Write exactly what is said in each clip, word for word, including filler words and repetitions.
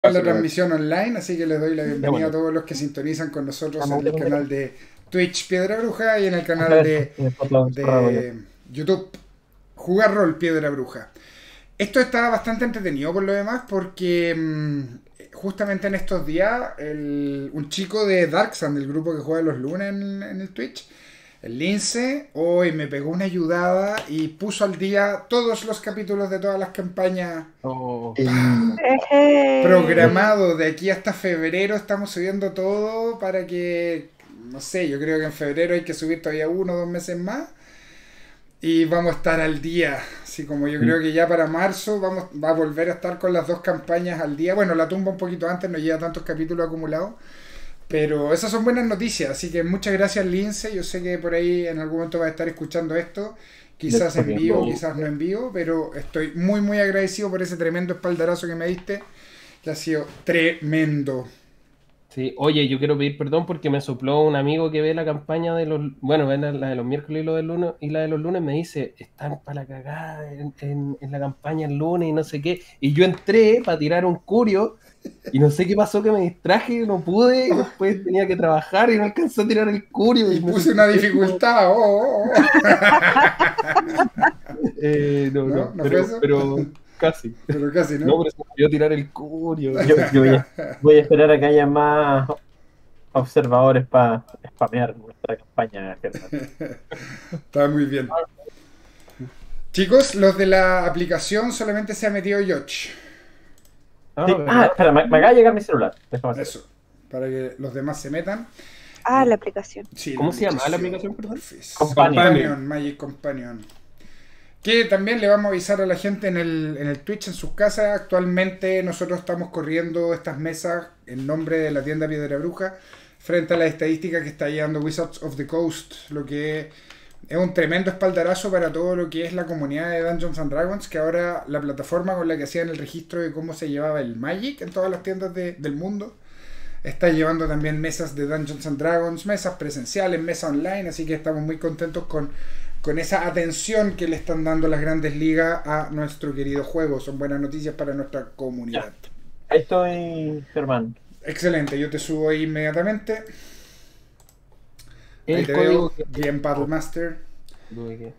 la transmisión online, así que les doy la bienvenida a todos los que sintonizan con nosotros en el canal de Twitch Piedra Bruja y en el canal de, de YouTube Jugar Rol Piedra Bruja. Esto está bastante entretenido por lo demás porque mmm, justamente en estos días el, un chico de Darksan, del grupo que juega los lunes en, en el Twitch, el Lince, hoy me pegó una ayudada y puso al día todos los capítulos de todas las campañas. Oh. Programado de aquí hasta febrero. Estamos subiendo todo para que, no sé, yo creo que en febrero hay que subir todavía uno o dos meses más. Y vamos a estar al día. Así como yo creo que ya para marzo vamos, va a volver a estar con las dos campañas al día. Bueno, la tumba un poquito antes, no lleva tantos capítulos acumulados. Pero esas son buenas noticias, así que muchas gracias, Lince. Yo sé que por ahí en algún momento va a estar escuchando esto, quizás en vivo, quizás no en vivo, pero estoy muy muy agradecido por ese tremendo espaldarazo que me diste, que ha sido tremendo. Sí, oye, yo quiero pedir perdón porque me sopló un amigo que ve la campaña de los, bueno, ve la de los miércoles y, lo del lunes, y la de los lunes, me dice, están para la cagada en, en, en la campaña el lunes y no sé qué, y yo entré para tirar un curio. Y no sé qué pasó, que me distraje, no pude, y después tenía que trabajar y no alcanzé a tirar el curio. Y, y puse una dificultad. Oh, oh, oh. eh, no, no, no, ¿no pero, pero casi. Pero casi, ¿no? No, pero se me olvidó tirar el curio. Yo, yo voy, a, voy a esperar a que haya más observadores para spamear nuestra campaña. Está muy bien. Chicos, los de la aplicación solamente se ha metido Yoch. Sí. Ah, espera, me, me acaba de llegar mi celular. Eso, para que los demás se metan. Ah, la aplicación. Sí, ¿cómo se llama la aplicación? Companion. Companion, Magic Companion. Que también le vamos a avisar a la gente en el, en el Twitch, en sus casas. Actualmente nosotros estamos corriendo estas mesas en nombre de la tienda Piedra Bruja frente a la estadística que está llevando Wizards of the Coast, lo que es un tremendo espaldarazo para todo lo que es la comunidad de Dungeons and Dragons, que ahora la plataforma con la que hacían el registro de cómo se llevaba el Magic en todas las tiendas de, del mundo está llevando también mesas de Dungeons and Dragons, mesas presenciales, mesas online, así que estamos muy contentos con, con esa atención que le están dando las grandes ligas a nuestro querido juego. Son buenas noticias para nuestra comunidad. Ya. Ahí estoy, Germán. Excelente, yo te subo ahí inmediatamente. Ahí El te código veo, bien Battlemaster. Que...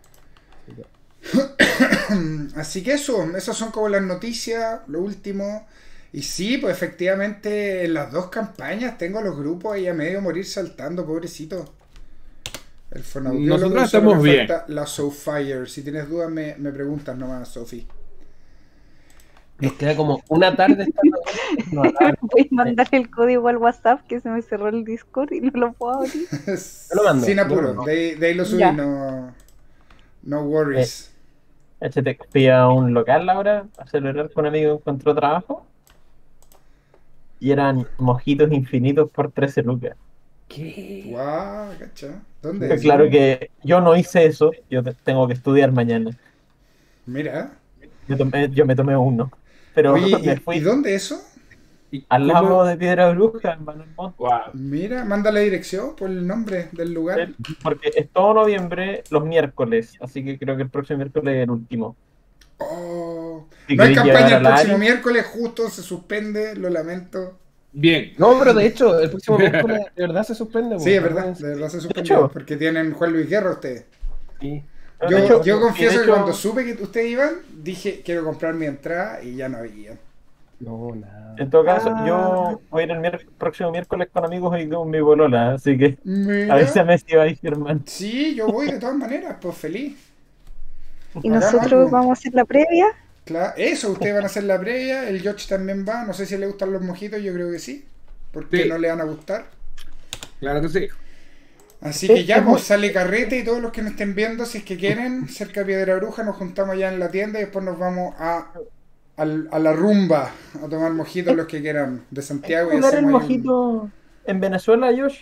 Así que eso, esas son como las noticias, lo último. Y sí, pues efectivamente en las dos campañas tengo a los grupos ahí a medio morir saltando, pobrecito. El fonaudiólogo. Nosotros estamos bien. La Soulfire. Si tienes dudas me, me preguntas nomás, Sophie. Nos queda como una tarde. No, voy a mandar el código al WhatsApp, que se me cerró el Discord y no lo puedo abrir. Lo mando. Sin apuro, No. de, de ahí lo subí, Ya. no, no worries. Eh, H T fui a un local ahora a celebrar con un amigo que encontró trabajo y eran mojitos infinitos por trece lucas. ¿Qué? Guau, cacha. ¿Dónde es? Claro que yo no hice eso, yo te- tengo que estudiar mañana. Mira. Yo, tomé- yo me tomé uno, pero Oye, me ¿y, fui ¿y dónde eso? ¿Y al cómo? lado de Piedra Bruja, en Manuel Montt. Wow. Mira, manda la dirección por el nombre del lugar. Porque es todo noviembre los miércoles, así que creo que el próximo miércoles es el último. Oh, Si no hay queréis campaña llegar el a la próximo Ari, miércoles, justo se suspende, lo lamento. Bien. No, pero de hecho, el próximo miércoles de verdad se suspende. Sí, es pues, verdad, acuérdense. de verdad se hecho. suspendió, porque tienen Juan Luis Guerra ustedes. Sí. No, Yo, de hecho- yo confieso de que hecho- cuando supe que ustedes iban, dije, quiero comprar mi entrada y ya no había. No, nada. En todo caso, Ah. yo voy a ir el miérc- próximo miércoles con amigos y con mi bolola, así que Mira. avísame si vais, Germán. Sí, yo voy de todas maneras, pues feliz. Y Hagamos nosotros algo. vamos a hacer la previa. Claro, eso, ustedes van a hacer la previa, el George también va, no sé si le gustan los mojitos, yo creo que sí. ¿Por qué Sí. no le van a gustar? Claro que sí. Así Sí, que ya, es pues muy- sale carrete y todos los que nos estén viendo, si es que quieren, cerca de Piedra Bruja, nos juntamos ya en la tienda y después nos vamos a, al- a la rumba a tomar mojitos los que quieran de Santiago. y ¿Jugar el hacemos ahí un- mojito en Venezuela, Josh?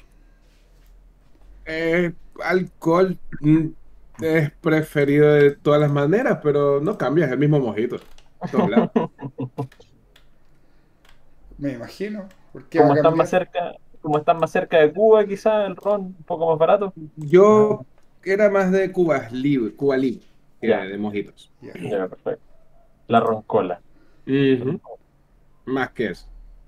Eh, alcohol mm, es preferido de todas las maneras, pero no cambia, es el mismo mojito. En todos lados. Me imagino. ¿Por qué va Como a están más cambiar? cerca, como están más cerca de Cuba, quizá el ron un poco más barato. Yo era más de Cuba Libre, Cuba Libre, que Ya. de mojitos. Ya. Ya, perfecto. La roncola. Ujú. Más que eso.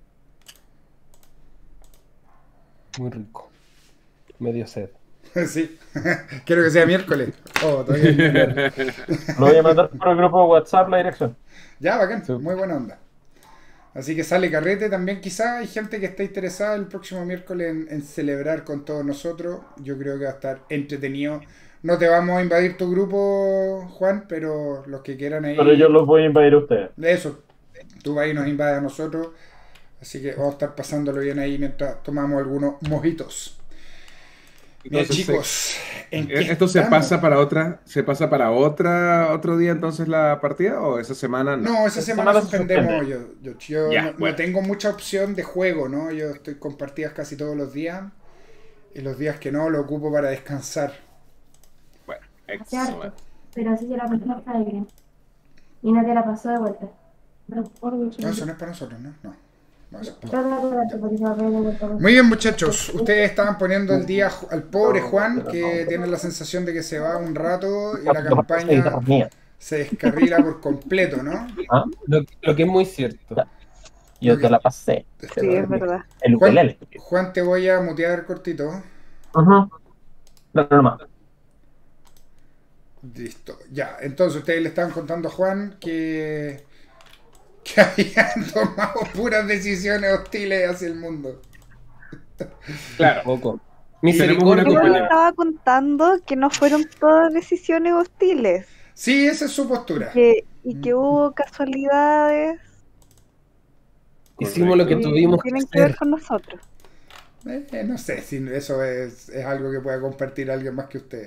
Muy rico. Medio sed. Sí, quiero que sea miércoles. Oh, todavía es miércoles. Lo voy a mandar por el grupo de WhatsApp la dirección. Ya, bacán, Sí. muy buena onda. Así que sale carrete también. Quizá hay gente que está interesada el próximo miércoles en, en celebrar con todos nosotros. Yo creo que va a estar entretenido. No te vamos a invadir tu grupo, Juan, pero los que quieran ahí. Pero yo los voy a invadir a ustedes. Eso, tú vas y nos invades a nosotros. Así que vamos a estar pasándolo bien ahí mientras tomamos algunos mojitos. Bien, Entonces, chicos, ¿en qué ¿esto se estamos? pasa para otra, se pasa para otra, otro día entonces la partida o esa semana no? No, esa Esta semana semana se suspendemos. suspende. Yo, yo, yo Ya, no, no bueno. tengo mucha opción de juego, ¿no? Yo estoy con partidas casi todos los días. Y los días que no, lo ocupo para descansar. Bueno, Hace harto, excelente. pero así se la pasó a alguien. Y no te la pasó de vuelta. No, eso no es para nosotros, ¿no? No. No, eso es para- Trata de darte por eso, de vuelta. Muy bien, muchachos. Ustedes estaban poniendo el día ju- al pobre Juan, que tiene la sensación de que se va un rato y la campaña Mía. se descarrila por completo, ¿no? ¿Ah? Lo, lo que es muy cierto. Yo te la pasé. Sí, es verdad. El Juan, ukelele. Juan, te voy a mutear cortito. Ajá. No, no, no. Listo. Ya, entonces ustedes le estaban contando a Juan que, que habían tomado puras decisiones hostiles hacia el mundo. Claro. Poco. Tenemos una Misericordia. Yo les compañera. estaba contando que no fueron todas decisiones hostiles. Sí, esa es su postura. Que, y que hubo casualidades Hicimos lo que que tuvimos que tienen que ver hacer. con nosotros. Eh, no sé si eso es, es algo que pueda compartir alguien más que usted.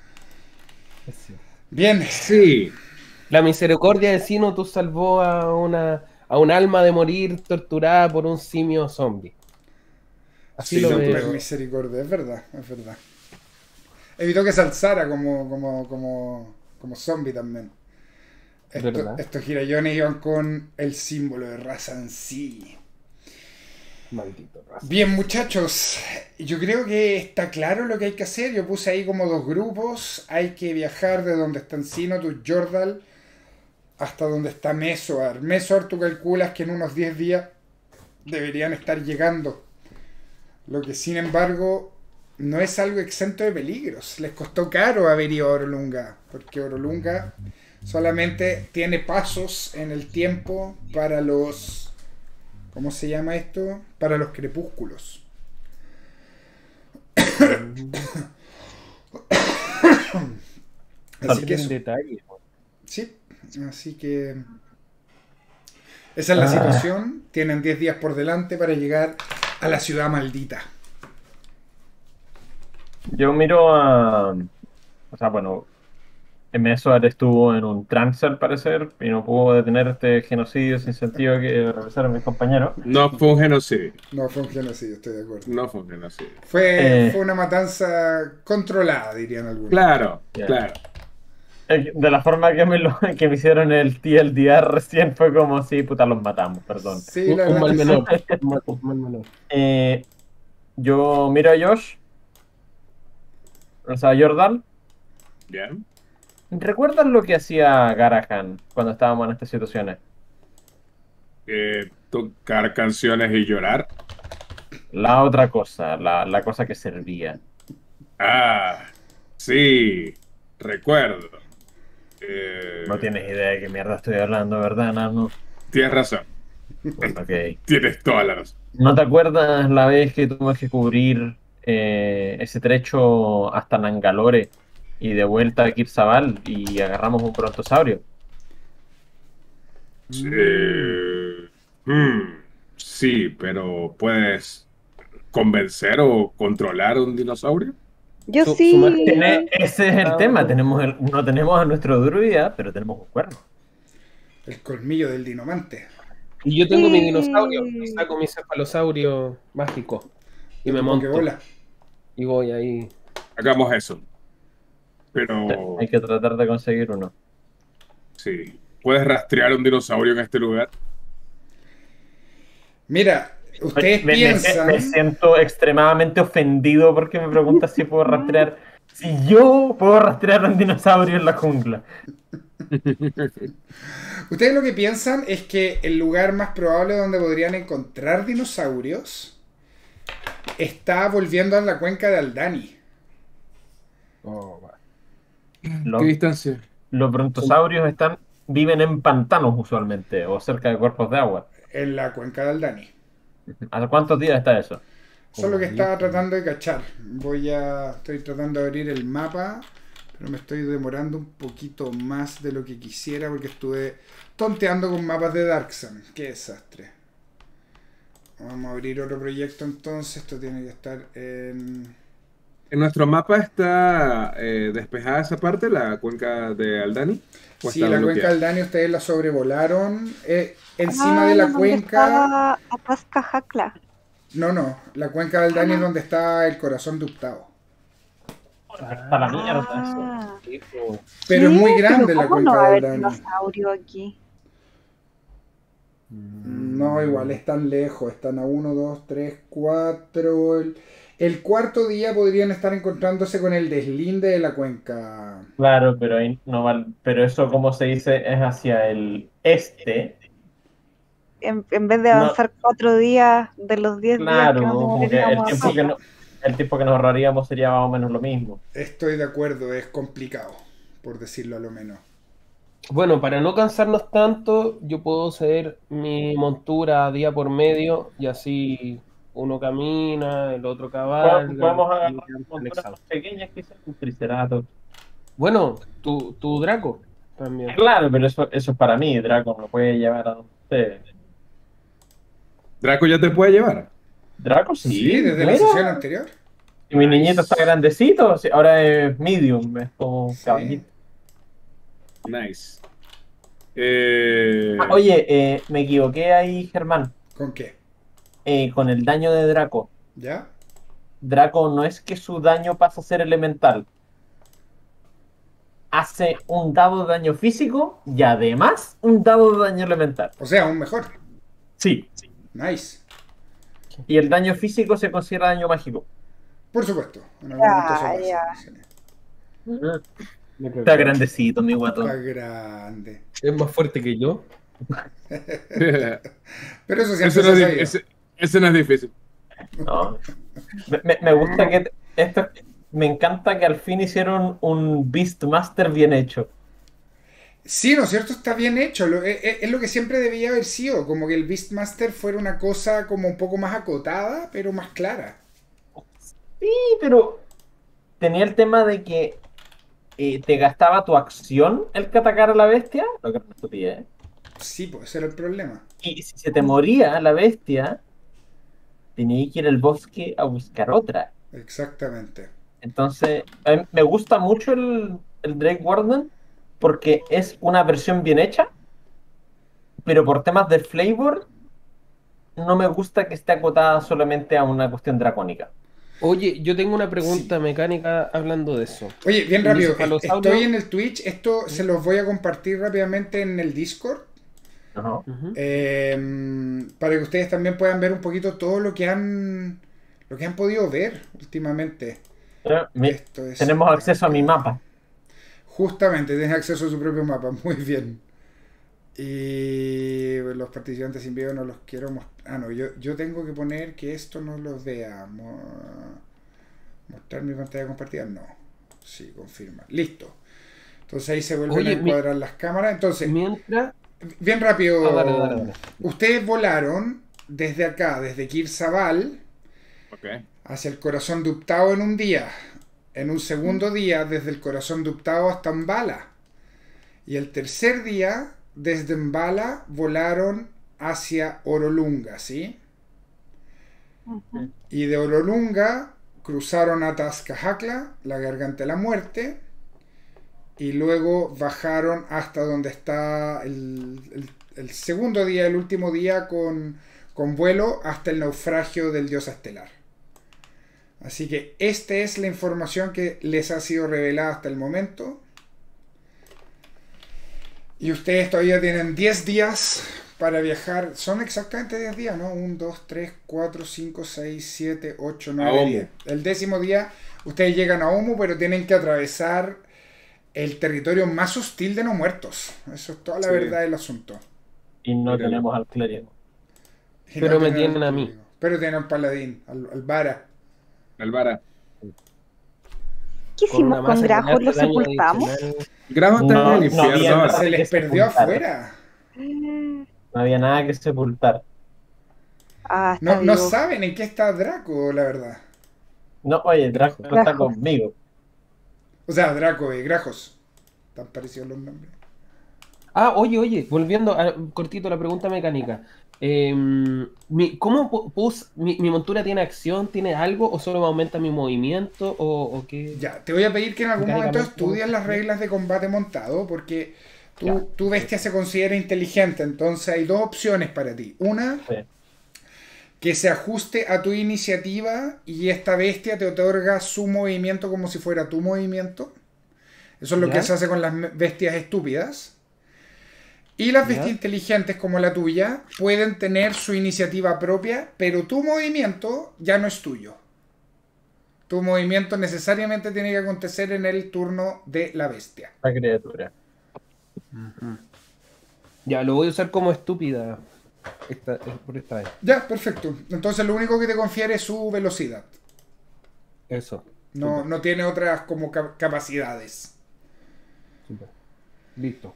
Bien, Sí, La misericordia de Sino tú salvó a una a un alma de morir torturada por un simio zombie. Así Sí, lo súper super veo. misericordia, es verdad, es verdad. Evitó que se alzara como, como, como, como zombie también. Esto- ¿Verdad? estos girallones iban con el símbolo de raza en sí. Maldito raza. Bien, muchachos, yo creo que está claro lo que hay que hacer. Yo puse ahí como dos grupos. Hay que viajar de donde está Encino, tu Jordal, hasta donde está Mesoar. Mesoar, tú calculas que en unos diez días deberían estar llegando. Lo que, sin embargo, no es algo exento de peligros. Les costó caro haber ido a Orolunga, porque Orolunga solamente tiene pasos en el tiempo para los... ¿Cómo se llama esto? Para los crepúsculos. Así que En eso, detalle. sí, así que esa es la Ah. situación. Tienen diez días por delante para llegar a la ciudad maldita. Yo miro a. O sea, bueno. Mesoar estuvo en un trance al parecer y no pudo detener este genocidio sin sentido que realizaron mis compañeros. no fue un genocidio. No fue un genocidio, estoy de acuerdo. No fue un genocidio. Fue, Eh. fue una matanza controlada, dirían algunos. Claro, Ya. claro. Eh, De la forma que me, lo, que me hicieron el T L D R recién fue como si, puta, los matamos, perdón. Sí, Un, la un verdad mal que sí. menor. Un mal, un mal menor. Eh, yo miro a Josh, o sea, a Jordan. ¿Ya? ¿Recuerdas lo que hacía Garahan cuando estábamos en estas situaciones? Eh, tocar canciones y llorar. La otra cosa, la, la cosa que servía. Ah, sí, recuerdo. Eh, No tienes idea de qué mierda estoy hablando, ¿verdad, Nano? Tienes razón, Ok. tienes toda la razón. ¿No te acuerdas la vez que tuvimos que cubrir eh, ese trecho hasta Nangalore y de vuelta a Kirzabal y agarramos un brontosaurio? Eh, hmm, sí, pero ¿puedes convencer o controlar un dinosaurio? Yo Su- sí. su magia- Tiene- ese es el Ah, tema. bueno. Tenemos el- no tenemos a nuestro druida, pero tenemos un cuerno. El colmillo del dinomante. Y yo tengo mi Sí. dinosaurio. Y saco mi cefalosaurio mágico. Y me Tu monto. Pokébola. Y voy ahí. Hagamos eso. Pero, Hay que tratar de conseguir uno. sí, ¿puedes rastrear un dinosaurio en este lugar? Mira, ustedes me, me- piensan... me siento extremadamente ofendido porque me preguntas si puedo rastrear. Si yo puedo rastrear un dinosaurio en la jungla. Ustedes lo que piensan es que el lugar más probable donde podrían encontrar dinosaurios está volviendo a la cuenca de Aldani. Oh, va. Los, ¿Qué distancia? los brontosaurios están, viven en pantanos usualmente o cerca de cuerpos de agua. En la cuenca de Aldani. ¿Hace cuántos días está eso? Eso es lo que estaba tratando de cachar. Voy a. Estoy tratando de abrir el mapa, pero me estoy demorando un poquito más de lo que quisiera porque estuve tonteando con mapas de Dark Sun. Qué desastre. Vamos a abrir otro proyecto entonces. Esto tiene que estar en. ¿En nuestro mapa está eh, despejada esa parte, la cuenca de Aldani? ¿O Sí, está la cuenca bloqueada? del Dani ustedes la sobrevolaron. Eh, encima Ah, de la donde cuenca. estaba Atasca Jacla. No, no. La cuenca del Dani es donde está el corazón de Octavo. Está la mierda eso. Ah, Hijo. Pero es ¿qué? muy grande ¿Pero la cómo no cuenca va a del haber Dani. dinosaurio aquí? No, igual están lejos. Están a uno, dos, tres, cuatro. El, el cuarto día podrían estar encontrándose con el deslinde de la cuenca. Claro, pero ahí no val- pero eso, como se dice, es hacia el este. En, en vez de No, avanzar cuatro días de los diez días que claro, nos como que el demoraríamos a tiempo que, pasar. no, el tiempo que nos ahorraríamos sería más o menos lo mismo. Estoy de acuerdo, es complicado, por decirlo a lo menos. Bueno, para no cansarnos tanto, yo puedo ceder mi montura día por medio y así uno camina, el otro cabalga. Podemos y agarrar quedamos monturas anexados. más pequeñas, quizás un triceratops. Bueno, tu, tu Draco también. Claro, pero eso, eso es para mí, Draco, lo puede llevar a donde usted. ¿Draco ya te puede llevar? Draco, sí, Sí, desde la mira. sesión anterior. Y mi niñito está grandecito, sí, ahora es medium, es como Sí. caballito. Nice. Eh, Ah, oye, eh, me equivoqué ahí, Germán, ¿Con qué? eh, con el daño de Draco. ¿Ya? Draco no es que su daño pasa a ser elemental. Hace un dado de daño físico y además un dado de daño elemental. O sea, aún mejor. Sí. Nice. Y el daño físico se considera daño mágico. Por supuesto. En algún momento eso Ya, pasa, ya. sí. Me creo Está que grandecito, mi guato. Está grande. es más fuerte que yo. Pero eso siempre ese, no se es, ha di- sabido. ese- ese no es difícil. No. Me, me- me gusta que esto, me encanta que al fin hicieron un Beastmaster bien hecho. Sí, ¿no es cierto? Está bien hecho. Lo- es, es- es lo que siempre debía haber sido. Como que el Beastmaster fuera una cosa como un poco más acotada, pero más clara. Sí, pero tenía el tema de que eh, te gastaba tu acción el que atacara a la bestia, lo que era una estupidez. Sí, pues ese era el problema. Y si se te moría la bestia, tenías que ir al bosque a buscar otra. Exactamente. Entonces, a mí me gusta mucho el, el Drake Warden porque es una versión bien hecha, pero por temas de flavor, no me gusta que esté acotada solamente a una cuestión dracónica. Oye, yo tengo una pregunta mecánica hablando de eso. Oye, bien ¿Y rápido. los jalosaurio? Estoy en el Twitch. Esto se los voy a compartir rápidamente en el Discord. Ajá. Ujú. eh, para que ustedes también puedan ver un poquito todo lo que han lo que han podido ver últimamente. Eh, mi- Esto es tenemos acceso a mi acá. mapa. Justamente, tienes acceso a su propio mapa, muy bien. Y los participantes sin video no los quiero mostrar. Ah, no, yo, yo tengo que poner que esto no los vea. Mo- Mostrar mi pantalla compartida, no. Sí, confirma. Listo. Entonces ahí se vuelven Oye, a mi- encuadrar las cámaras. Entonces, Mientras, bien rápido. Ah, dale, dale, dale. Ustedes volaron desde acá, desde Kirzabal, Ok. hacia el corazón de Uptao en un día. En un segundo día, desde el corazón de Uptao hasta Mbala. Y el tercer día, desde Mbala, volaron hacia Orolunga, ¿sí? Ujú. Y de Orolunga cruzaron a Tazcajacla, la garganta de la muerte, y luego bajaron hasta donde está el, el- el segundo día, el último día con, con vuelo hasta el naufragio del dios estelar. Así que esta es la información que les ha sido revelada hasta el momento. Y ustedes todavía tienen diez días para viajar. Son exactamente diez días, ¿no? uno, dos, tres, cuatro, cinco, seis, siete, ocho, A nueve, Omu. diez. El décimo día ustedes llegan a Omu, pero tienen que atravesar el territorio más hostil de no muertos. Eso es toda la Sí. verdad del asunto. Y no Míralo. tenemos al clérigo. Y Pero me tienen tienen a mí. clérigo. Pero tiene un paladín, al, al Vara. El Vara. ¿Qué Con una hicimos con masa que Grajos? hace ¿Lo daño sepultamos? adicional. Grajo está No, en el no infierno había ahora. nada. Se les que perdió sepultar. afuera. No había nada que sepultar. Ah, está No, no vivo. saben en qué está Draco, la verdad. No, oye, Draco no está Grajos. conmigo. O sea, Draco y Grajos. Tan parecidos los nombres. Ah, oye, oye, volviendo a cortito la pregunta mecánica. Eh, mi, ¿Cómo pu- pus- mi, mi montura tiene acción, tiene algo o solo me aumenta mi movimiento o, o qué? Ya, te voy a pedir que en algún momento Mecánicamente, estudies ¿cómo? las reglas de combate montado, porque Ya. tu, tu bestia se considera inteligente, entonces hay dos opciones para ti. Una, Sí. que se ajuste a tu iniciativa y esta bestia te otorga su movimiento como si fuera tu movimiento. Eso es lo Ya. que se hace con las me- bestias estúpidas. Y las Ya. bestias inteligentes como la tuya pueden tener su iniciativa propia, pero tu movimiento ya no es tuyo. Tu movimiento necesariamente tiene que acontecer en el turno de la bestia. La criatura. Ya, lo voy a usar como estúpida esta, por esta vez. Ya, perfecto. Entonces lo único que te confiere es su velocidad. Eso. No, no tiene otras como ca- capacidades. Súper. Listo.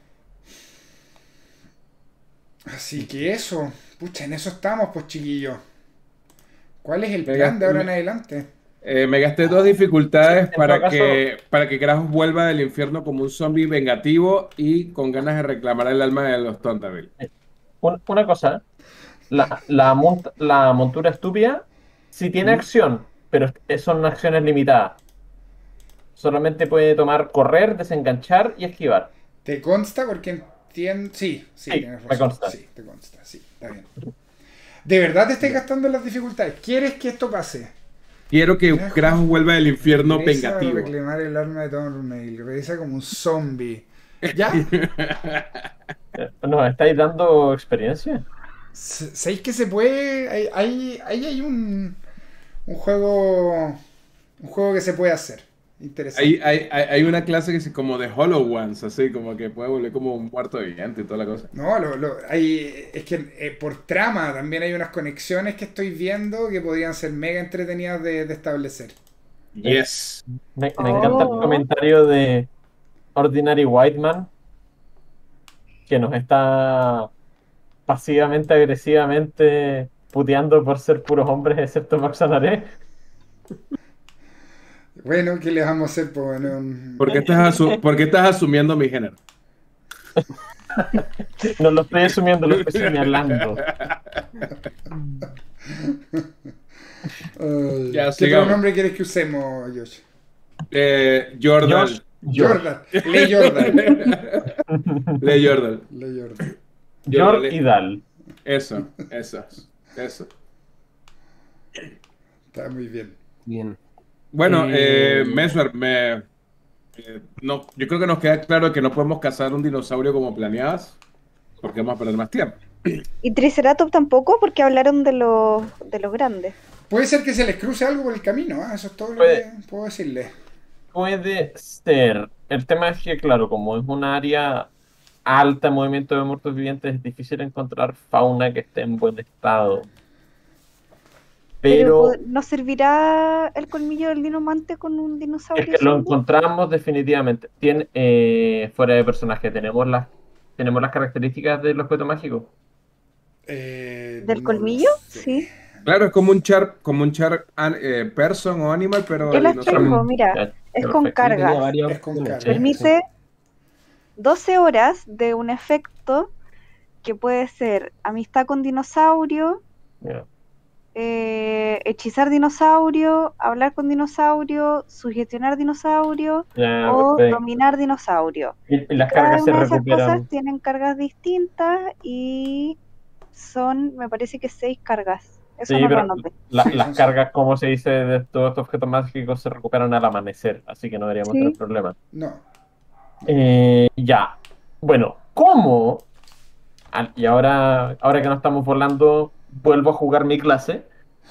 Así que eso. Pucha, en eso estamos, pues chiquillos. ¿Cuál es el Me plan de gasté- ahora en me- adelante? Eh, me gasté dos dificultades En para todo caso- que, para que Grajos vuelva del infierno como un zombie vengativo y con ganas de reclamar el alma de los Tontabil. Un- una cosa, la, la, mont- la montura estúpida sí tiene ¿Mm? acción, pero es- son acciones limitadas. Solamente puede tomar correr, desenganchar y esquivar. ¿Te consta? Porque entiendo... Sí, sí, Sí, tienes me razón. consta. Sí, te consta, sí, está bien. ¿De verdad te estás gastando en las dificultades? ¿Quieres que esto pase? Quiero que Grajos Grajos vuelva del infierno Regresa para vengativo. reclamar el arma de Thornmail. Regresa como un zombie. ¿Ya? Eh, ¿Nos estáis dando experiencia? S- ¿Sabéis que se puede? Ahí hay, ahí hay un, un juego... Un juego que se puede hacer. Interesante. Hay, hay, hay hay una clase que es como de Hollow Ones, así como que puede volver como un muerto viviente y toda la cosa. No, lo, lo- hay, es que eh, por trama también hay unas conexiones que estoy viendo que podrían ser mega entretenidas de, de establecer. Yes. Me, me Oh. encanta el comentario de Ordinary Whiteman, que nos está pasivamente, agresivamente puteando por ser puros hombres, excepto Maxanaré. Bueno, ¿qué le vamos a hacer? Pues, bueno, un- ¿Por qué estás, asu- por qué estás asumiendo mi género? No lo estoy asumiendo, lo estoy señalando. Ay, Ya, ¿qué sigamos. pronombre quieres que usemos, Josh? Eh, Jordan. Josh, Josh, Jordan. Le Jordan. Le Jordan. Le Jordan. Jor y Dal. Eso, eso, eso. Está muy bien. Bien. Bueno, Eh, eh, Mesmer, me, eh, no, yo creo que nos queda claro que no podemos cazar un dinosaurio como planeabas, porque vamos a perder más tiempo. ¿Y Triceratops tampoco? Porque hablaron de los, de los grandes. Puede ser que se les cruce algo por el camino, ¿ah? Eso es todo lo Puede. que puedo decirle. Puede ser. El tema es que, claro, como es un área alta en movimiento de muertos vivientes, es difícil encontrar fauna que esté en buen estado. Pero Pero, ¿nos servirá el colmillo del dinomante con un es dinosaurio? que lo zombie? encontramos definitivamente. Tiene, eh, fuera de personaje, tenemos las, tenemos las características del objeto mágico. Eh, ¿Del no colmillo? lo sé. Sí. Claro, es como un char, como un char an- eh, person o animal, pero Yo las dinosaurio. tengo, mira. Ya, Es perfecto. con Tenía cargas. varias Es con opciones. cargas. Permite doce horas de un efecto que puede ser amistad con dinosaurio, Ya. eh, hechizar dinosaurio, hablar con dinosaurio, sugestionar dinosaurio Ya, o perfecto. dominar dinosaurio. Y, y las Cada cargas se una de esas recuperan. cosas tienen cargas distintas y son, me parece que seis cargas. Eso Sí, no lo pero anoté. la- las cargas, como se dice, de todos estos objetos mágicos se recuperan al amanecer, así que no deberíamos Sí. tener problema. No. Eh, ya. Bueno, ¿cómo? Al- y ahora, ahora que no estamos volando, vuelvo a jugar mi clase.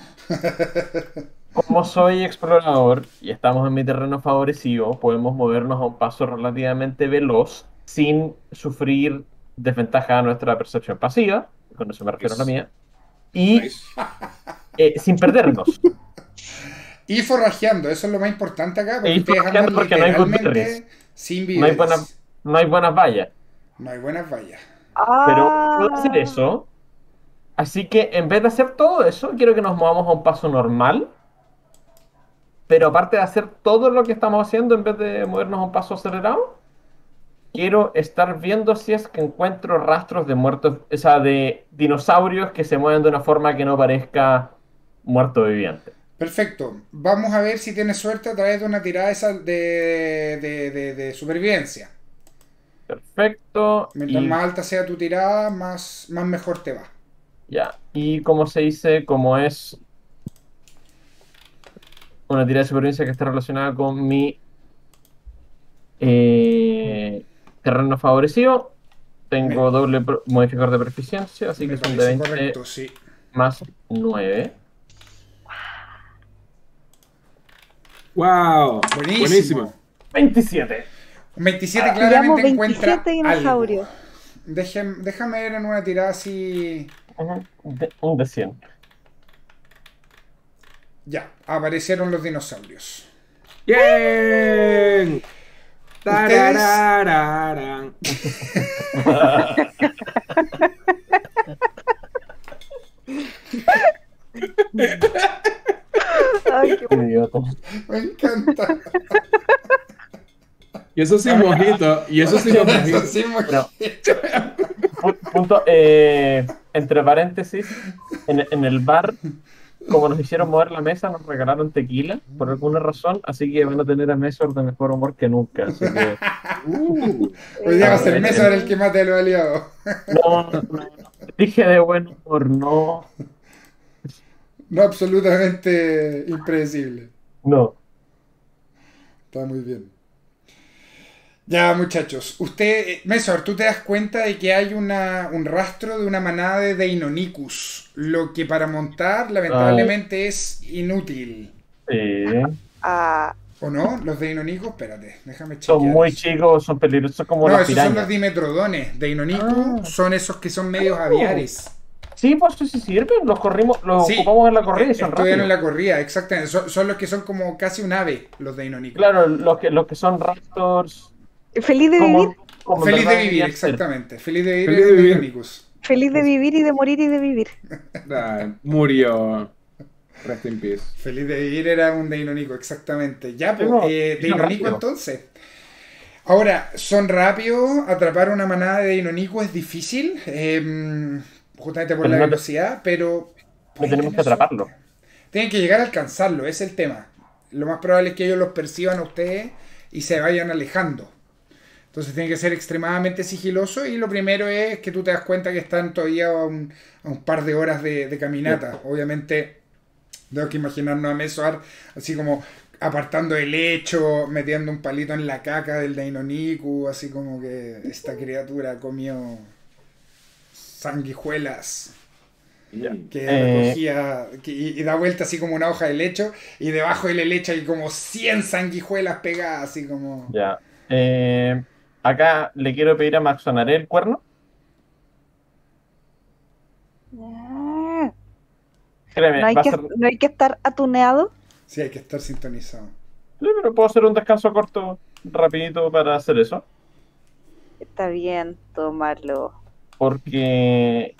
Como soy explorador y estamos en mi terreno favorecido, podemos movernos a un paso relativamente veloz sin sufrir desventaja a nuestra percepción pasiva, con eso me refiero a la mía. Y Nice. eh, sin perdernos. Y forrajeando, eso es lo más importante acá, porque Y ustedes forrajeando andan porque no hay literalmente blueberries. sin No víveres. hay, buena, no hay buenas vallas. No hay buenas vallas. Pero Ah, puedo hacer eso. Así que en vez de hacer todo eso, quiero que nos movamos a un paso normal. Pero aparte de hacer todo lo que estamos haciendo, en vez de movernos a un paso acelerado, quiero estar viendo si es que encuentro rastros de muertos, o sea, de dinosaurios que se mueven de una forma que no parezca muerto viviente. Perfecto. Vamos a ver si tienes suerte a través de una tirada esa de, de, de, de supervivencia. Perfecto. Mientras Y más alta sea tu tirada, más, más mejor te va. ya. Y como se dice, como es una tirada de supervivencia que está relacionada con mi eh, terreno favorecido, tengo Me- doble pro- modificador de proficiencia, así Me que son de parece veinte correcto, sí. más nueve. ¡Wow! Buenísimo. Buenísimo. veintisiete. Un veintisiete Ah, claramente tiramos encuentra veintisiete dinosaurios. algo. Déjame, déjame ver en una tirada así. Ujú, de- Un de cien. Ya, aparecieron los dinosaurios. ¡Bien! Tararararán. ay, qué bueno. Idiota. Me encanta. Y eso sí, mojito. Y eso sí, mojito. Eso sí, muy- No. Pu- Punto, eh, entre paréntesis, en, en el bar, como nos hicieron mover la mesa, nos regalaron tequila por alguna razón, así que van a tener a Mesor de mejor humor que nunca. Así que Uh, Hoy día va a ser Eh, Mesa el que mate a los aliados. no, no, no. Dije de buen humor, no, No, absolutamente impredecible. no. Está muy bien. Ya, muchachos. Usted, eh, Mesor, tú te das cuenta de que hay una, un rastro de una manada de Deinonychus, lo que para montar lamentablemente es inútil. Sí. Ah, ¿O no? Los Deinonychus, espérate, déjame chequear. Son muy eso. chicos, son peligrosos, son como No, las esos son los pirañas. dimetrodones. Deinonychus Ah. son esos que son medios aviares. Sí, pues sí, sí sirven, los corrimos, los Sí, ocupamos en la corrida y son estuvieron rápidos. en la corrida, exactamente. Son, son los que son como casi un ave, los Deinonychus. Claro, los que, los que son raptors, feliz de como, vivir, como en Feliz de verdad vivir, deberían ser. exactamente. Feliz de vivir Feliz de eran vivir. Deinonychus. feliz de vivir y de morir y de vivir. ay, murió. Rest in peace. Feliz de vivir era un Deinonychus, exactamente. Ya, pues, No, eh, son Deinonychus rápidos. entonces. Ahora, son rápidos, atrapar una manada de Deinonychus es difícil, eh, justamente por Pero la no te- velocidad, pero... No tenemos que atraparlo. Tienen que llegar a alcanzarlo, ese es el tema. Lo más probable es que ellos los perciban a ustedes y se vayan alejando. Entonces tiene que ser extremadamente sigiloso y lo primero es que tú te das cuenta que están todavía a un, a un par de horas de, de caminata. Obviamente tengo que imaginarnos a Mesor así como apartando el lecho, metiendo un palito en la caca del Deinonychus, así como que esta criatura comió sanguijuelas Ya. que Eh. recogía que- y, y da vuelta así como una hoja de lecho y debajo del helecho hay como cien sanguijuelas pegadas así como... Ya. Eh, acá le quiero pedir a Maxonaré el cuerno. Ah, Créeme, no, hay va a que, ser. no hay que estar atuneado. Sí, hay que estar sintonizado. Sí, pero puedo hacer un descanso corto, rapidito para hacer eso. Está bien, tomarlo. Porque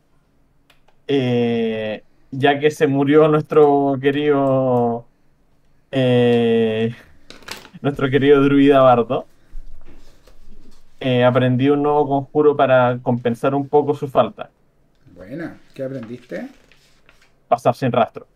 eh, ya que se murió nuestro querido eh, nuestro querido druida Bardo, eh, aprendí un nuevo conjuro para compensar un poco su falta. Buena, ¿qué aprendiste? Pasar sin rastro.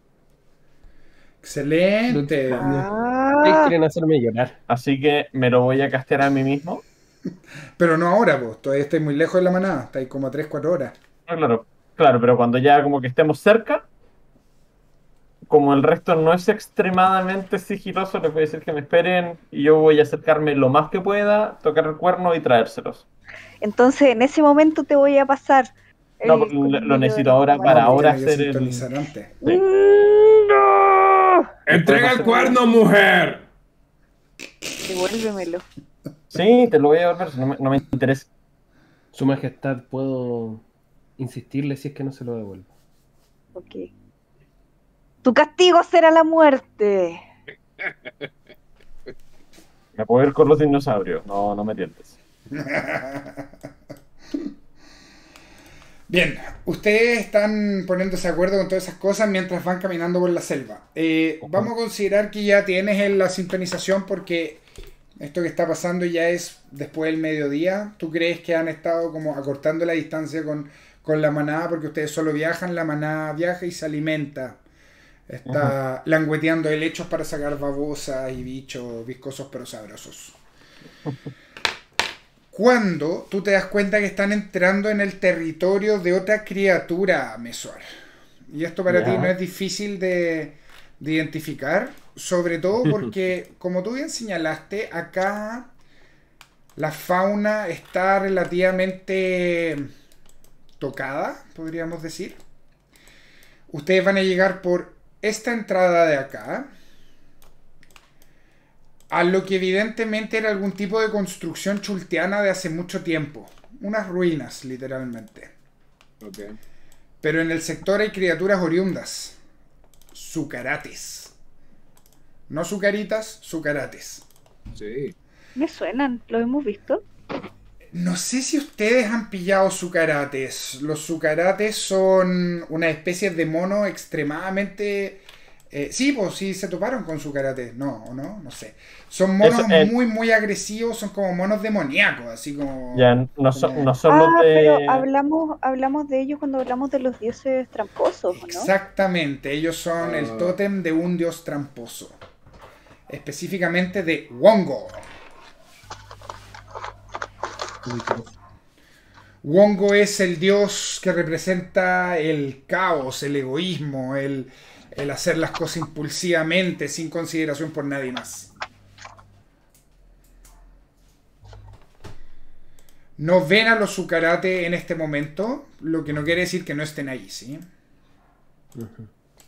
Excelente. Ustedes Ah, quieren hacerme llorar. Así que me lo voy a castear a mí mismo. Pero no ahora, vos, todavía estáis muy lejos de la manada, estáis como a tres cuatro horas. Ah, claro, claro, pero cuando ya como que estemos cerca, como el resto no es extremadamente sigiloso, les voy a decir que me esperen y yo voy a acercarme lo más que pueda, tocar el cuerno y traérselos. entonces en ese momento te voy a pasar. el No, lo- colmillo lo necesito de la ahora mano. para No, ahora tiene que hacer el- sintonizar antes. Sí. Mm, ¡No! ¡Entrega el cuerno, mujer! Devuélvemelo. Sí, te lo voy a devolver, no me, no me interesa. Su majestad, puedo insistirle si es que no se lo devuelvo. Ok. Tu castigo será la muerte. Me puedo ir con los dinosaurios. No, no me tientes. Bien, ustedes están poniéndose de acuerdo con todas esas cosas mientras van caminando por la selva. Eh, vamos a considerar que ya tienes en la sintonización porque esto que está pasando ya es después del mediodía. ¿Tú crees que han estado como acortando la distancia con, con la manada porque ustedes solo viajan, la manada viaja y se alimenta? Está uh-huh. langueteando helechos para sacar babosas y bichos viscosos pero sabrosos. Cuando tú te das cuenta que están entrando en el territorio de otra criatura, Mesoar. Y esto para yeah. ti no es difícil de, de identificar, sobre todo porque, como tú bien señalaste, acá la fauna está relativamente tocada, podríamos decir. Ustedes van a llegar por esta entrada de acá, a lo que evidentemente era algún tipo de construcción chultiana de hace mucho tiempo. Unas ruinas, literalmente. Okay. Pero en el sector hay criaturas oriundas. Sucarates. No sucaritas, sucarates. Sí. Me suenan, ¿lo hemos visto? No sé si ustedes han pillado sucarates. Los sucarates son una especie de mono extremadamente... Eh, sí, pues sí se toparon con sucarates. No, ¿o no? No sé. Son monos Eso, eh, muy, muy agresivos. Son como monos demoníacos, así como... Ya, no, so, como... no son los ah, de... pero hablamos, hablamos de ellos cuando hablamos de los dioses tramposos, ¿no? Exactamente. Ellos son uh... el tótem de un dios tramposo. Específicamente de Wongo. Wongo es el dios que representa el caos, el egoísmo, el... el hacer las cosas impulsivamente, sin consideración por nadie más. No ven a los sucarates en este momento, lo que no quiere decir que no estén ahí, ¿sí? Uh-huh.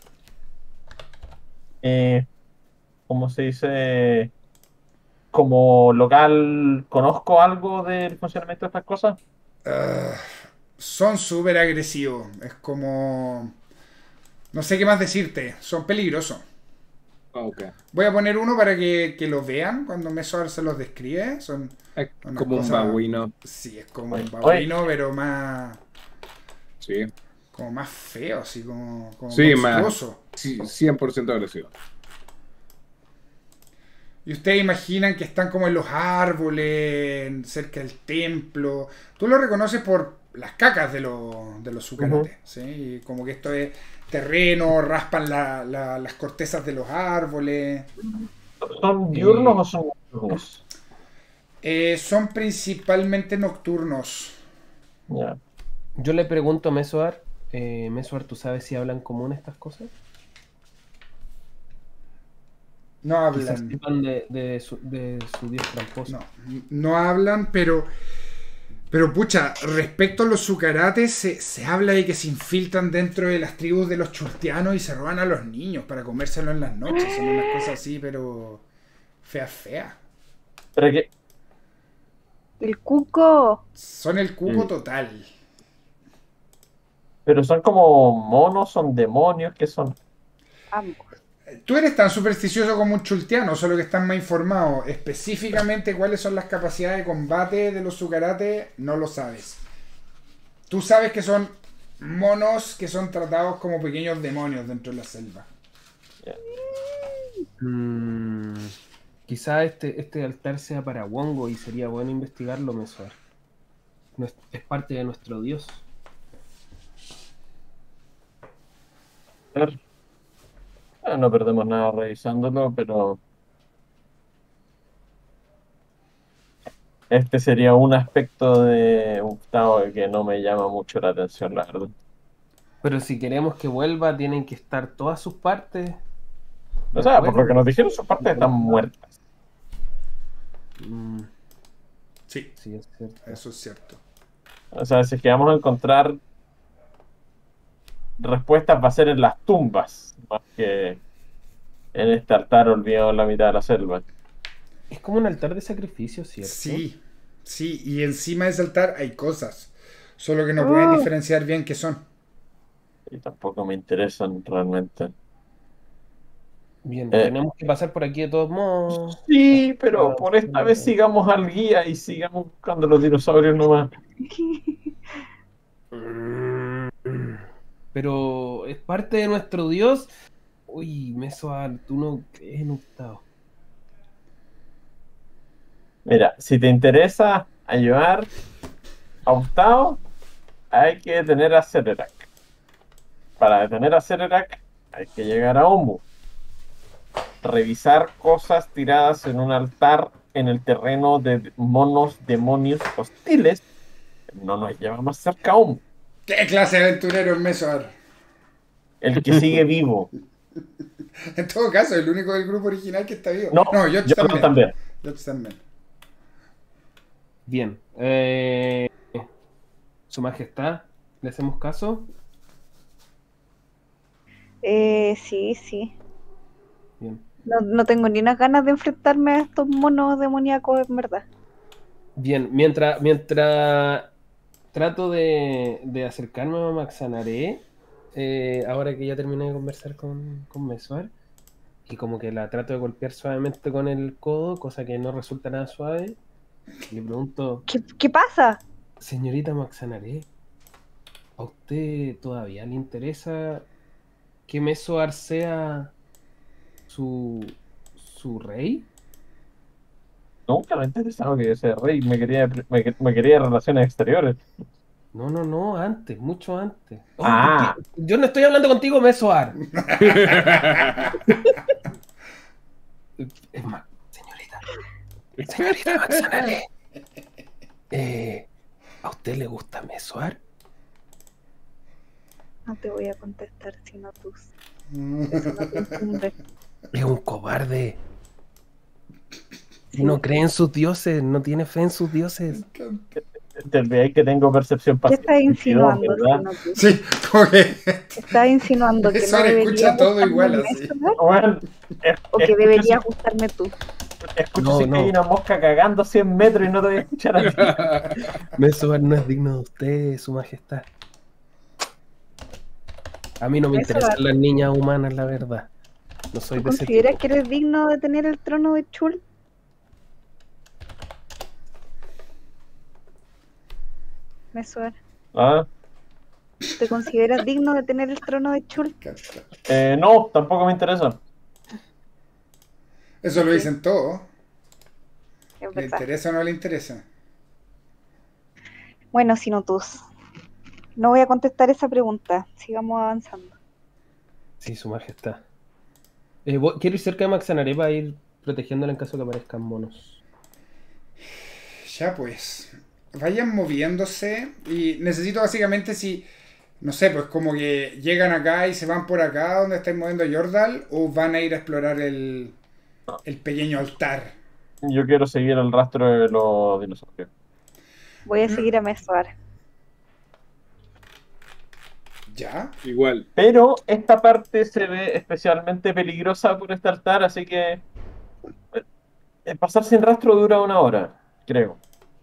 Eh, ¿Cómo se dice? Como local, ¿conozco algo del funcionamiento de estas cosas? Uh, son súper agresivos. Es como... No sé qué más decirte. Son peligrosos. Okay. Voy a poner uno para que, que los vean cuando Mesoar se los describe. Son es como cosas... un babuino. Sí, es como un babuino, Oye. pero más... Sí. Como más feo, así como, como sí, más. Sí, cien por ciento agresivo. Y ustedes imaginan que están como en los árboles, cerca del templo. Tú lo reconoces por las cacas de los, de los sucarates, uh-huh. ¿sí? Y como que esto es terreno, raspan la, la, las cortezas de los árboles. ¿Son diurnos eh, o son nocturnos? Eh, son principalmente nocturnos. Yeah. Yo le pregunto a Mesoar, eh, Mesoar, ¿tú sabes si hablan común estas cosas? No hablan. De, de, su, de su dios tramposo. No, no hablan, pero... Pero pucha, respecto a los sucarates, se, se habla de que se infiltran dentro de las tribus de los chultianos y se roban a los niños para comérselos en las noches. Son unas cosas así, pero... Fea, fea. ¿Pero qué? El cuco. Son el cuco sí. total. Pero son como monos, son demonios, ¿qué son? Ambos. Tú eres tan supersticioso como un chultiano, solo que estás más informado. Específicamente cuáles son las capacidades de combate de los sucarates, no lo sabes. Tú sabes que son monos que son tratados como pequeños demonios dentro de la selva. Yeah. Mm, quizá este, este altar sea para Wongo y sería bueno investigarlo, Mesoar. Es parte de nuestro dios. A ver. No perdemos nada revisándolo, pero este sería un aspecto de Gustavo que no me llama mucho la atención, la verdad. Pero si queremos que vuelva, tienen que estar todas sus partes. O sea, por lo que nos dijeron, sus partes están muertas. Mm. Sí, sí, es cierto. Eso es cierto. O sea, si es que vamos a encontrar respuestas va a ser en las tumbas, más que en este altar olvidado en la mitad de la selva. Es como un altar de sacrificio, ¿cierto? Sí, sí, y encima de ese altar hay cosas, solo que no pueden Oh. diferenciar bien qué son. Y tampoco me interesan realmente. Bien, Eh. tenemos que pasar por aquí de todos modos. Sí, pero por esta vez sigamos al guía y sigamos buscando los dinosaurios nomás. Mm, Pero es parte de nuestro dios. Uy, Mesoar, tú no crees en Octavo. Mira, si te interesa ayudar a Octavo, hay que detener a Cerarak. Para detener a Cerarak, hay que llegar a Ombu. Revisar cosas tiradas en un altar en el terreno de monos demonios hostiles. No nos lleva más cerca a Ombu. ¿Qué clase de aventurero es Mesoar? El que sigue vivo. En todo caso, el único del grupo original que está vivo. No, no yo yo también. también. Yo también. Bien. Eh, Su Majestad, ¿le hacemos caso? Eh, sí, sí. Bien. No, no tengo ni unas ganas de enfrentarme a estos monos demoníacos, en verdad. Bien, mientras, mientras trato de, de acercarme a Maxanaré, eh, ahora que ya terminé de conversar con, con Mesoar, y como que la trato de golpear suavemente con el codo, cosa que no resulta nada suave, le pregunto, ¿Qué, qué pasa? señorita Maxanaré, ¿a usted todavía le interesa que Mesoar sea su, su rey? Nunca me interesaba que yo sea rey. Me quería, me, me quería relaciones exteriores. No, no, no, antes, mucho antes. Oh, Ah. ¿por qué? Yo no estoy hablando contigo, Mesoar. Es más, señorita. Señorita Maxanaré. Eh, ¿A usted le gusta Mesoar? No te voy a contestar, sino tú. Eso no te incumbe. Es un cobarde. No cree en sus dioses, no tiene fe en sus dioses. Te olvidé que tengo percepción ¿Qué pasiva. estás insinuando, ¿Verdad? sino tú? Sí, como que ¿Estás insinuando que no Mesoar debería escucha todo gustarme igual el así. Mesoar? Bueno, es- ¿O que escucho debería si- gustarme tú? Escucho No, si no. hay una mosca cagando a cien metros y no te voy a escuchar a ti. Mesoar no es digno de usted, su majestad. A mí no me Mesoar. interesan las niñas humanas, la verdad. No soy ¿Tú de ese consideras tipo. que eres digno de tener el trono de Chul? Mesoar, Ah, ¿te consideras digno de tener el trono de Chul? eh, no, tampoco me interesa. Eso lo dicen todos. Es ¿Le verdad. interesa o no le interesa? Bueno, Sinotus, no voy a contestar esa pregunta. Sigamos avanzando. Sí, su majestad. Eh, voy- quiero ir cerca de Maxanaré para ir protegiéndola en caso que aparezcan monos. Ya pues, vayan moviéndose y necesito básicamente si, no sé, pues como que llegan acá y se van por acá donde estáis moviendo Yordal o van a ir a explorar el, el pequeño altar. Yo quiero seguir el rastro de los dinosaurios. Voy a seguir a Mesoar. ¿Ya? Igual. Pero esta parte se ve especialmente peligrosa por este altar, así que eh, pasar sin rastro dura una hora, creo.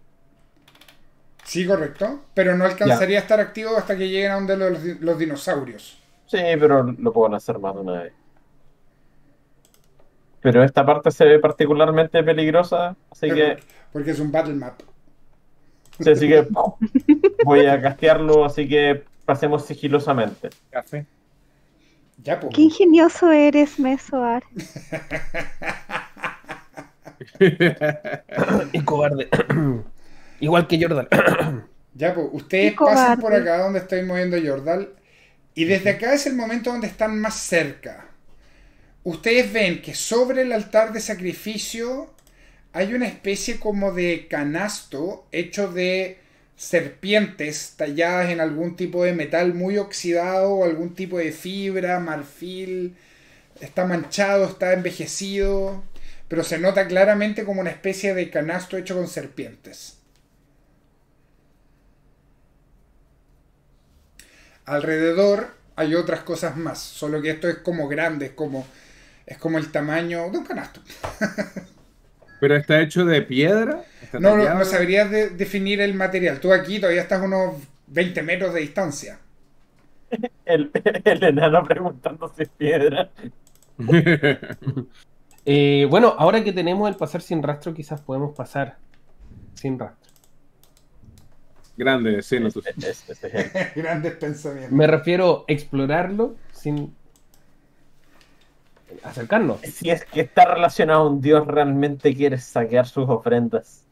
Sí, correcto. Pero no alcanzaría a estar activo hasta que lleguen a donde los, los dinosaurios. Sí, pero lo pueden hacer más de una vez. Pero esta parte se ve particularmente peligrosa, así que, Porque es un battle map. sí, así que voy a castearlo, así que pasemos sigilosamente. Café. Ya, pues. Qué ingenioso eres, Mesoar. Y cobarde. Igual que Jordan. Ya, pues. Ustedes Qué pasan cobarde. por acá donde estoy moviendo Yordal. Y desde acá es el momento donde están más cerca. Ustedes ven que sobre el altar de sacrificio hay una especie como de canasto hecho de serpientes talladas en algún tipo de metal muy oxidado o algún tipo de fibra, marfil. Está manchado, está envejecido, pero se nota claramente como una especie de canasto hecho con serpientes. Alrededor hay otras cosas más, solo que esto es como grande, es como, es como el tamaño de un canasto. Pero está hecho de piedra. ¿Está No, no, tallado? no sabrías de- definir el material. Tú aquí todavía estás a unos veinte metros de distancia. El, el enano preguntando si es piedra. Eh, bueno, ahora que tenemos el pasar sin rastro, quizás podemos pasar sin rastro. Grande, sí, no tú. Este- este- este es el- Grandes pensamientos. Me refiero a explorarlo sin acercarnos. Si es que está relacionado a un dios, realmente quieres saquear sus ofrendas.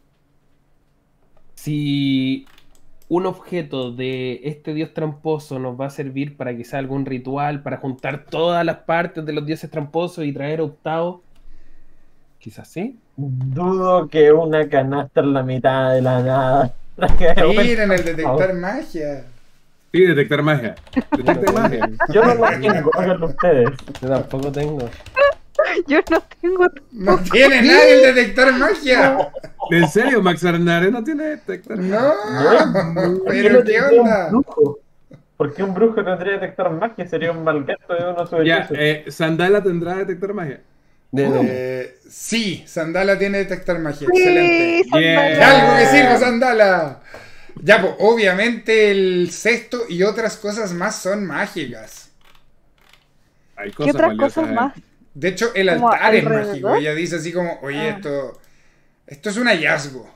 Si un objeto de este dios tramposo nos va a servir para quizá algún ritual, para juntar todas las partes de los dioses tramposos y traer octavos, quizás sí. Dudo que una canasta en la mitad de la nada. Miren el detectar magia. Sí, detectar magia. Detectar magia. Yo no lo tengo, háganlo ustedes. Yo tampoco tengo. Yo no tengo. No tiene nadie el detectar magia. ¿En serio, Max Arnare no tiene detectar magia? No, Yo pero no ¿qué tendría un onda? brujo. ¿Por qué un brujo tendría que detectar magia? Sería un mal gasto de uno de sus Ya, hechizos. eh, Sandala tendrá detectar magia. ¿De dónde? Eh, sí, Sandala tiene detectar magia. Sí, Excelente. Sandala. Algo que sirva, Sandala. Ya, pues, obviamente el cesto y otras cosas más son mágicas. Hay ¿Qué cosas otras valiosas, cosas eh. más? De hecho, el ¿Como altar es alrededor? mágico. Ella dice así como, oye, Ah. esto, esto es un hallazgo.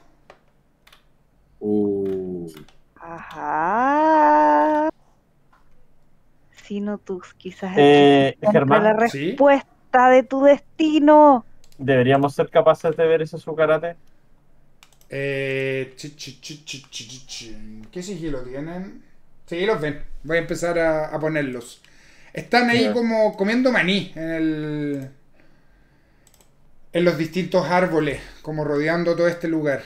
Uh, Ajá. Sinotus, quizás Eh, encuentre Germán, la ¿sí? respuesta de tu destino. ¿deberíamos ser capaces de ver ese su karate? Eh, chi, chi, chi, chi, chi, chi, chi. ¿Qué sigilo tienen? Sí, los ven. Voy a empezar a, a ponerlos. Están ahí Ya. como comiendo maní en el, en los distintos árboles, como rodeando todo este lugar.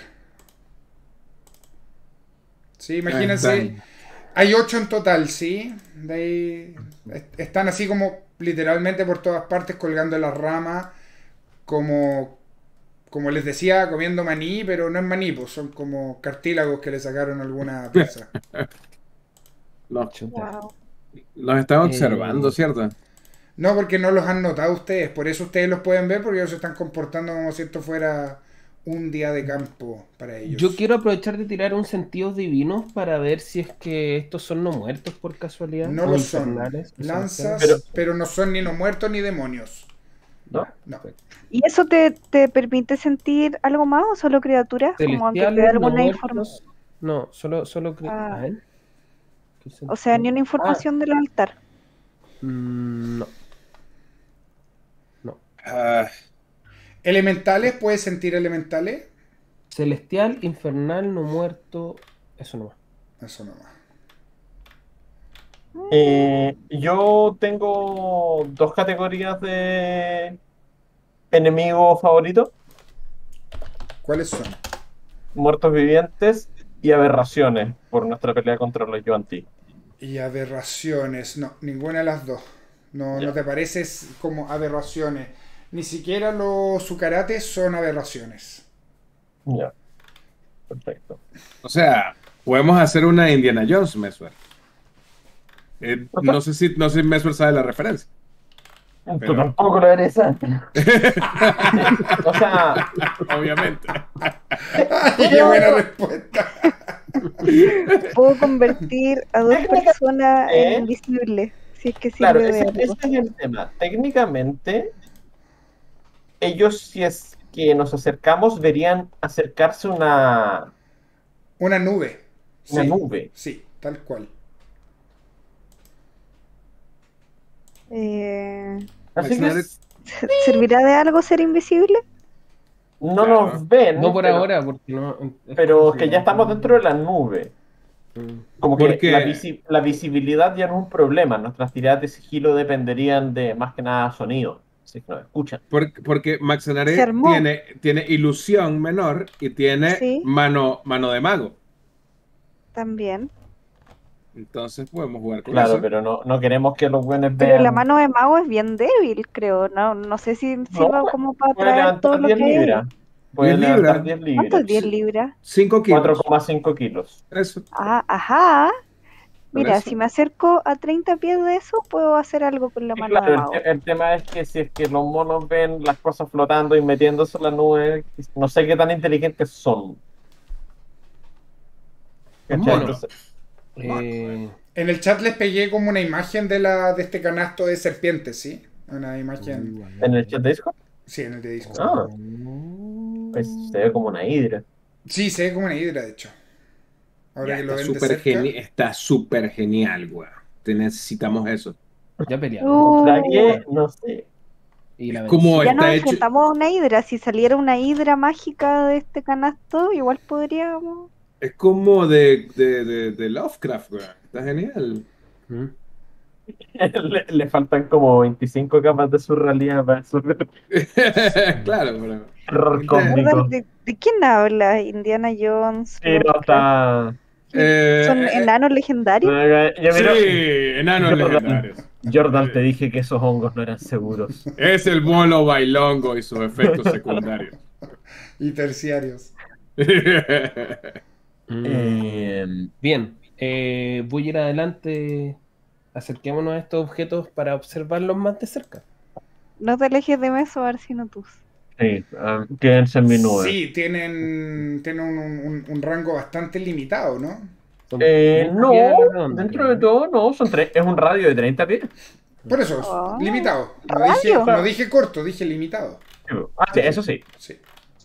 Sí, imagínense. están. Hay ocho en total, ¿sí? De ahí, est- están así como literalmente por todas partes colgando en las ramas, como, como les decía, comiendo maní, pero no es maní, pues son como cartílagos que le sacaron alguna pieza. No, Chuta. Wow. los están Eh, observando, ¿cierto? No, porque no los han notado ustedes, por eso ustedes los pueden ver, porque ellos se están comportando como si esto fuera un día de campo para ellos. Yo quiero aprovechar de tirar un sentidos divinos para ver si es que estos son no muertos por casualidad. No o lo son. infernales, o Lanzas, celestiales. pero, Pero- no son ni no muertos ni demonios. ¿No? No. ¿Y eso te, te permite sentir algo más o solo criaturas? Como aunque te dé Celestiales, no alguna muertos. información. No, solo, solo cre- Ah. a ver. ¿Qué O sea, ni sentido? una información del altar. Mm, no. Ah, Elementales, ¿puedes sentir elementales? Celestial, infernal, no muerto. Eso nomás. Eso nomás. Eh, yo tengo dos categorías de enemigos favoritos: ¿Cuáles son? muertos vivientes y aberraciones, por nuestra pelea contra los Yuan-Ti. Y aberraciones. No, ninguna de las dos. No, Ya. no te pareces como aberraciones. Ni siquiera los sucarates son aberraciones. Ya. Perfecto. o sea, podemos hacer una Indiana Jones, Meswer. Eh, no sé si, no sé si Meswer sabe la referencia. Tú Pero- tampoco lo eres. ¿eh? O sea, Obviamente. ¡Ay, qué buena respuesta! Puedo convertir a dos personas ¿Eh? en invisibles. Si es que sirve claro, de ese, algo. ese es el tema. Técnicamente, ellos, si es que nos acercamos, verían acercarse una, Una nube. una Sí, nube. sí, tal cual. Eh, Así que Max ¿Servirá de algo ser invisible? no Claro. nos ven, No por pero, ahora, porque no. es pero como que si- ya estamos dentro de la nube. Mm. Como que Porque- la, visi- la visibilidad ya no es un problema. Nuestras tiradas de sigilo dependerían de más que nada sonido. Así que nos escuchan. Porque, porque Max Se Arnare armó. tiene, tiene ilusión menor y tiene Sí. mano, mano de mago. También. Entonces podemos jugar con Claro, eso. pero no, no queremos que los buenos Pero vean. la mano de mago es bien débil, creo. No, no sé si sirva No, como para Puede traer todo levantar lo diez que hay. libras. Puede diez levantar libras. diez ¿Cuánto libras. es diez libras? cinco cuatro kilos. coma cinco kilos. Eso. Ah, ajá. Por Mira, eso. si me acerco a treinta pies de eso, puedo hacer algo con la Y mano de claro, mago. el, el tema es que si es que los monos ven las cosas flotando y metiéndose en la nube, no sé qué tan inteligentes son. ¿Cachai? Monos. Entonces, Eh, En el chat les pegué como una imagen de la de este canasto de serpientes, ¿sí? Una imagen. ¿En el chat de Discord? Sí, en el de Discord. Ah, pues se ve como una hidra. Sí, se ve como una hidra, de hecho. Ahora Ya, que lo está ven de súper cerca. geni- está súper genial, weón. Te necesitamos eso. Ya peleamos. Uh, ¿Para qué? No sé. Y la Es como ya vencí. nos está hecho. enfrentamos a una hidra. Si saliera una hidra mágica de este canasto, igual podríamos. Es como de, de, de, de Lovecraft, weón. Está genial. ¿Mm? Le, le faltan como veinticinco capas de surrealidad para su Claro, pero. terror Inte- cósmico. ¿De, de quién habla? Indiana Jones. Sí, no, Lovecraft. está. Eh, ¿Son eh, enanos legendarios? Yo sí, miro- enanos Jordan, legendarios. Jordan, te dije que esos hongos no eran seguros. Es el mono bailongo y sus efectos secundarios. Y terciarios. Mm. Eh, Bien, eh, voy a ir adelante. Acerquémonos a estos objetos para observarlos más de cerca. No te alejes de Mesoar, sino tú. sí, ah, quédense en mi nube. Sí, tienen, tienen un, un- un rango bastante limitado, ¿no? Son Eh, treinta no, pies a la redonda, dentro creo, de ¿no? todo, no, son tres, es un radio de treinta pies. Por eso, Oh, limitado. No dije, radio. no dije corto, dije limitado. Ah, sí, eso sí. Sí.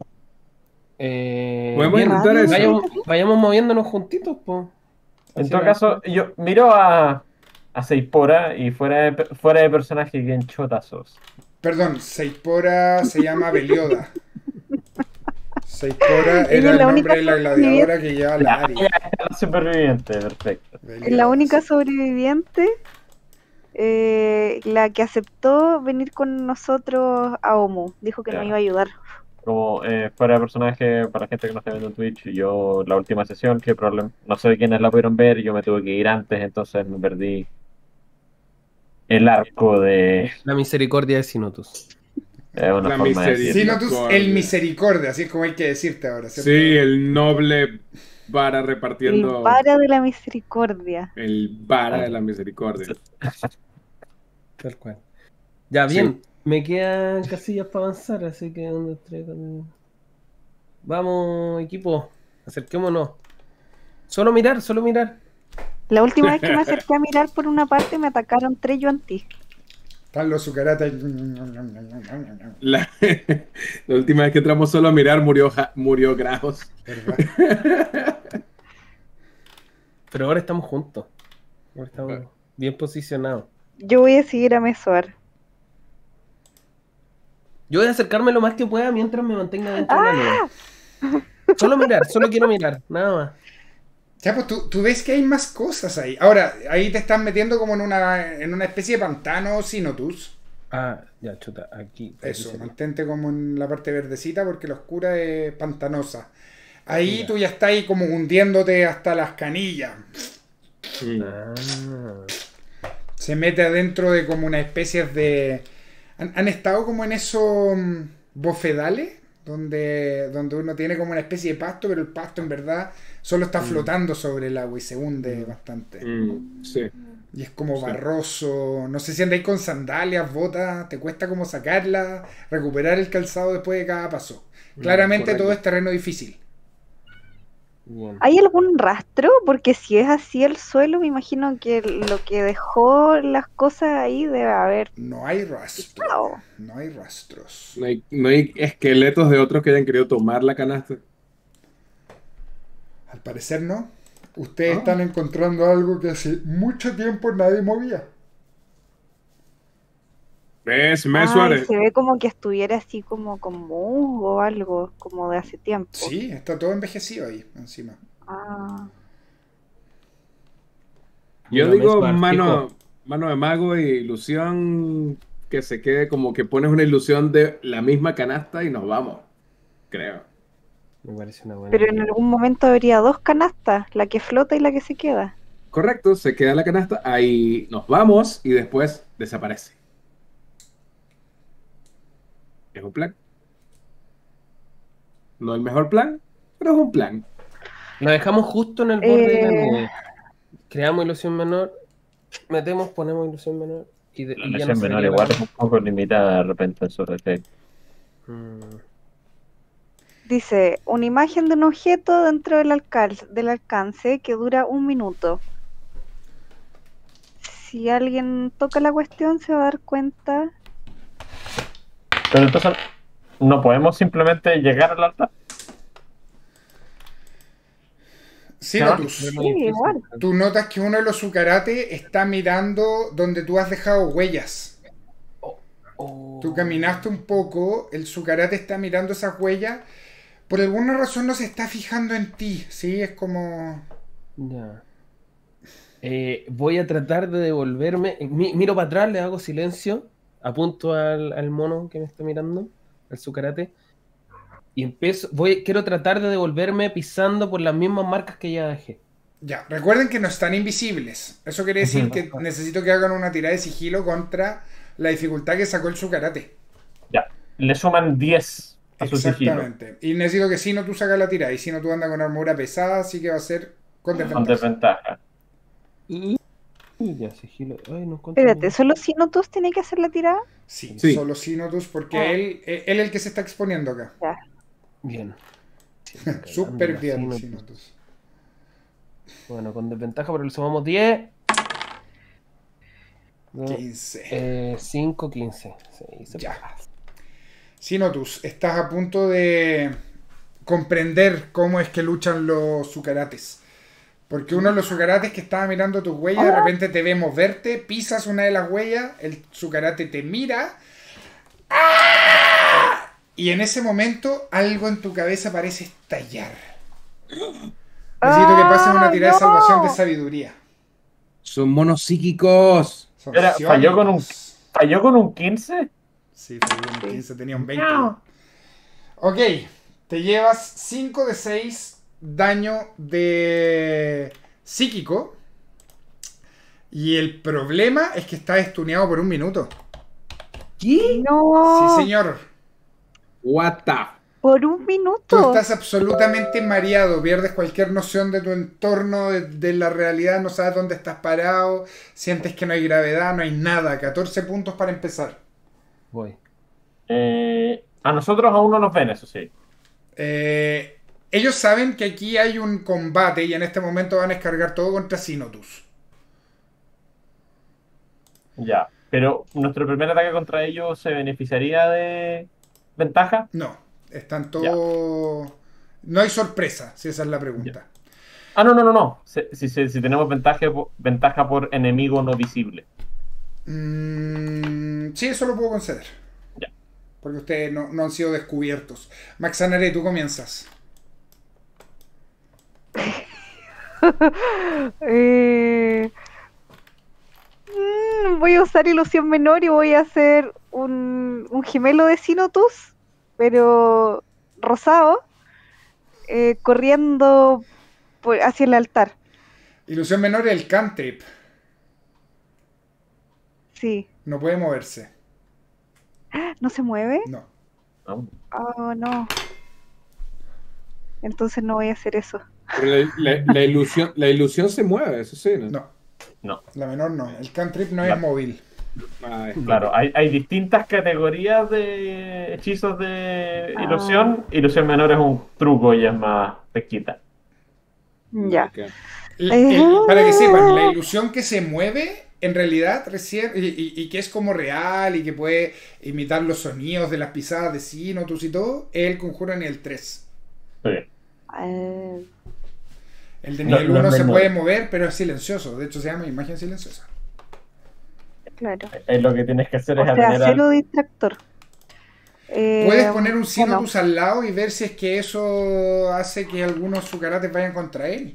Eh, Podemos bien, intentar Radio. eso. vayamos, vayamos moviéndonos juntitos, po. En Hacia todo la- caso, yo miro a, a Seipora y fuera de, per- fuera de personaje, bien chotazos. Perdón, Seipora se llama Belioda. Seipora Ella era es el la nombre única de la gladiadora que lleva la Ya, Ari. ella es la superviviente, perfecto. Es la única sobreviviente, eh, la que aceptó venir con nosotros a Omu. Dijo que Ya. nos iba a ayudar. Como eh, fuera de personaje, para la gente que no está viendo en Twitch, yo la última sesión, que probablemente no sé quiénes la pudieron ver, yo me tuve que ir antes, entonces me perdí el arco de La misericordia de Sinotus. eh, una La forma de miseria. decirlo. Sinotus, Misericordia. el misericordia, así es como hay que decirte ahora, ¿cierto? Sí, el noble vara El repartiendo vara de la misericordia. el vara de la misericordia. Tal cual. Ya, bien. Me quedan casillas para avanzar, así que uno, tres, cuatro. Vamos, equipo. Acerquémonos. Solo mirar, solo mirar. La última vez que me acerqué a mirar por una parte me atacaron tres yuan-ti. Están los sucaratas. La, la última vez que entramos solo a mirar murió, Ja- murió Graus. ¿Verdad? Pero ahora estamos juntos. Ahora estamos bien posicionados. Yo voy a seguir a Mesoar. Yo voy a acercarme lo más que pueda mientras me mantenga dentro de la nube. Solo mirar, solo quiero mirar, nada más. Ya, pues tú, tú ves que hay más cosas ahí. Ahora, ahí te estás metiendo como en una, en una especie de pantano Sinotus. Ah, ya, chuta, aquí. aquí Eso, sería. mantente como en la parte verdecita porque la oscura es pantanosa. Ahí Ya. tú ya estás ahí como hundiéndote hasta las canillas. Ah, Se mete adentro de como una especie de... ¿Han, han estado como en esos mm, bofedales? Donde, donde uno tiene como una especie de pasto, pero el pasto en verdad solo está flotando sobre el agua y se hunde bastante. Mm, sí. Y es como Sí. barroso. No sé si andáis con sandalias, botas, te cuesta como sacarlas, recuperar el calzado después de cada paso. Claramente correcto. todo es terreno difícil. bien. ¿Hay algún rastro? Porque si es así el suelo, me imagino que lo que dejó las cosas ahí debe haber No hay rastro. estado. No hay rastros. No hay, no hay esqueletos de otros que hayan querido tomar la canasta. Al parecer no. Ustedes Ah. están encontrando algo que hace mucho tiempo nadie movía. ¿Ves, Ay, Mesuare? se ve como que estuviera así como con musgo o algo, como de hace tiempo. Sí, está todo envejecido ahí encima. Ah, Yo Mira, digo Mesuar, mano, fijo. mano de mago e ilusión que se quede como que pones una ilusión de la misma canasta y nos vamos. Creo. Me parece una buena pero en idea. algún momento habría dos canastas, la que flota y la que se queda. Correcto, se queda la canasta, ahí nos vamos y después desaparece. Es un plan. No el mejor plan, pero es un plan. Lo dejamos justo en el borde de la Eh. nube. Creamos ilusión menor, metemos, ponemos ilusión menor y, de, La y ya lesión no se menor vería igual la- es un poco limitada de repente en su efecto. Mm, Dice, una imagen de un objeto dentro del, alcal- del alcance que dura un minuto. Si alguien toca la cuestión se va a dar cuenta Pero entonces, ¿no podemos simplemente llegar al altar? Sinotus, Sí, igual. tú notas que uno de los Zucarate está mirando donde tú has dejado huellas. Oh. Tú caminaste un poco, el Zucarate está mirando esas huellas. Por alguna razón no se está fijando en ti, ¿sí? Es como... Ya. Eh, voy a tratar de devolverme. Mi- miro para atrás, le hago silencio, apunto al, al mono que me está mirando, al Zucarate, y empiezo. Voy, quiero tratar de devolverme pisando por las mismas marcas que ya dejé. Ya, recuerden que no están invisibles. Eso quiere decir Ujú. que necesito que hagan una tirada de sigilo contra la dificultad que sacó el Zucarate. Ya. Le suman diez a su sigilo. Exactamente. Y necesito que si no tú sacas la tirada y si no tú andas con armadura pesada, así que va a ser con Con desventaja. desventaja. Y ya, sigilo. Ay, no encuentro Espérate, nada. ¿solo Sinotus tiene que hacer la tirada? Sí, Sí. solo Sinotus, porque Ah. él, él es el que se está exponiendo acá. Ya. Bien. Súper bien, Cagando la Sinotus. Bueno, con desventaja, pero le sumamos diez. quince. Eh, cinco, quince. Sí, se Ya. pasa. Sinotus, estás a punto de comprender cómo es que luchan los Zucarates. Porque uno de los Zucarates que estaba mirando tus huellas, de repente te ve moverte, pisas una de las huellas, el Zucarate te mira. ¡Ah! Y en ese momento algo en tu cabeza parece estallar. Necesito que pases una ¡Ah, tirada de no! salvación de sabiduría. Son monos psíquicos. Son Era, falló con un- psiónicos. ¿Falló con un quince? Sí, falló con un quince, tenía un veinte. Ok, te llevas cinco de seis daño de psíquico. Y el problema es que estás estuneado por un minuto. ¿Qué? No, Sí, señor. What the... por un Tú minuto. estás absolutamente mareado, pierdes cualquier noción de tu entorno, de, de la realidad, no sabes dónde estás parado, sientes que no hay gravedad, no hay nada. catorce puntos para empezar. Voy. Eh, a nosotros aún no nos ven, eso sí. Eh, ellos saben que aquí hay un combate y en este momento van a descargar todo contra Sinotus. Ya. Pero nuestro primer ataque contra ellos se beneficiaría de ventaja. No, están todos... No hay sorpresa, si esa es la pregunta. Ah, no, no, no, no. Si, si, si- si tenemos ventaja, po- ventaja por enemigo no visible. Mm, sí, eso lo puedo conceder. Ya. Porque ustedes no, no han sido descubiertos. Maxanare, tú comienzas. Eh, mm, voy a usar ilusión menor y voy a hacer un, un gemelo de Sinotus, pero rosado, eh, corriendo por- hacia el altar. Ilusión menor, el cantrip. Sí. No puede moverse. ¿No se mueve? No. ¿No? Oh, no. Entonces no voy a hacer eso. Pero la, la- la ilusión, la ilusión se mueve, eso sí, ¿no? No. No. La menor no. El cantrip no La- es móvil. Ay, Claro, hay, hay distintas categorías de hechizos de Ah. ilusión. Ilusión menor es un truco y es más pesquita. Ya. ok. El- el- para que sepan, la ilusión que se mueve, en realidad, recién, y, y- y que es como real y que puede imitar los sonidos de las pisadas de Sinotus y todo, es el conjuro nivel tres. Sí. Eh, El de No, nivel no uno es se menor. puede mover, pero es silencioso. De hecho, se llama imagen silenciosa. claro. Es lo que tienes que hacer O es sea, atener al- cero distractor. Eh, Puedes poner un bueno, Sinotus al lado y ver si es que eso hace que algunos Zucarates vayan contra él.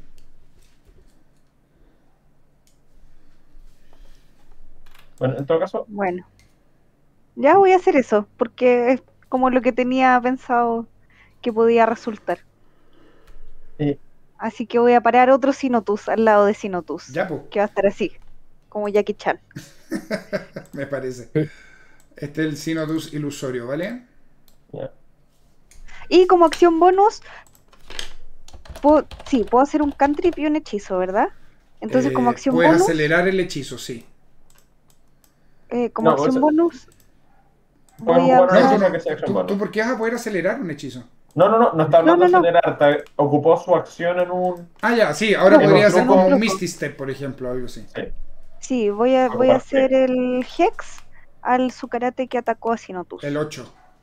Bueno, en todo caso, Bueno, ya voy a hacer eso, porque es como lo que tenía pensado que podía resultar. eh, Así que voy a parar otro Sinotus al lado de Sinotus, Ya, pues, que va a estar así, como Jackie Chan. me parece. Este es el Sinotus ilusorio, ¿vale? ya. Y como acción bonus, puedo, sí, puedo hacer un cantrip y un hechizo, ¿verdad? Entonces, Eh, como acción puedes bonus, acelerar el hechizo, sí. eh, como No, acción eso- bonus, Podemos voy a jugar un No, usar- tú, hechizo no, que sea acción tú- bonus. tú ¿por qué vas a poder acelerar un hechizo? No, no, no, no está hablando No, no, no. de acelerar. está- ocupó su acción en un. Ah, ya, sí, ahora No, podría no, ser no, como no. un Misty Step, por ejemplo, algo así. Sí. Sí, voy a, voy a Aparte. hacer el Hex al Zucarate que atacó a Sinotus. El ocho.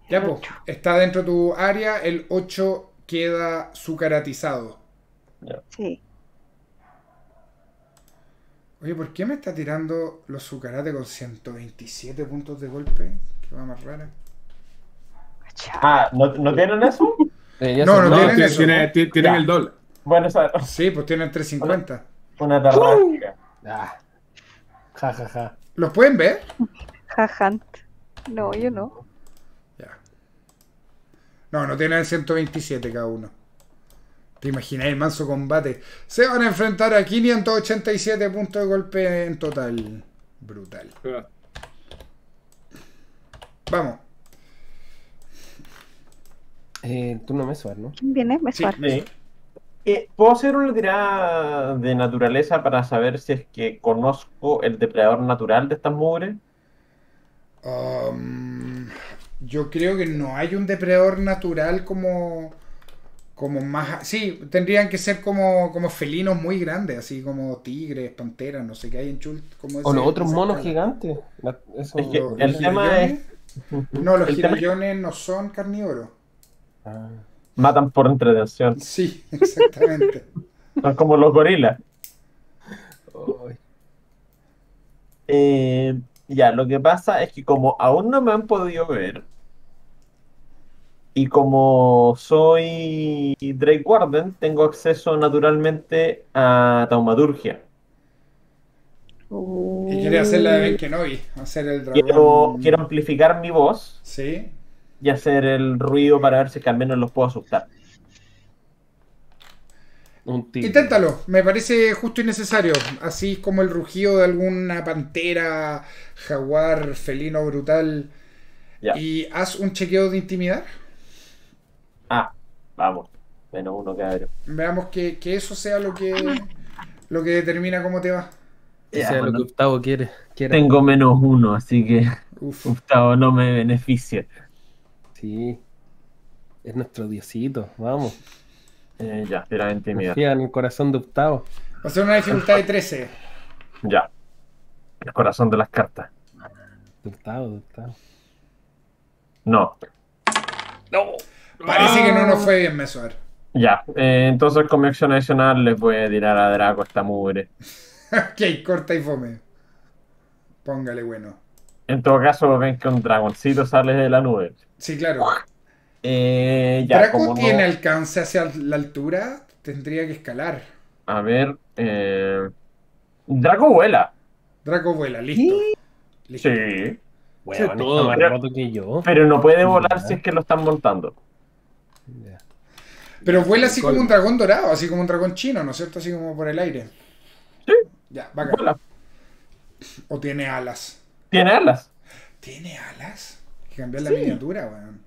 Ya, pues, está dentro de tu área, el ocho queda sucaratizado. Sí. Oye, ¿por qué me está tirando los sucarates con ciento veintisiete puntos de golpe? Qué va más rara. Chao. Ah, ¿no, ¿no tienen eso? Debería No, ser no No, tienen tiene- eso, tiene- ¿no? ti- tienen Ya. el doble. Bueno, esa Sí, pues tienen trescientos cincuenta. una tarrástica. Ah. Ja, ja, ja. ¿Los pueden ver? Jajant. No, yo no. Ya. No, no tienen ciento veintisiete cada uno. ¿Te imaginas el manso combate? Se van a enfrentar a quinientos ochenta y siete puntos de golpe en total. Brutal. Vamos. Eh, turno Mesuar, ¿no? ¿Quién viene? Me Sí. suar. Sí. Eh, ¿Puedo hacer una tirada de naturaleza para saber si es que conozco el depredador natural de estas mugres? Um, yo creo que no hay un depredador natural como como más, sí, tendrían que ser como como felinos muy grandes, así como tigres, panteras, no sé qué hay en Chult, como O ese- los otros esa monos escala. gigantes. La- eso- Es que Los- el los tema girallones- es... no, los el tema- girallones no son carnívoros. Ah. Matan por entretención. Sí, exactamente. Son como los gorilas. Ay. Eh, ya, lo que pasa es que como aún no me han podido ver, y como soy Drake Warden, tengo acceso naturalmente a taumaturgia. Y quiere hacer la de Ben Kenobi, hacer el dragón. Quiero, quiero amplificar mi voz Sí. y hacer el ruido para ver si es que al menos los puedo asustar. Un tigre. Inténtalo, me parece justo y necesario. Así como el rugido de alguna pantera, jaguar, felino brutal. Ya. Y haz un chequeo de intimidad. Ah, vamos. Menos uno, cabrón. Veamos que, que eso sea lo que lo que determina cómo te va. Que Ya, sea lo bueno. que Gustavo quiere. quiera. Tengo menos uno, así que Uf. Gustavo no me beneficia. Sí. Es nuestro diosito. Vamos. Eh, ya, tira intimidad. Confía en el corazón de Gustavo. Va a ser una dificultad de trece. Ya. El corazón de las cartas. Gustavo, Gustavo. No. Parece que no nos fue bien, Mesuar. Ya. Eh, entonces con mi acción adicional les voy a tirar a Draco esta mugre. Ok, corta y fome. Póngale bueno. En todo caso, ven que un dragoncito sale de la nube. Sí, claro. Eh, ya, Draco como no- tiene alcance hacia la altura, tendría que escalar. A ver. Eh... Draco vuela. Draco vuela, listo. Listo. Sí. Bueno, Sí, todo. está más Pero- roto que yo. Pero no puede volar si es que lo están montando. Ya. Pero vuela así como Colmo. un dragón dorado, así como un dragón chino, ¿no es cierto? Así como por el aire. Sí. Ya, bacán. Vuela. O tiene alas. Tiene alas. ¿Tiene alas? Hay que cambiar la Sí. miniatura, weón.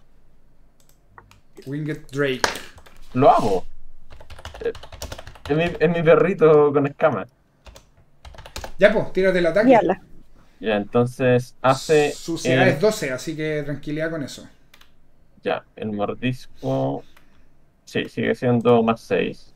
Winged Drake. Lo amo. Eh, Es mi, es mi perrito con escamas. Ya, pues, tírate el ataque. Y ala. Ya, entonces hace. Su C A el- es doce, así que tranquilidad con eso. Ya, el mordisco. Sí, sigue siendo más seis.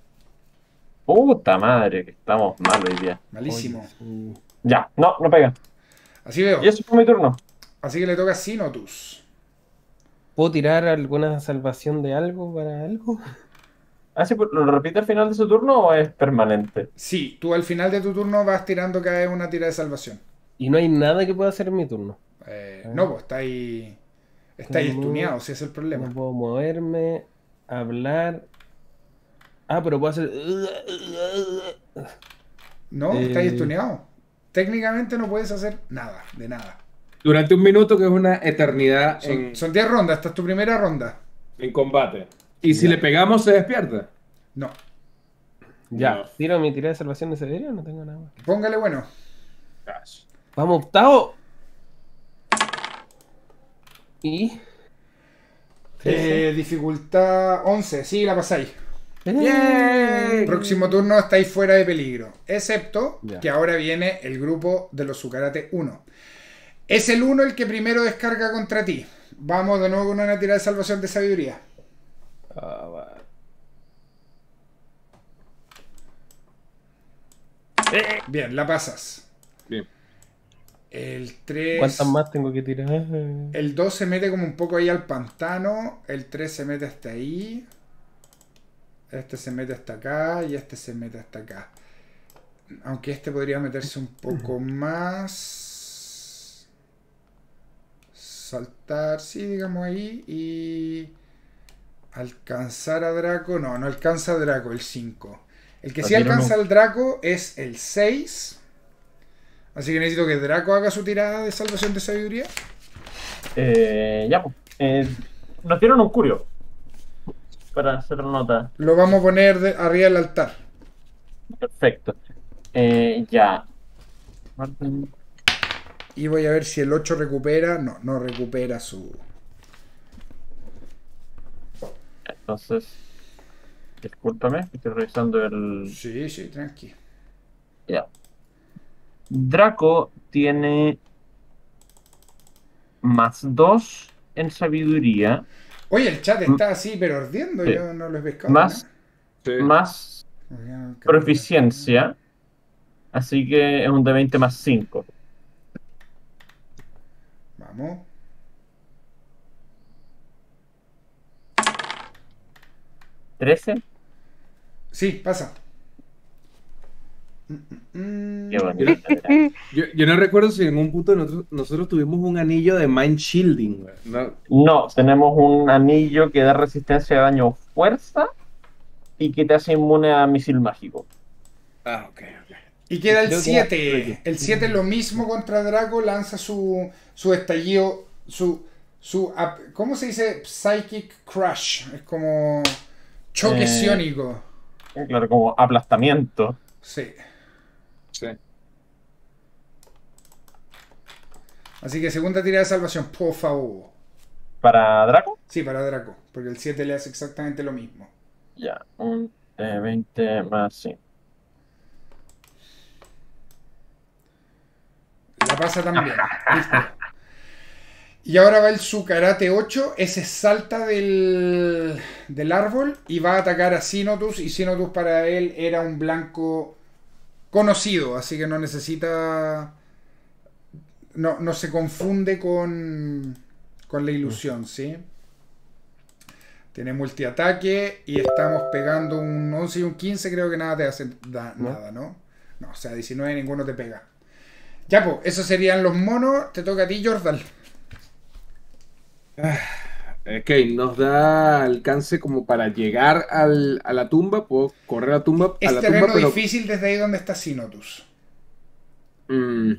Puta madre, que estamos mal hoy día. Malísimo. Oye, sí. Ya, no, no pega. Así veo. Y eso fue mi turno. Así que le toca a Sinotus. ¿Puedo tirar alguna salvación de algo para algo? Ah, sí, pues, ¿lo repite al final de su turno o es permanente? Sí, tú al final de tu turno vas tirando cada vez una tira de salvación. Y no hay nada que pueda hacer en mi turno. Eh, Ah. no, pues está ahí. Está ahí ¿Cómo? estuneado, si ese es el No problema. puedo moverme, hablar. Ah, pero puedo hacer. No, Eh. está ahí estuneado. Técnicamente no puedes hacer nada, de nada. Durante un minuto, que es una eternidad Son, en, son diez rondas, esta es tu primera ronda. en combate. Y si Ya. le pegamos, se despierta. No, Ya, No. tiro mi tirada de salvación de Severio, no tengo nada más. póngale bueno. Gosh. Vamos, Octavo. Y. Eh, dificultad once, sí, la pasáis. ¡Yay! Próximo turno estáis fuera de peligro. Excepto Ya. que ahora viene el grupo de los Sucarate uno. Es el uno el que primero descarga contra ti. Vamos de nuevo con una tirada de salvación de sabiduría. Ah, va. Bien, la pasas. Bien. El tres. ¿Cuántas más tengo que tirar? El dos se mete como un poco ahí al pantano. El tres se mete hasta ahí. Este se mete hasta acá. Y este se mete hasta acá. Aunque este podría meterse un poco más. Saltar, sí, digamos ahí. Y alcanzar a Draco. No, no alcanza a Draco, el cinco. El que sí Aquí no, alcanza no. al Draco es el seis. Así que necesito que Draco haga su tirada de salvación de sabiduría. Eh, ya, pues. Eh, nos dieron un curio. Para hacer nota. Lo vamos a poner de- arriba del altar. Perfecto. Eh, ya. Y voy a ver si el ocho recupera. No, no recupera su... Entonces. Discúlpame, estoy revisando el. Sí, sí, tranqui. Ya. Draco tiene más dos en sabiduría, Oye, el chat está así, pero ardiendo. Sí. Yo no lo he pescado. más, Sí. más ¿no? proficiencia. Así que es un de veinte más cinco. Vamos. trece. Sí, pasa. Mm, mm, mm. Qué bonito. era. Yo, yo no recuerdo si en un punto nosotros, nosotros tuvimos un anillo de Mind Shielding. güey. No, No, tenemos un anillo que da resistencia a daño fuerza y que te hace inmune a misil mágico. ah, ok, ok. Y queda el Creo que- siete. El siete es lo mismo contra Draco. Lanza su, su estallido. Su, su. ap- ¿Cómo se dice? Psychic Crush. Es como. Choque Eh. psiónico. Claro, como aplastamiento. Sí. Sí. Así que segunda tirada de salvación, por favor. Para Draco. Sí, para Draco. Porque el siete le hace exactamente lo mismo. Ya, un de veinte más cinco. La pasa también. Listo. Y ahora va el su karate ocho. Ese salta del, del árbol y va a atacar a Sinotus. Y Sinotus para él era un blanco conocido. Así que no necesita. No, no se confunde con, con la ilusión, ¿sí? Tiene multiataque y estamos pegando un once y un quince. Creo que nada te hace da- No. nada, ¿no? No, o sea, diecinueve ninguno te pega. Ya, pues, esos serían los monos. Te toca a ti, Jordan. Ok, nos da alcance como para llegar al, a la tumba. Puedo correr a la tumba, a Es la terreno tumba, pero difícil desde ahí donde está Sinotus. mm,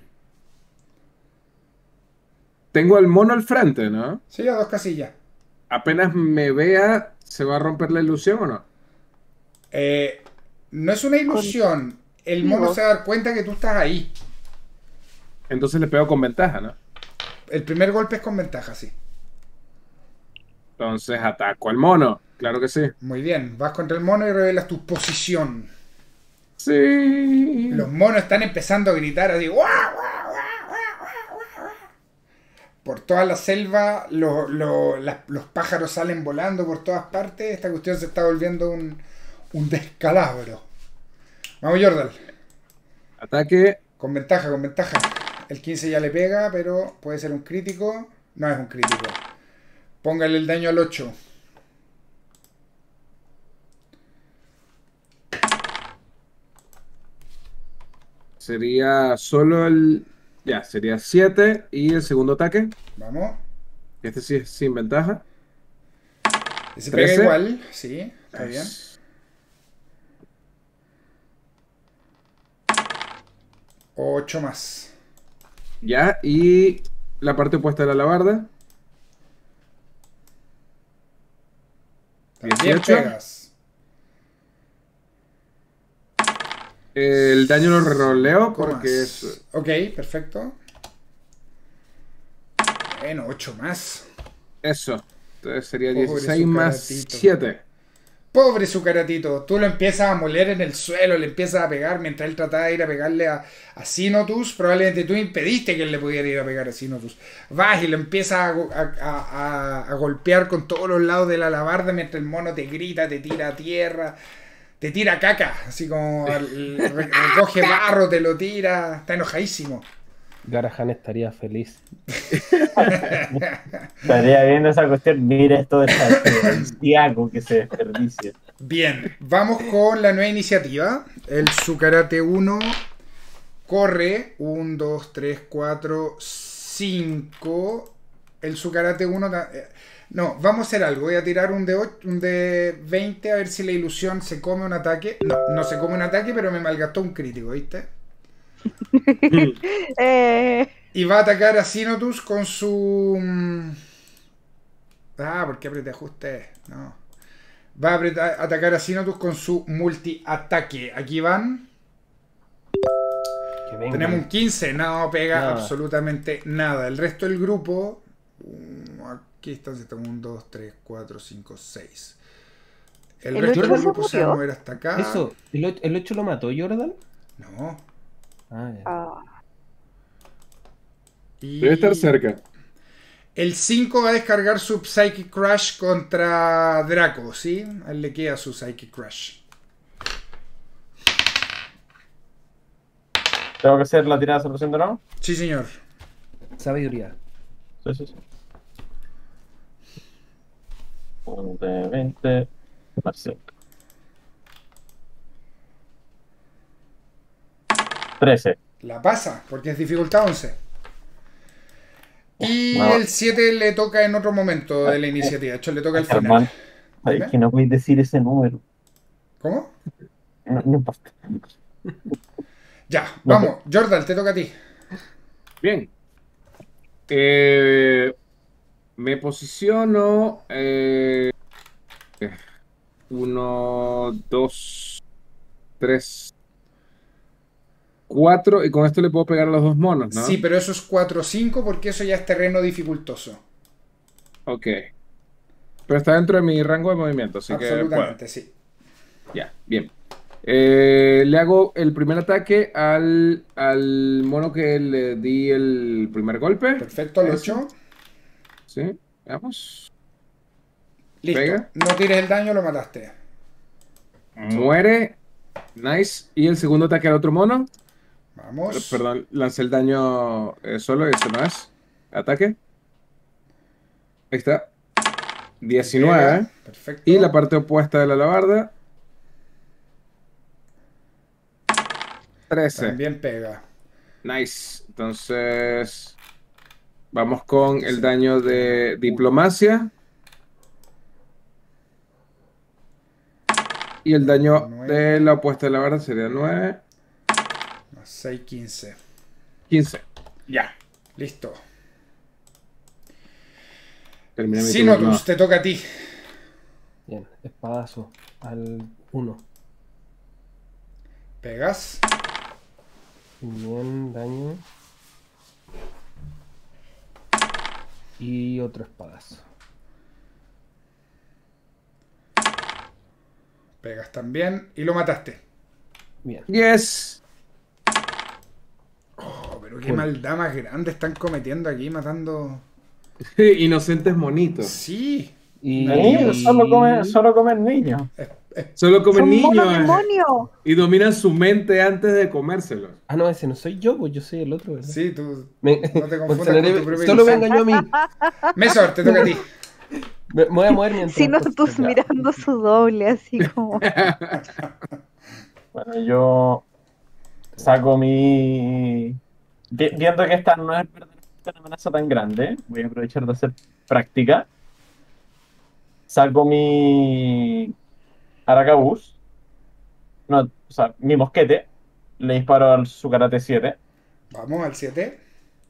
tengo al mono al frente, ¿no? Sí, a dos casillas. Apenas me vea, ¿se va a romper la ilusión o no? Eh, no es una ilusión. El mono Digo. se va a dar cuenta que tú estás ahí. Entonces le pego con ventaja, ¿no? El primer golpe es con ventaja, sí. Entonces ataco al mono, claro que sí. Muy bien. Vas contra el mono y revelas tu posición. Sí. Los monos están empezando a gritar así. ¡Guau, guau, guau, guau, guau, guau! Por toda la selva, lo- lo- las- los pájaros salen volando por todas partes. Esta cuestión se está volviendo un, un descalabro. Vamos, Jordan. Ataque. Con ventaja, con ventaja. El quince ya le pega, pero puede ser un crítico. No es un crítico. Póngale el daño al ocho. Sería solo el... Ya, sería siete y el segundo ataque. Vamos. Este sí es sin ventaja. Ese pega trece. igual. Sí, está bien. ocho más. Ya, y la parte opuesta de la alabarda. También dieciocho. pegas. El daño lo reroleo Comas. porque es... Ok, perfecto. Bueno, ocho más. Eso. Entonces sería Pobre dieciséis más Zucaratito. siete. Pobre Zucaratito, tú lo empiezas a moler en el suelo, le empiezas a pegar mientras él trataba de ir a pegarle a, a Sinotus. Probablemente tú impediste que él le pudiera ir a pegar a Sinotus. Vas y lo empiezas a, go- a- a- a- a golpear con todos los lados de la alabarda mientras el mono te grita, te tira a tierra, te tira caca, así como al- re- recoge barro, te lo tira, está enojadísimo. Garahan estaría feliz. Estaría viendo esa cuestión. Mira esto del Santiago que se desperdicia. Bien, vamos con la nueva iniciativa. El Sukarate uno corre uno, dos, tres, cuatro, cinco. El Sukarate uno... No, vamos a hacer algo. Voy a tirar un de, ocho, un de veinte a ver si la ilusión se come un ataque. No, no se come un ataque, pero me malgastó un crítico, ¿viste? eh, Y va a atacar a Sinotus con su... Ah, ¿por qué apreté ajuste? No. Va a apretar- atacar a Sinotus con su multi-ataque. Aquí van. Que venga. Tenemos un quince. No pega Nada. absolutamente nada. El resto del grupo... um, Aquí está. uno, dos, tres, cuatro, cinco, seis. El, ¿El resto ocho del se grupo se va a murió? mover hasta acá. Eso, ¿el ocho, el ocho lo mató Jordan? No. Ah, ya. ah, Y Debe estar cerca. el cinco va a descargar su Psychic Crush contra Draco, ¿sí? A él le queda su Psychic Crush. ¿Tengo que hacer la tirada de solución de nuevo? Sí, señor. Sabiduría. Sí, sí, sí. Un de veinte. Más cinco. trece. La pasa, porque es dificultad once. Y Wow. el siete le toca en otro momento de la iniciativa. De hecho, le toca al final. Hermano, Dime. es que no podéis decir ese número. ¿Cómo? No, no importa. Ya, No, vamos. Jordan, te toca a ti. Bien. Eh, me posiciono. Eh, uno, dos, tres, cuatro. Y con esto le puedo pegar a los dos monos, ¿no? Sí, pero eso es cuatro o cinco porque eso ya es terreno dificultoso. Ok. Pero está dentro de mi rango de movimiento, así que puedo. Absolutamente, sí. Ya, bien. Eh, le hago el primer ataque al, al mono que le di el primer golpe. Perfecto, al Ese. ocho. Sí, veamos. Listo. Pega. No tires el daño, lo mataste. Muere. Nice. Y el segundo ataque al otro mono. Vamos. Perdón, lancé el daño eh, solo, este no es. Ataque. Ahí está. diecinueve. Pega. Perfecto. Y la parte opuesta de la alabarda. trece. También pega. Nice. Entonces, vamos con el daño de diplomacia. Y el daño Nueve. de la opuesta de la barra sería nueve. seis, quince. quince. Ya. Listo. Terminé mi Sinotus, turno. te toca a ti. Bien, espadazo al uno. Pegas. Bien, daño. Y otro espadazo. Pegas también. Y lo mataste. Bien. Yes. Oh, pero qué Cool. maldad más grande están cometiendo aquí, matando. Inocentes monitos. Sí. Y Niños, solo comen, solo comen niños. Es- es- Solo comen ¡Son niños monos eh, demonios! y dominan su mente antes de comérselos. Ah, no, ese no soy yo, pues yo soy el otro, ¿verdad? sí, tú. Me- No te confundas Montanare- con tu propia solo me ilusión. engañó a mí. Mesor, te toca a ti. Me, me voy a mover mientras. Sinotus Ya. mirando su doble, así como. Bueno, yo saco mi... Vi- Viendo que esta no es verdaderamente una amenaza tan grande, voy a aprovechar de hacer práctica. Saco mi arcabuz, no, o sea, mi mosquete, le disparo al su karate siete. Vamos al siete.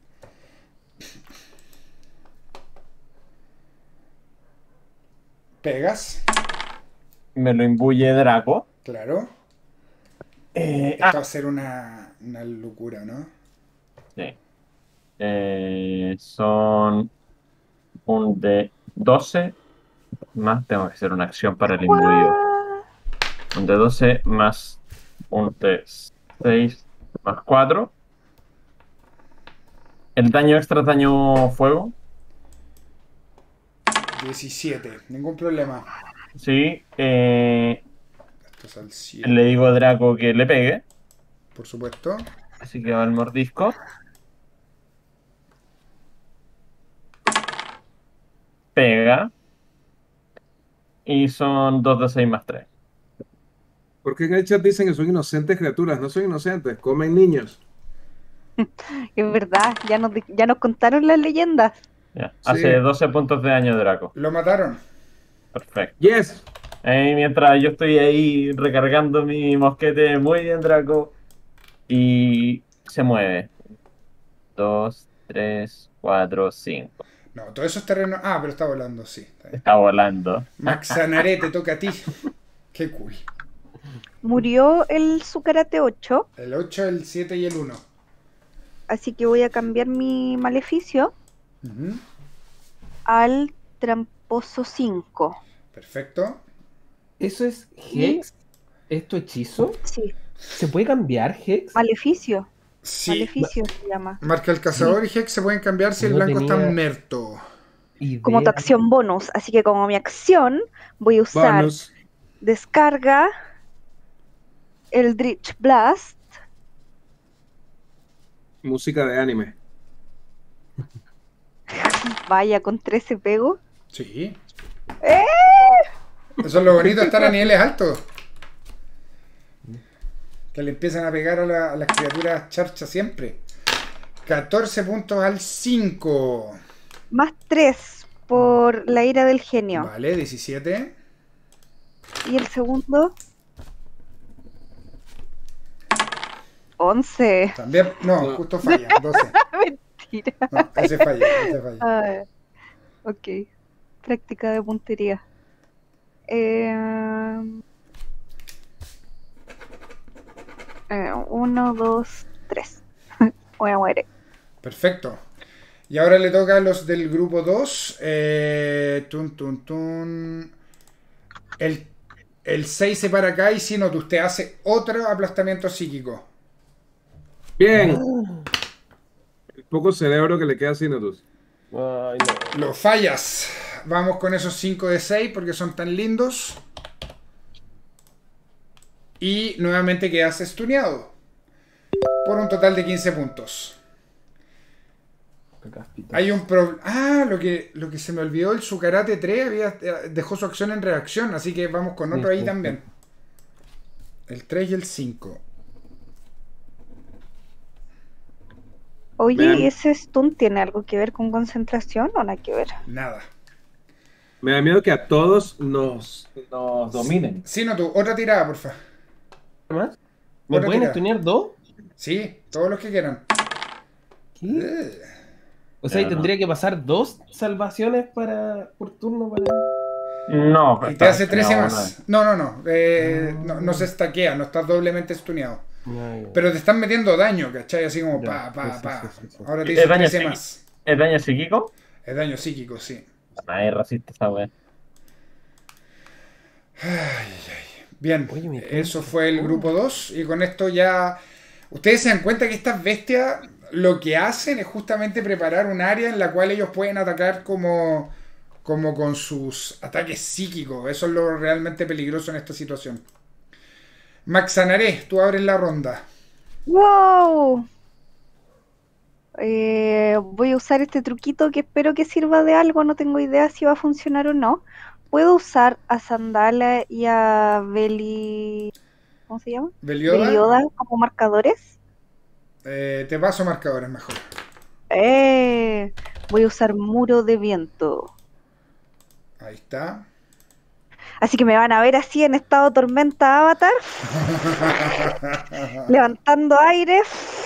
Pegas. Me lo imbuye Draco. Claro. Eh, Esto ah, va a ser una, una locura, ¿no? sí. Eh, son un de doce más, tengo que hacer una acción para el imbuido. Un de doce más un de seis más cuatro. El daño extra es daño fuego. diecisiete. Ningún problema. Sí. eh, Esto es al siete, le digo a Draco que le pegue. por supuesto. Así que va el mordisco. pega. Y son dos de seis más tres. ¿Por qué en el chat dicen que son inocentes criaturas? No son inocentes, comen niños. Es verdad, ya nos, di- ya nos contaron las leyendas. Ya. Sí. Hace doce puntos de daño Draco. Lo mataron. Perfecto. Yes. Eh, mientras yo estoy ahí recargando mi mosquete, muy bien, Draco. Y se mueve. Dos, tres, cuatro, cinco. No, todo eso es terreno. Ah, pero está volando, sí. Está bien. Está volando. Maxanaré, te toca a ti. Qué cool. Murió el Zucarate ocho, El ocho, el siete y el uno. así que voy a cambiar mi maleficio Ujú. al tramposo cinco. Perfecto. ¿Eso es Hex? ¿Es tu hechizo? Sí, ¿Se puede cambiar Hex? maleficio. Sí. Maleficio se llama. Marca el cazador y Hex se pueden cambiar si el No blanco está tenía- merto. Idea. Como tu acción bonus. Así que como mi acción voy a usar Bonus. descarga, Eldritch Blast, Música de anime. vaya con trece pego. Sí. ¡Eh! Eso es lo bonito de estar a niveles altos. Que le empiezan a pegar a, la- a las criaturas charchas siempre. catorce puntos al cinco. Más tres por la ira del genio. Vale, diecisiete. Y el segundo, once. También. No, No. justo falla. doce. Mentira. No, ese falla. Ese falla. Ah, ok. Práctica de puntería. Eh, eh, uno, dos, tres. Voy a muere. Perfecto. Y ahora le toca a los del grupo dos. Eh, tun, tun, tun. El, el seis se para acá y si no, usted hace otro aplastamiento psíquico. Bien. El poco cerebro que le queda a Sinatus. Ay, no. Lo fallas. Vamos con esos cinco de seis porque son tan lindos. Y nuevamente quedas estuneado. Por un total de quince puntos. Hay un problema. Ah, lo que, lo que se me olvidó, el Zucarate tres había, dejó su acción en reacción. Así que vamos con otro ahí también. El tres y el cinco. Oye, Vean. ¿y ese stun tiene algo que ver con concentración o nada que ver? Nada. Me da miedo que a todos nos, nos dominen. Sí, no tú. Otra tirada, porfa. ¿Más? ¿Me Otra pueden tirada. estunear dos? Sí, todos los que quieran. ¿Qué? Eh. O sea, ¿y Pero no. tendría que pasar dos salvaciones para por turno para...? No, Y te hace está- trece no, más. No, no, no. Eh, no, no se estaquea, no estás doblemente estuneado. Ya, ya. Pero te están metiendo daño, ¿cachai? Así como Ya, pa, pa, sí, pa. sí, sí, sí. Ahora te ¿Es dice daño trece psíquico? más. ¿Es daño psíquico? Es daño psíquico, sí. Nadie resiste esa wea. Bien, Oye, mi eso fue el grupo dos. Y con esto ya. Ustedes se dan cuenta que estas bestias lo que hacen es justamente preparar un área en la cual ellos pueden atacar como, como con sus ataques psíquicos. Eso es lo realmente peligroso en esta situación. Maxanaré, tú abres la ronda. ¡Wow! Eh, voy a usar este truquito que espero que sirva de algo, no tengo idea si va a funcionar o no. Puedo usar a Sandala y a Beli... ¿Cómo se llama? Belioda, Belioda como marcadores. eh, te paso marcadores mejor. Eh, voy a usar Muro de Viento. Ahí está. Así que me van a ver así en estado tormenta avatar, levantando aire.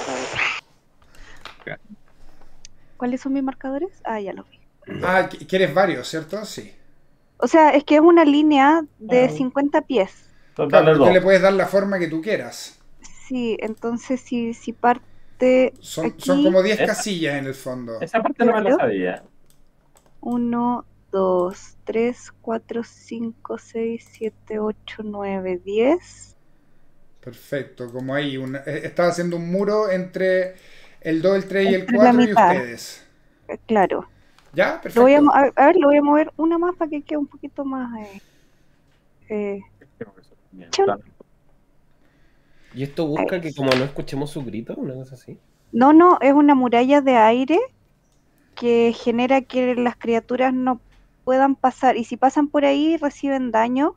¿Cuáles son mis marcadores? Ah, ya los vi. Ah, qu- quieres varios, ¿cierto? Sí. O sea, es que es una línea de Ah. cincuenta pies. Total de Claro, tú dos. le puedes dar la forma que tú quieras. Sí, entonces si, si parte Son, aquí, son como diez Esa- casillas en el fondo. Esa parte no me la Claro. sabía. uno, dos, tres, cuatro, cinco, seis, siete, ocho, nueve, diez. Perfecto, como ahí. Una, eh, estaba haciendo un muro entre el dos, el tres y el Entre la cuatro y mitad. ustedes. Eh, Claro. ¿Ya? Lo Perfecto. voy a, mo- a, a ver, lo voy a mover una más para que quede un poquito más. Eh, eh, Chun. ¿Y esto busca que como no escuchemos su grito, una cosa así? No, no, es una muralla de aire que genera que las criaturas no puedan pasar. Y si pasan por ahí, reciben daño.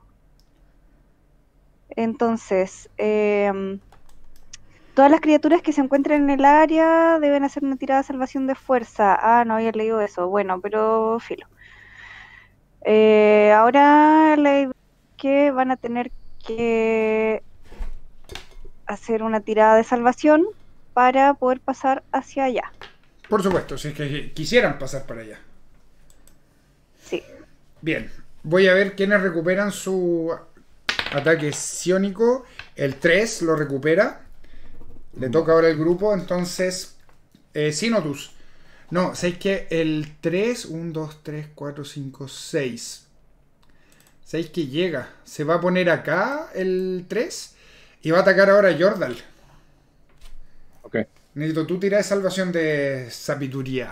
Entonces, eh, todas las criaturas que se encuentren en el área deben hacer una tirada de salvación de fuerza. Ah, no había leído eso. Bueno, pero filo. Eh, ahora la idea es que van a tener que hacer una tirada de salvación para poder pasar hacia allá. Por supuesto, si es que quisieran pasar para allá. Sí. Bien, voy a ver quiénes recuperan su ataque psiónico. El tres lo recupera. Le toca ahora el grupo, entonces... Eh, Sinotus. No, ¿sabes qué? El tres, uno, dos, tres, cuatro, cinco, seis. ¿Sabéis que llega? Se va a poner acá el tres y va a atacar ahora a Jordal. Ok. Necesito tú tirar de salvación de sabiduría.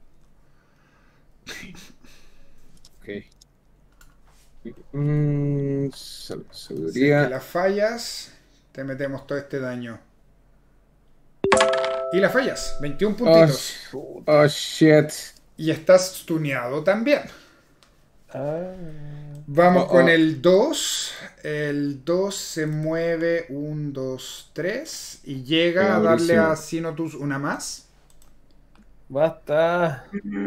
Ok. Mm, sal- Si sabiduría. es que la fallas, te metemos todo este daño. Y la fallas, veintiún Oh, puntitos. sh- oh, shit. Y estás stuneado también. Ah, Vamos Oh, con oh. el dos. El dos se mueve un, dos, tres. Y llega Pega a darle durísimo. a Sinotus una más. basta.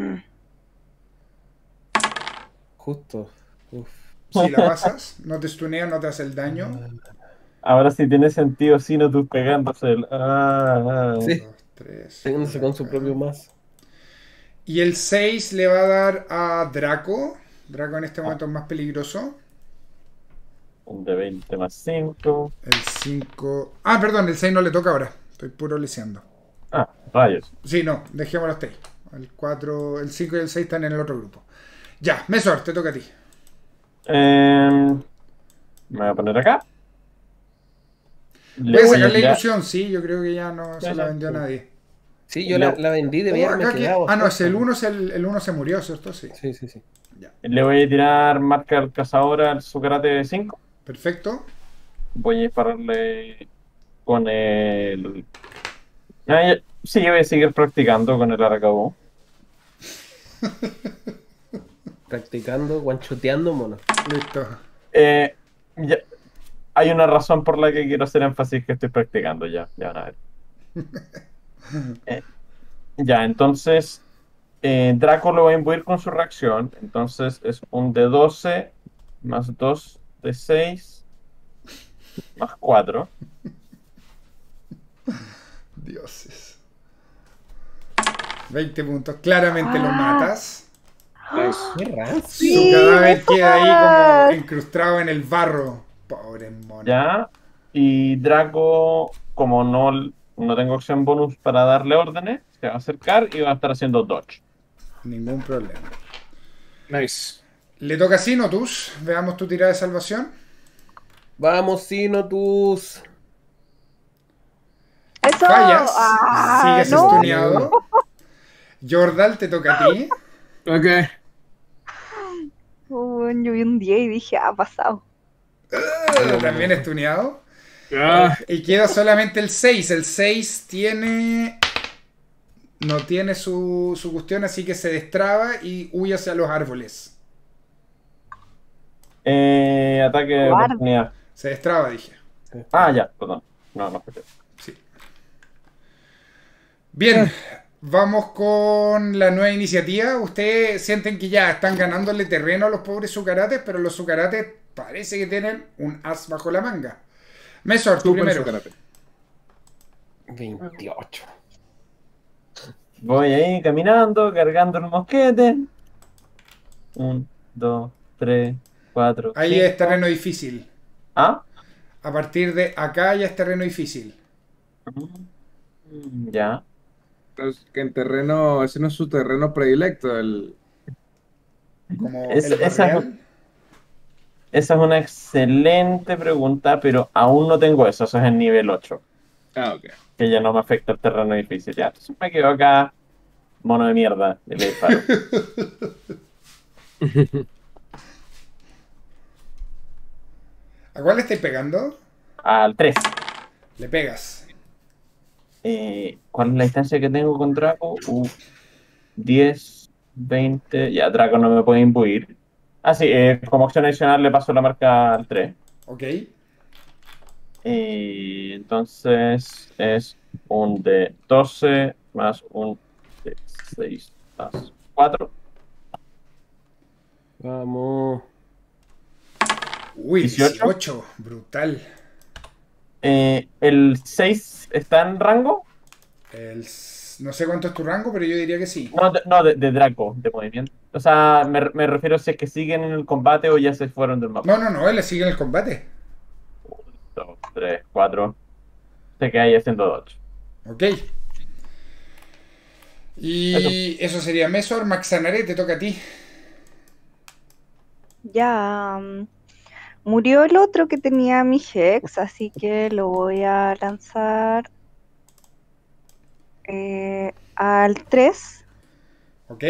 Justo. Uf. Si la pasas, no te stunea, no te hace el daño. Ahora sí tiene sentido Sinotus pegándose el... Ah, ah. Sí. Dos, tres. Pegándose con su acá. propio mazo. Y el seis le va a dar a Draco. Draco en este momento es más peligroso. Un de veinte más cinco. El cinco. Ah, perdón, el seis no le toca ahora. Estoy puro leseando. Ah, rayos. Sí, no, dejémoslo hasta ahí. El cuatro, el cinco y el seis están en el otro grupo. Ya, Mesor, te toca a ti. Eh, me voy a poner acá. Le Voy a voy a sacar la tirar- ilusión, sí, yo creo que ya no se Ya, la ya, vendió a sí. nadie. Sí, yo Le- la, la vendí, Oh, debía haberme acá que- quedado. Ah, no, es el justo. uno, el, el uno se murió, ¿cierto? Sí. Sí, sí, sí. Le voy a tirar marca al cazador al su karate de cinco. Perfecto. Voy a dispararle con el... Ah, ya- sí, voy a seguir practicando con el aracabú. Practicando, guanchoteando mono. Listo. Eh, ya- hay una razón por la que quiero hacer énfasis que estoy practicando, ya, ya van a ver. Eh, ya, entonces eh, Draco lo voy a imbuir con su reacción. Entonces es un de doce más dos de seis más cuatro. Dioses. veinte puntos. Claramente lo matas. Nice. Qué rancio. Su Sí, cadáver queda ahí Mesor. como incrustado en el barro. Pobre mono. Ya. Y Draco, como no, no tengo opción bonus para darle órdenes, se va a acercar y va a estar haciendo dodge. Ningún problema. Nice. Le toca a Sinotus. Veamos tu tirada de salvación. Vamos, Sinotus. ¡Eso! Fallas. ¡Ah, Sigues no! estuneado. Jordal, te toca a ti. Ok. Oh, yo vi un diez y dije, ah, pasado. También estuneado. Ah, Y queda solamente el seis. El seis tiene... No tiene su, su cuestión, así que se destraba y huye hacia los árboles. Eh, ataque de Guarda. oportunidad. Se destraba, dije. Ah, ya, perdón. No, no escuché. Sí. Bien, vamos con la nueva iniciativa. Ustedes sienten que ya están ganándole terreno a los pobres sucarates, pero los sucarates parece que tienen un as bajo la manga. Mesor, tú super primero. su karate. veintiocho. Voy ahí caminando, cargando el mosquete. Un, dos, tres, cuatro. Ahí cinco. es terreno difícil. Ah, A partir de acá ya es terreno difícil. mm, ya. Entonces, que en terreno, ese no es su terreno predilecto. El... Como Es- el esa- barrial. Esa es una excelente pregunta, pero aún no tengo eso. Eso es en nivel ocho. Ah, ok. Que ya no me afecta el terreno difícil. Ya, entonces me quedo acá, mono de mierda, y le disparo. ¿A cuál le estáis pegando? Al tres. Le pegas. Eh, ¿cuál es la distancia que tengo con Draco? Uh, diez, veinte. Ya, Draco no me puede imbuir. Ah, sí, eh, como acción adicional le paso la marca al tres. Ok. Y entonces es un de doce más un de seis más cuatro. Vamos. Uy, dieciocho. dieciocho. Brutal. Eh, ¿el seis está en rango? El s- no sé cuánto es tu rango, pero yo diría que sí. No, de, no, de, de Draco, de movimiento. O sea, me, me refiero si es que siguen en el combate o ya se fueron del mapa. No, no, no, él le sigue en el combate. Dos, tres, cuatro. Se queda ahí haciendo dodge. Ok. Y eso sería Mesor. Maxanare, te toca a ti. Ya. mm, Murió el otro que tenía mi Hex, así que lo voy a lanzar eh, al tres Ok.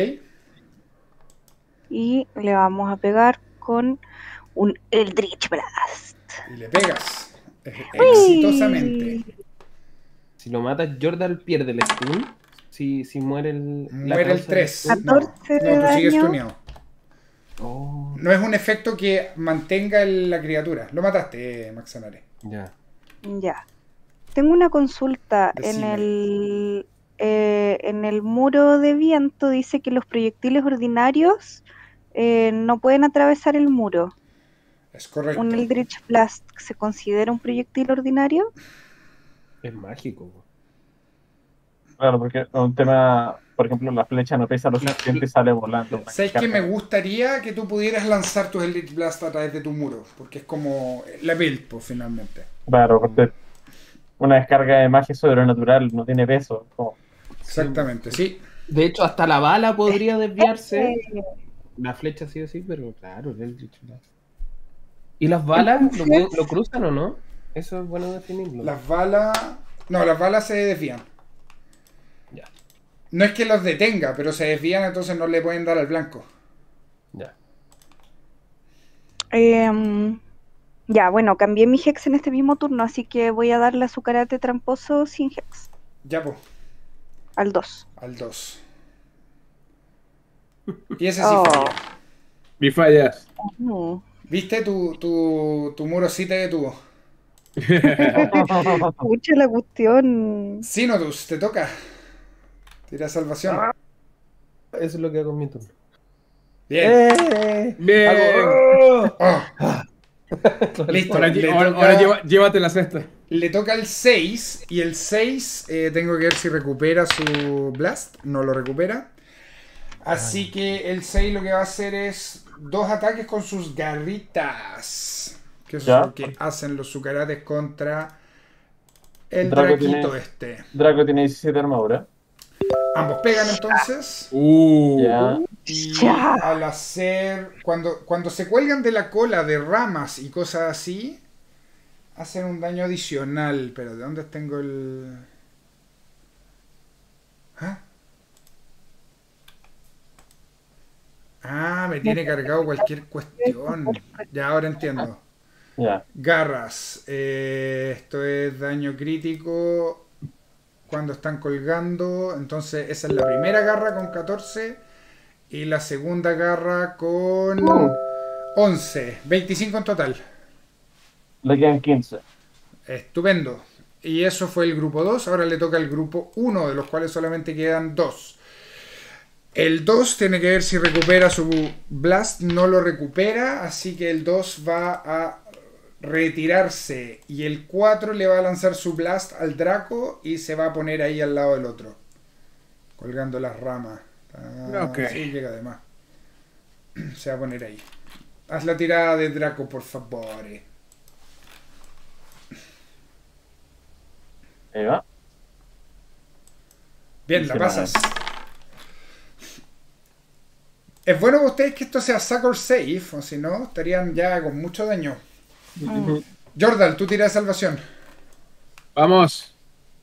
y le vamos a pegar con un Eldritch Blast. Y le pegas. E- Exitosamente. ¡Uy! Si lo matas, Jordan pierde el stun. Si, si muere el. la Muere el causa del tres. stun. No, catorce de no, tú sigues daño. tuneado. Oh, No es un efecto que mantenga el- la criatura. Lo mataste, Maxanare. ya. Ya. Tengo una consulta. En Decime. el, eh, en el muro de viento dice que los proyectiles ordinarios eh, no pueden atravesar el muro. Es correcto. ¿Un Eldritch Blast se considera un proyectil ordinario? Es mágico. po. Claro, porque es un tema, por ejemplo, la flecha no pesa lo La- suficiente y sale volando. una ¿Sabes que me carga. gustaría que tú pudieras lanzar tus Eldritch Blast a través de tu muro? Porque es como la build, pues, finalmente. Claro, porque una descarga de magia sobrenatural no tiene peso. Como- Exactamente, sí. De hecho, hasta la bala podría desviarse. Eh, La flecha sí o sí, pero claro, el Eldritch Blast. ¿Y las balas lo, pueden- lo cruzan o no? Eso es bueno definirlo. Las balas... No, las balas se desvían. Ya, No es que los detenga, pero se desvían, entonces no le pueden dar al blanco. ya. em, ya, bueno, cambié mi Hex en este mismo turno, así que voy a darle a su karate tramposo sin Hex, Ya, pues, al dos. al dos. Y ese sí Oh. falla. Mi fallas. Mm. ¿Viste? Tu, tu, tu muro sí te detuvo. Pucha la cuestión. Sinodus, te toca. Tira salvación. Eso es lo que hago en mi turno. Bien. ¡Eh! Bien. Hago- Oh, listo. Ahora, Le lle- ahora- toca, ahora lleva- llévate la cesta. le toca el seis. Y el seis, eh, tengo que ver si recupera su Blast. No lo recupera. Así que el seis lo que va a hacer es dos ataques con sus garritas. Que eso Ya. es lo que hacen los sucarates contra el Draco draquito tiene- este. Draco tiene diecisiete de armadura. Ambos pegan entonces. Uh. Ya. Y Ya. al hacer. Cuando, cuando se cuelgan de la cola de ramas y cosas así, hacen un daño adicional. Pero ¿de dónde tengo el.? ¿Ah? Ah, me tiene cargado cualquier cuestión. Ya ahora entiendo. Ya. Garras. Eh, esto es daño crítico cuando están colgando. Entonces esa es la primera garra con catorce. Y la segunda garra con once. veinticinco en total. Le quedan quince. Estupendo. Y eso fue el grupo dos. Ahora le toca al grupo uno, de los cuales solamente quedan dos. El dos tiene que ver si recupera su Blast. No lo recupera. Así que el dos va a retirarse. Y el cuatro le va a lanzar su Blast al Draco. Y se va a poner ahí al lado del otro. Colgando las ramas. Ah, Ok. sí, llega además. Se va a poner ahí. Haz la tirada de Draco, por favor. Ahí va. Bien, la Sí, pasas. Es bueno para ustedes que esto sea Sucker Safe, o si no, estarían ya con mucho daño. Mm. Jordan, tú tiras de salvación. Vamos.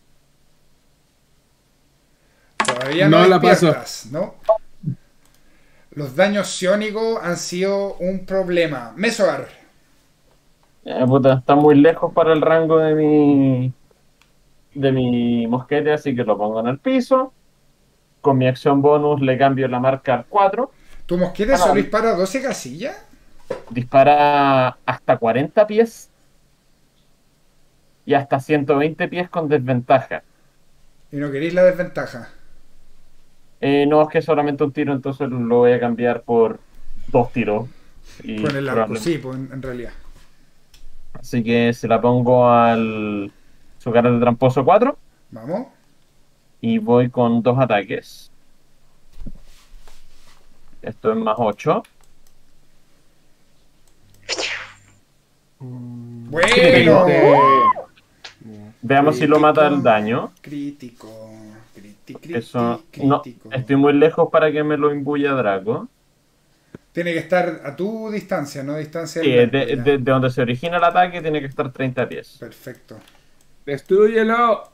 Todavía no, No la paso. despiertas, ¿no? Los daños psiónicos han sido un problema. Mesoar. Eh, puta, está muy lejos para el rango de mi de mi mosquete, así que lo pongo en el piso. con mi acción bonus le cambio la marca al cuatro. ¿Tu mosquete Ah, no. solo dispara doce casillas? Dispara hasta cuarenta pies y hasta ciento veinte pies con desventaja. Y no queréis la desventaja. Eh, no, es que solamente un tiro, entonces lo voy a cambiar por dos tiros. Y Con el arco, probablemente- sí, pues en, en realidad. Así que se la pongo al su cara de tramposo cuatro Vamos. y voy con dos ataques. Esto es más ocho. Mm, Bueno. Este, Veamos si lo mata el daño. Crítico. Criti, criti, Eso, no, crítico. estoy muy lejos para que me lo imbuya Draco. Tiene que estar a tu distancia, no a distancia Sí, del de, blanco, ya. de- de donde se origina el ataque tiene que estar treinta pies. Perfecto. Destrúyelo.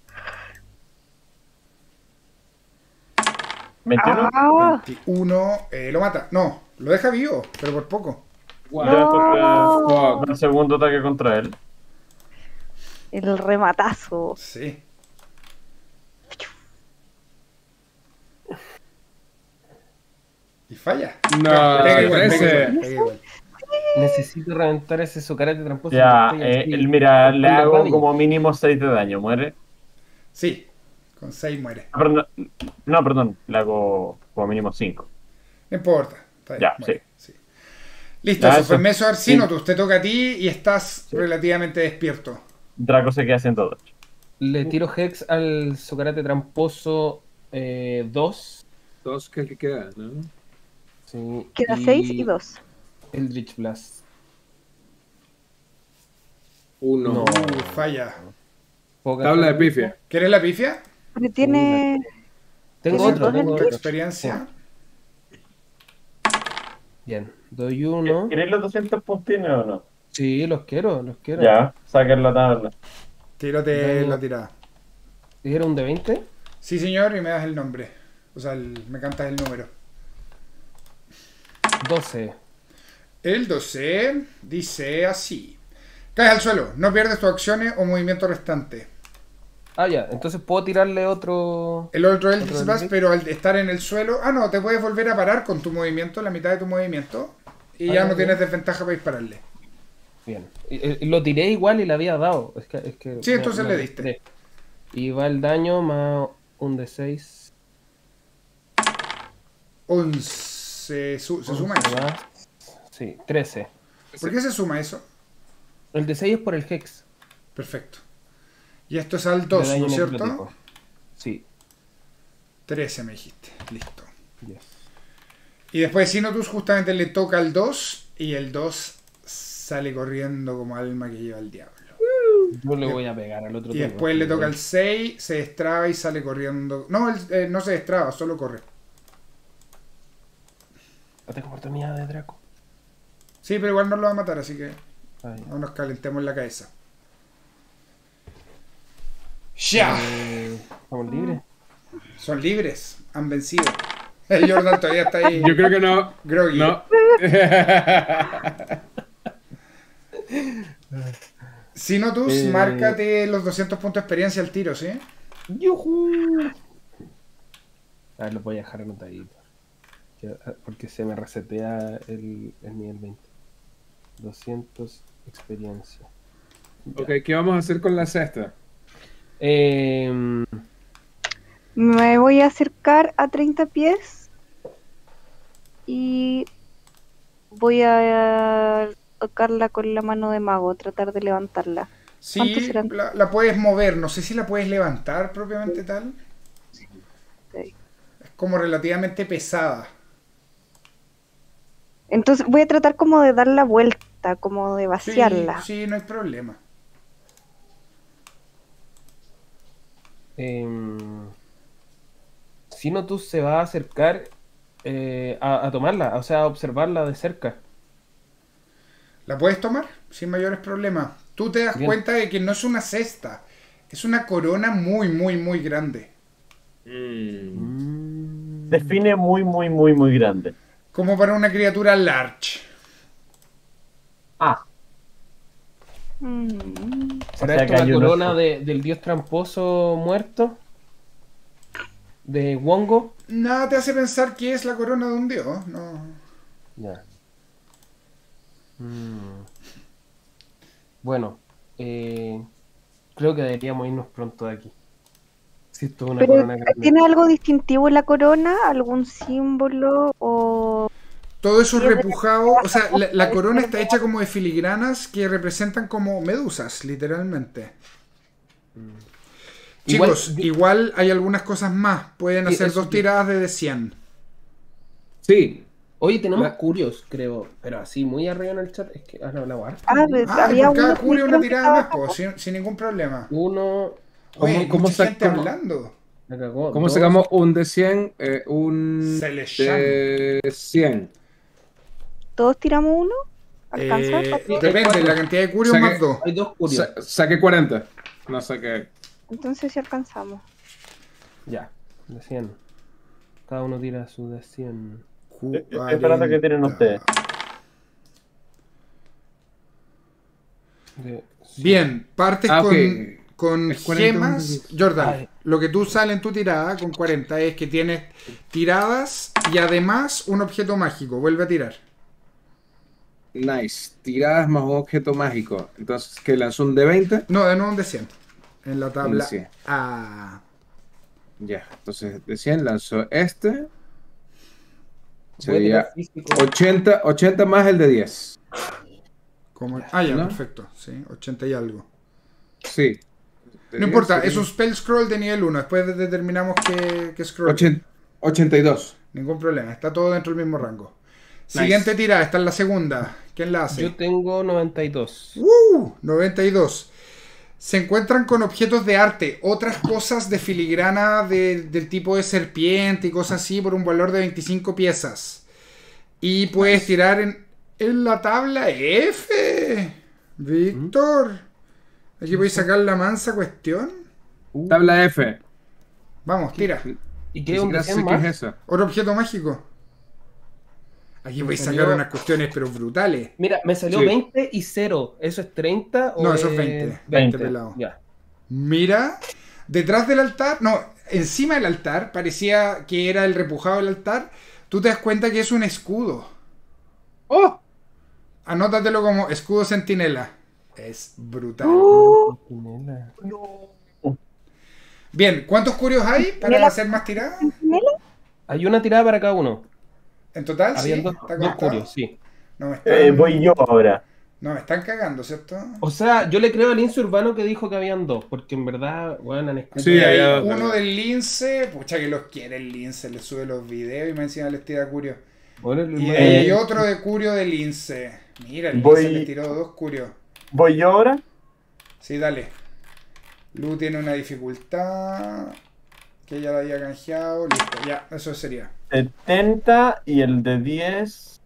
¿veintiuno? Ah, veintiuno. Eh, lo mata. No, lo deja vivo, pero por poco. Wow. Ya, porque Fuck. va el segundo ataque contra él. el rematazo. Sí. Y falla. No, Pega igual, pega trece. igual, pega igual. Necesito reventar ese socarate tramposo. Ya, porque estoy eh, así, el- mira, le cortando hago radio. como mínimo seis de daño, ¿muere? Sí, con seis muere. Ah, perdón, no, perdón, le hago como mínimo cinco. No importa. Está bien, Ya, muere, sí. Listo, Ya, eso fue eso- Meso Arsinotus. Te toca a ti y estás relativamente despierto. Draco se queda haciendo dos. Le tiro Hex al socarate tramposo dos. Dos que que quedan, ¿no? Sí, Queda seis y dos. Eldritch Blast. Uno. No. Uh, falla. ¿Puedo Tabla de gastar? pifia. ¿Quieres la pifia? Pero tiene. Tengo ¿Tiene otro, dos tengo Tu otro. experiencia. Bien, doy uno. ¿Queréis los doscientos puntines o no? Sí, los quiero, los quiero. Ya, saquen la tabla. Tírate Daño. la tirada. ¿Era un de veinte? Sí, señor, y me das el nombre. O sea, el- me cantas el número. doce. El doce dice así. Caes al suelo, no pierdes tus acciones o movimiento restante. Ah, ya, entonces puedo tirarle otro. El otro es el ¿Otro Blast, Eldritch? pero al estar en el suelo... Ah, no, te puedes volver a parar con tu movimiento, la mitad de tu movimiento. Y Ah, ya ya, no ya. tienes desventaja para dispararle. Bien. Y- y lo tiré igual y le había dado. Es que, es que Sí, me- entonces me le diste. arrastré. Y va el daño más un de seis. once. Su- ¿Se suma eso? Sí, trece. ¿Por qué se suma eso? El de seis es por el Hex. Perfecto. Y esto es al de dos, daño ¿no es cierto? necrótico. Sí. trece me dijiste. Listo. Yes. Y después Sinotus justamente le toca al dos y el dos sale corriendo como alma que lleva el diablo. Yo le voy a pegar al otro. Y turno. después le toca al seis, se destraba y sale corriendo. No, él, eh, no se destraba, solo corre. Ataque oportunidad de Draco. Sí, pero igual no lo va a matar, así que Ahí. no nos calentemos la cabeza. ¡Ya! Eh, ¿Estamos libres? Son libres, han vencido. El Jordan todavía está ahí. Yo creo que no. Groggy. No. Sinotus, Eh. márcate los doscientos puntos de experiencia al tiro, ¿sí? ¡Yujú! A ver, los voy a dejar anotaditos. Que- Porque se me resetea el, el nivel veinte. doscientos experiencia. Ya. Ok, ¿qué vamos a hacer con la cesta? Em, Me voy a acercar a treinta pies. Y voy a tocarla con la mano de mago, tratar de levantarla. ¿Cuántos Sí, serán? la, la puedes mover. No sé si la puedes levantar propiamente tal. Ok. Es como relativamente pesada. Entonces voy a tratar como de dar la vuelta, como de Sí, vaciarla. sí, no hay problema. em, Sinotus se va a acercar eh, a, a tomarla, o sea, a observarla de cerca. La puedes tomar sin mayores problemas. Tú te das Bien. cuenta de que no es una cesta. Es una corona muy, muy, muy grande. Mm. Mm. Define muy, muy, muy, muy grande. Como para una criatura large. Ah, Mm. ¿Será O sea esto que la hay uno- corona de- del dios tramposo muerto? de Wongo. Nada te hace pensar que es la corona de un dios, no. Ya. Mm. Bueno, eh, creo que deberíamos irnos pronto de aquí. Si esto es una Pero corona grande. ¿tiene algo distintivo en la corona? ¿Algún símbolo? O Todo eso es repujado, o sea, la, la corona está hecha como de filigranas que representan como medusas, literalmente. Chicos, Igual- igual, hay algunas cosas más. Pueden Sí, hacer eso dos que- tiradas de D cien. Sí. Oye, tenemos La- curios, creo, pero así muy arriba en el chat. Es que ahora hablamos harto. Ah, pues, Ah, y había por cada uno que curio una dijeron que tirada estaba más, po, sin, sin ningún problema. Uno, ¿Cómo- Oye, cómo mucha sa- gente cómo- hablando. me cagó. ¿Cómo dos. sacamos un de cien? Eh, un Celestial. de cien. ¿Todos tiramos uno? ¿Alcanza? Eh, para todos? depende, la cantidad de curios Saqué- más dos. Hay dos curios. Sa- saqué cuarenta. No saqué. Entonces sí alcanzamos. Ya, de cien. Cada uno tira su de cien. Estoy esperando que tiren ustedes. De cien. Bien, partes Ah, ok. con, con Es cuarenta gemas. minutos. Jordan, Ay. lo que tú sale en tu tirada con cuarenta es que tienes tiradas y además un objeto mágico. Vuelve a tirar. Nice. Tiradas más un objeto mágico. Entonces, ¿qué lanzó un de veinte? No, de nuevo un de cien. En la tabla Un de cien. A. Ya. Entonces, de cien lanzó este. Voy a Sería tirar físico. ochenta, ochenta más el de diez. Como... Ah, ya, ¿No? perfecto. Sí, ochenta y algo. Sí. De No diez importa, sería es un spell scroll de nivel uno. Después determinamos qué, qué scroll. ochen- ochenta y dos. Ningún problema, está todo dentro del mismo rango. Siguiente tirada, esta es la segunda. ¿Quién la hace? Yo tengo noventa y dos. Uh, noventa y dos. Se encuentran con objetos de arte, otras cosas de filigrana de- del tipo de serpiente y cosas así por un valor de veinticinco piezas. Y puedes tirar en, en la tabla F. Víctor. Aquí podéis sacar la mansa cuestión. Tabla F. Vamos, tira. ¿Y Ni qué un siquiera de sé cien qué es más? eso. Otro objeto mágico. Aquí podéis salió- sacar unas cuestiones pero brutales. Mira, me salió Sí. veinte y cero. ¿Eso es treinta o No, eso es es veinte. veinte. veinte pelado. Ya. Mira, detrás del altar, no, encima del altar, parecía que era el repujado del altar. Tú te das cuenta que es un escudo. ¡Oh! Anótatelo como escudo centinela. Es brutal. ¡Oh! Bien, ¿cuántos curios hay para hacer más tiradas? Hay una tirada para cada uno. En total, Habían sí. dos, ¿Está dos contado? curios, sí. No me están, Eh, voy yo ahora. no me están cagando, ¿cierto? O sea, yo le creo al lince urbano que dijo que habían dos, porque en verdad, bueno, han escrito. Sí, Y hay había- uno del lince, pucha que los quiere el lince, le sube los videos y me encima les tira curio. Bueno, el- Y el- hay Eh, otro de curio de lince. Mira, el voy- lince le tiró dos curios. Voy yo ahora. Sí, dale. Lu tiene una dificultad que ella la había canjeado. Listo, ya, eso sería. setenta y el de diez.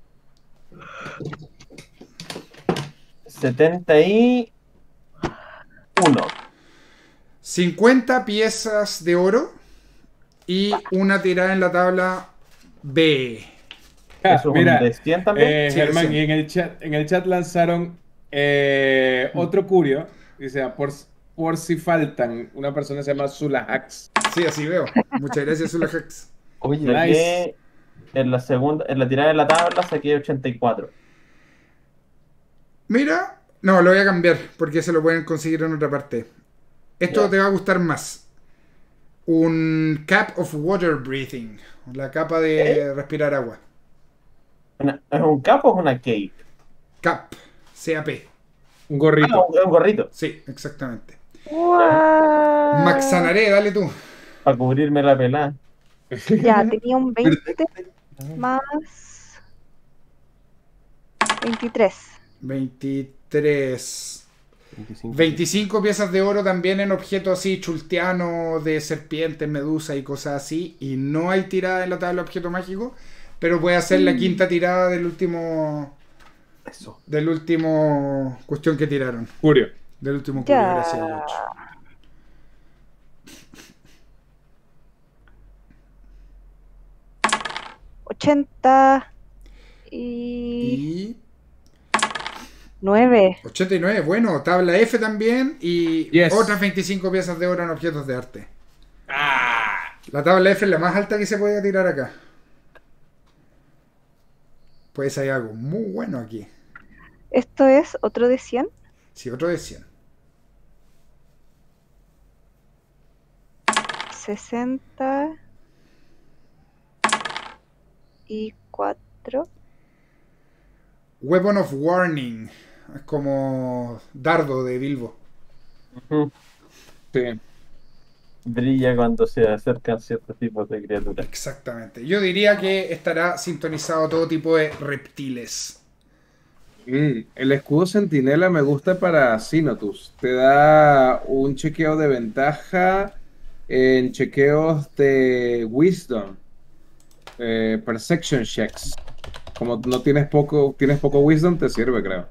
setenta y uno. cincuenta piezas de oro y una tirada en la tabla B. Ah, ¿Es un mira, de cien también? eh, Sí, Germán, sí. y en el chat, en el chat lanzaron eh, otro curio. Dice, por, por si faltan, una persona se llama Zula Hacks. Sí, así veo. Muchas gracias, Zulahex. Oye, Nice. Saqué en la segunda, en la tirada de la tabla saqué ochenta y cuatro. Mira, no, lo voy a cambiar porque se lo pueden conseguir en otra parte. Esto Ya. te va a gustar más. Un Cap of Water Breathing. La capa de respirar agua. Una- ¿Es un capo o es una cape? Cap. C A P. Un Ah, gorrito. un, un gorrito. Sí, exactamente. What? Maxanaré, dale tú. Para cubrirme la pelada. Ya, tenía un veinte más veintitrés. veintitrés. veinticinco. veinticinco piezas de oro también en objetos así chultianos de serpientes, medusa y cosas así. Y no hay tirada en la tabla de objeto mágico. Pero puede hacer la quinta tirada del último. Eso. Del último cuestión que tiraron. Curio. Del último curio, Ya. gracias, Lucho. ochenta y Y nueve. ochenta y nueve, bueno, tabla F también. Y Yes. otras veinticinco piezas de oro en objetos de arte. La tabla F es la más alta que se puede tirar acá. Pues hay algo muy bueno aquí. Esto es otro de cien. Sí, otro de cien. sesenta y cuatro. Weapon of Warning. Es como dardo de Bilbo. Ujú. Sí. Brilla cuando se acercan ciertos tipos de criaturas. Exactamente. Yo diría que estará sintonizado todo tipo de reptiles. Mm, el escudo centinela me gusta para Sinotus. Te da un chequeo de ventaja en chequeos de Wisdom. Eh, perception checks. Como no tienes poco, tienes poco Wisdom, te sirve, creo.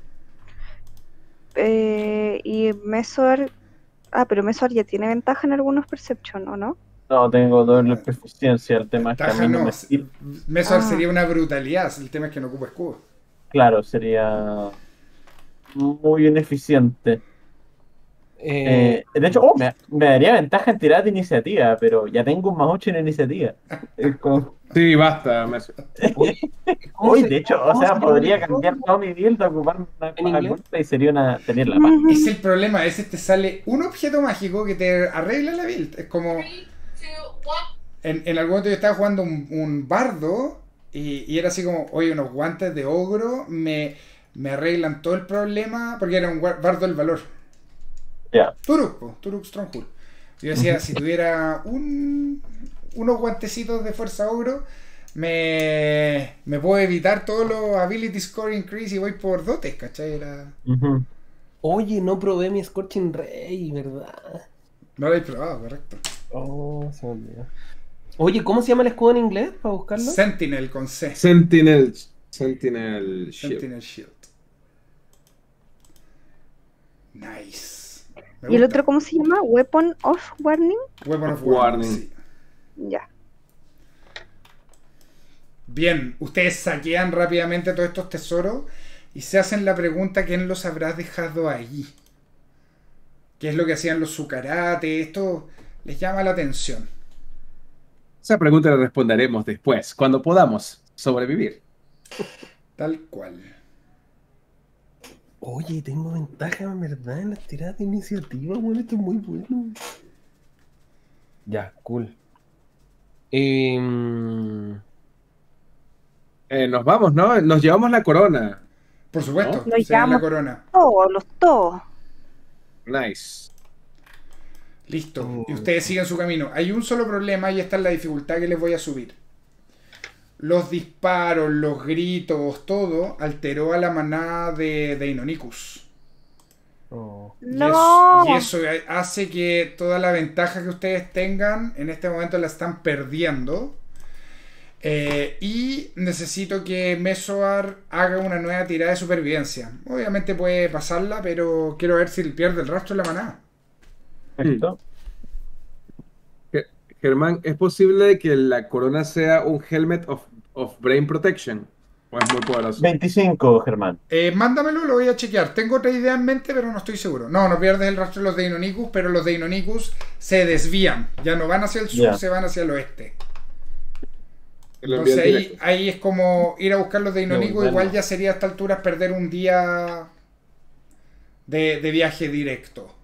Eh, y Mesor. Ah, pero Mesor ya tiene ventaja en algunos Perception, ¿o no? No, tengo doble proficiencia. El tema es que a Ventaja mí no no. me sirve. Mesor Ah. sería una brutalidad. El tema es que no ocupa escudo. Claro, sería muy ineficiente. Eh, Eh, de hecho, oh, me, me daría ventaja en tirar de iniciativa, pero ya tengo un más ocho en iniciativa. Es como- Sí, basta. me- oye, ¿cómo Uy, se- de hecho, o cómo sea, se podría llama? cambiar todo mi build a ocupar una ¿En inglés? corta y sería una tener la paz. Ujú. Es el problema. A veces te sale un objeto mágico que te arregla la build. Es como... En, en algún momento yo estaba jugando un, un bardo y, y era así como, oye, unos guantes de ogro me, me arreglan todo el problema porque era un gua- bardo del valor. Ya. Turuk, po, Turuk Stronghold. Yo decía, si tuviera un, unos guantecitos de fuerza ogro, me, me puedo evitar todos los ability score increase y voy por dotes, ¿cachai? Era... Ujú. Oye, no probé mi Scorching Ray, ¿verdad? No lo he probado, correcto. Oh, se me olvidó. Oye, ¿cómo se llama el escudo en inglés para buscarlo? Sentinel con C. Sentinel. Sentinel Shield. Sentinel Shield. Nice. Me ¿Y el gusta. otro cómo se llama? Weapon of Warning. Weapon of Warning. Warning. Sí. Ya. Bien, ustedes saquean rápidamente todos estos tesoros y se hacen la pregunta: ¿quién los habrá dejado ahí? ¿Qué es lo que hacían los Zucarates? Esto les llama la atención. Esa pregunta la responderemos después, cuando podamos sobrevivir. Tal cual. Oye, tengo ventaja, en verdad, en las tiradas de iniciativa, bueno, esto es muy bueno. Ya, cool. Em, Eh, nos vamos, ¿no? Nos llevamos la corona. Por supuesto, ¿No? Nos se dan la llevamos- corona. Todos, los todos. Nice. Listo. Oh. Y ustedes siguen su camino. Hay un solo problema y esta es la dificultad que les voy a subir. Los disparos, los gritos, todo alteró a la manada de, de Inonicus. oh. Y No. eso, y eso hace que toda la ventaja que ustedes tengan en este momento la están perdiendo. Eh, y necesito que Mesoar haga una nueva tirada de supervivencia. Obviamente puede pasarla, pero quiero ver si pierde el rastro de la manada. Perfecto. Ge- Germán, ¿es posible que la corona sea un Helmet of, of Brain Protection? ¿O es muy poderoso? veinticinco, Germán. Eh, mándamelo, lo voy a chequear. Tengo otra idea en mente, pero no estoy seguro. No, no pierdes el rastro de los de Inonicus, pero los de Inonicus se desvían. Ya no van hacia el sur, Ya. se van hacia el oeste. Lo Entonces envían ahí, directo. ahí es como ir a buscar los de Inonicus. Devolverlo. Igual ya sería a esta altura perder un día de, de viaje directo.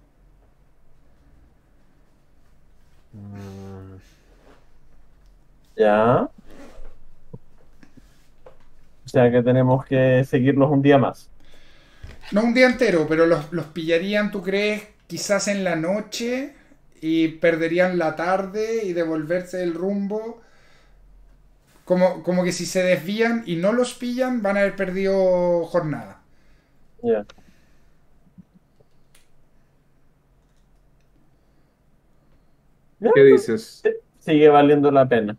Mm, Ya. O sea que tenemos que seguirlos un día más. No un día entero, pero los, los pillarían, ¿tú crees? Quizás en la noche y perderían la tarde y devolverse el rumbo. Como, como que si se desvían y no los pillan, van a haber perdido jornada. Ya. Ya, ¿Qué dices? sigue valiendo la pena.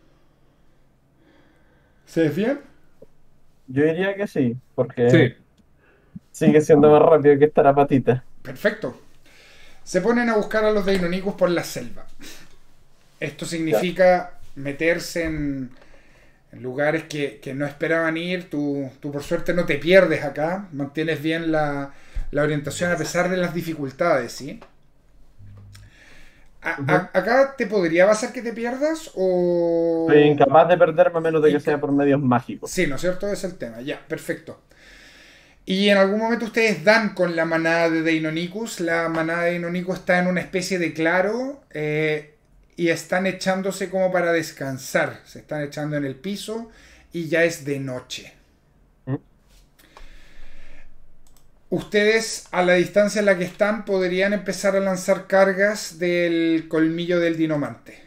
¿Se desvían? Yo diría que sí, porque Sí. sigue siendo más rápido que estar a patita. Perfecto. Se ponen a buscar a los de Inonicus por la selva. Esto significa meterse en, en lugares que, que no esperaban ir. Tú, tú por suerte no te pierdes acá. Mantienes bien la, la orientación a pesar de las dificultades, ¿sí? A- Ujú. a- ¿Acá te podría pasar que te pierdas o...? Soy incapaz de perderme a menos de que sea por medios mágicos. Sí, ¿no es cierto? Ese es el tema. Ya, perfecto. Y en algún momento ustedes dan con la manada de Deinonychus. La manada de Deinonychus está en una especie de claro eh, y están echándose como para descansar. Se están echando en el piso y ya es de noche. ¿Mm? Ustedes, a la distancia en la que están, podrían empezar a lanzar cargas del colmillo del dinomante.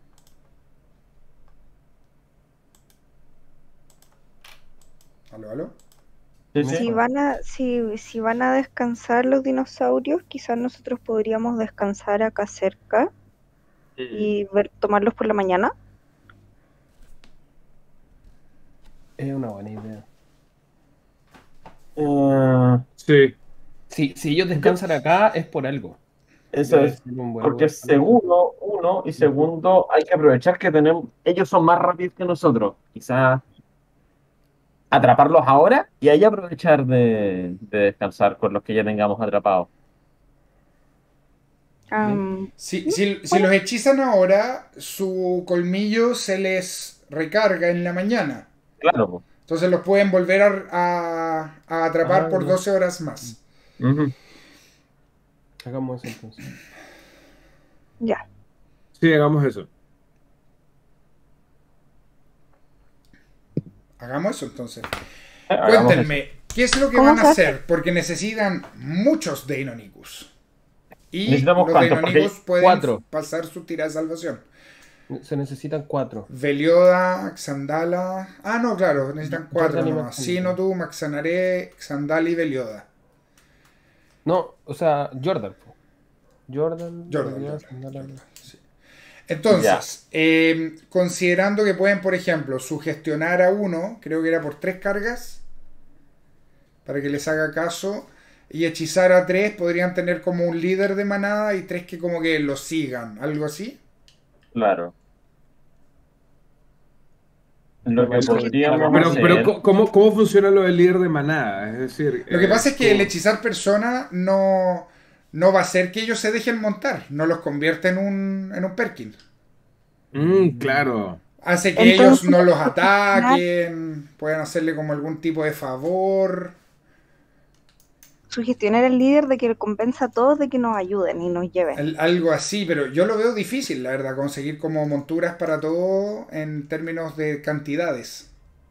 ¿Aló, aló? Sí, sí. Si van a, si, si van a descansar los dinosaurios, quizás nosotros podríamos descansar acá cerca y ver, tomarlos por la mañana. Es una buena idea. Eh, Sí. Si, si ellos descansan acá es por algo. eso Debe es. ser un buen Porque lugar para- segundo, uno, y segundo, hay que aprovechar que tenemos, ellos son más rápidos que nosotros. Quizás atraparlos ahora y ahí aprovechar de, de descansar con los que ya tengamos atrapados. Am, Si, si- si los hechizan ahora, su colmillo se les recarga en la mañana. Claro, po. Entonces los pueden volver a, a- a atrapar Ah, por ya. doce horas más. Ujú. Hagamos eso entonces. ya. Sí, hagamos eso. Hagamos eso entonces. Eh, hagamos Cuéntenme, ¿qué es lo que ¿Cómo van a se hace? hacer? Porque necesitan muchos Deinonychus. Y Necesitamos los cuántos, Deinonychus porque- pueden Cuatro. pasar su tirada de salvación. Se necesitan cuatro. Velioda, Xandala. Ah, no, claro, necesitan cuatro Jordan y nomás. Maxanare. Sinotu, Maxanare, Xandala y Velioda. No, o sea, Jordan. po. Jordan. Jordan, Jordan, Jordan, Jordan. Jordan, sí. Entonces, eh, considerando que pueden, por ejemplo, sugestionar a uno, creo que era por tres cargas, para que les haga caso, y hechizar a tres, podrían tener como un líder de manada y tres que como que lo sigan, algo así. Claro. Lo que Pero- podríamos Pero, hacer- pero ¿cómo, cómo funciona lo del líder de manada? Es decir, Lo que eh, pasa es que el ¿cómo? hechizar persona no, no va a hacer que ellos se dejen montar, no los convierte en un, en un Perkin. Mm, claro. Hace que Entonces, ellos no los ataquen, puedan hacerle como algún tipo de favor. Sugestionar al líder de que compensa a todos de que nos ayuden y nos lleven. Al- algo así, pero yo lo veo difícil, la verdad, conseguir como monturas para todo en términos de cantidades.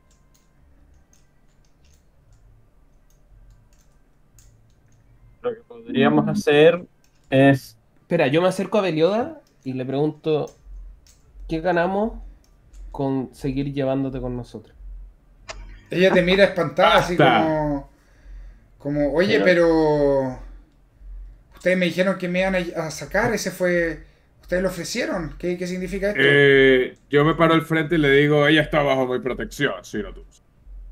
Lo que podríamos hacer es. Espera, yo me acerco a Belioda y le pregunto: ¿qué ganamos con seguir llevándote con nosotros? Ella te mira espantada, así Basta. como, como, oye, Pero- pero ustedes me dijeron que me iban a, a sacar, ese fue, ustedes lo ofrecieron, ¿qué, qué significa esto? Eh, yo me paro al frente y le digo, ella está bajo mi protección, Sinotus.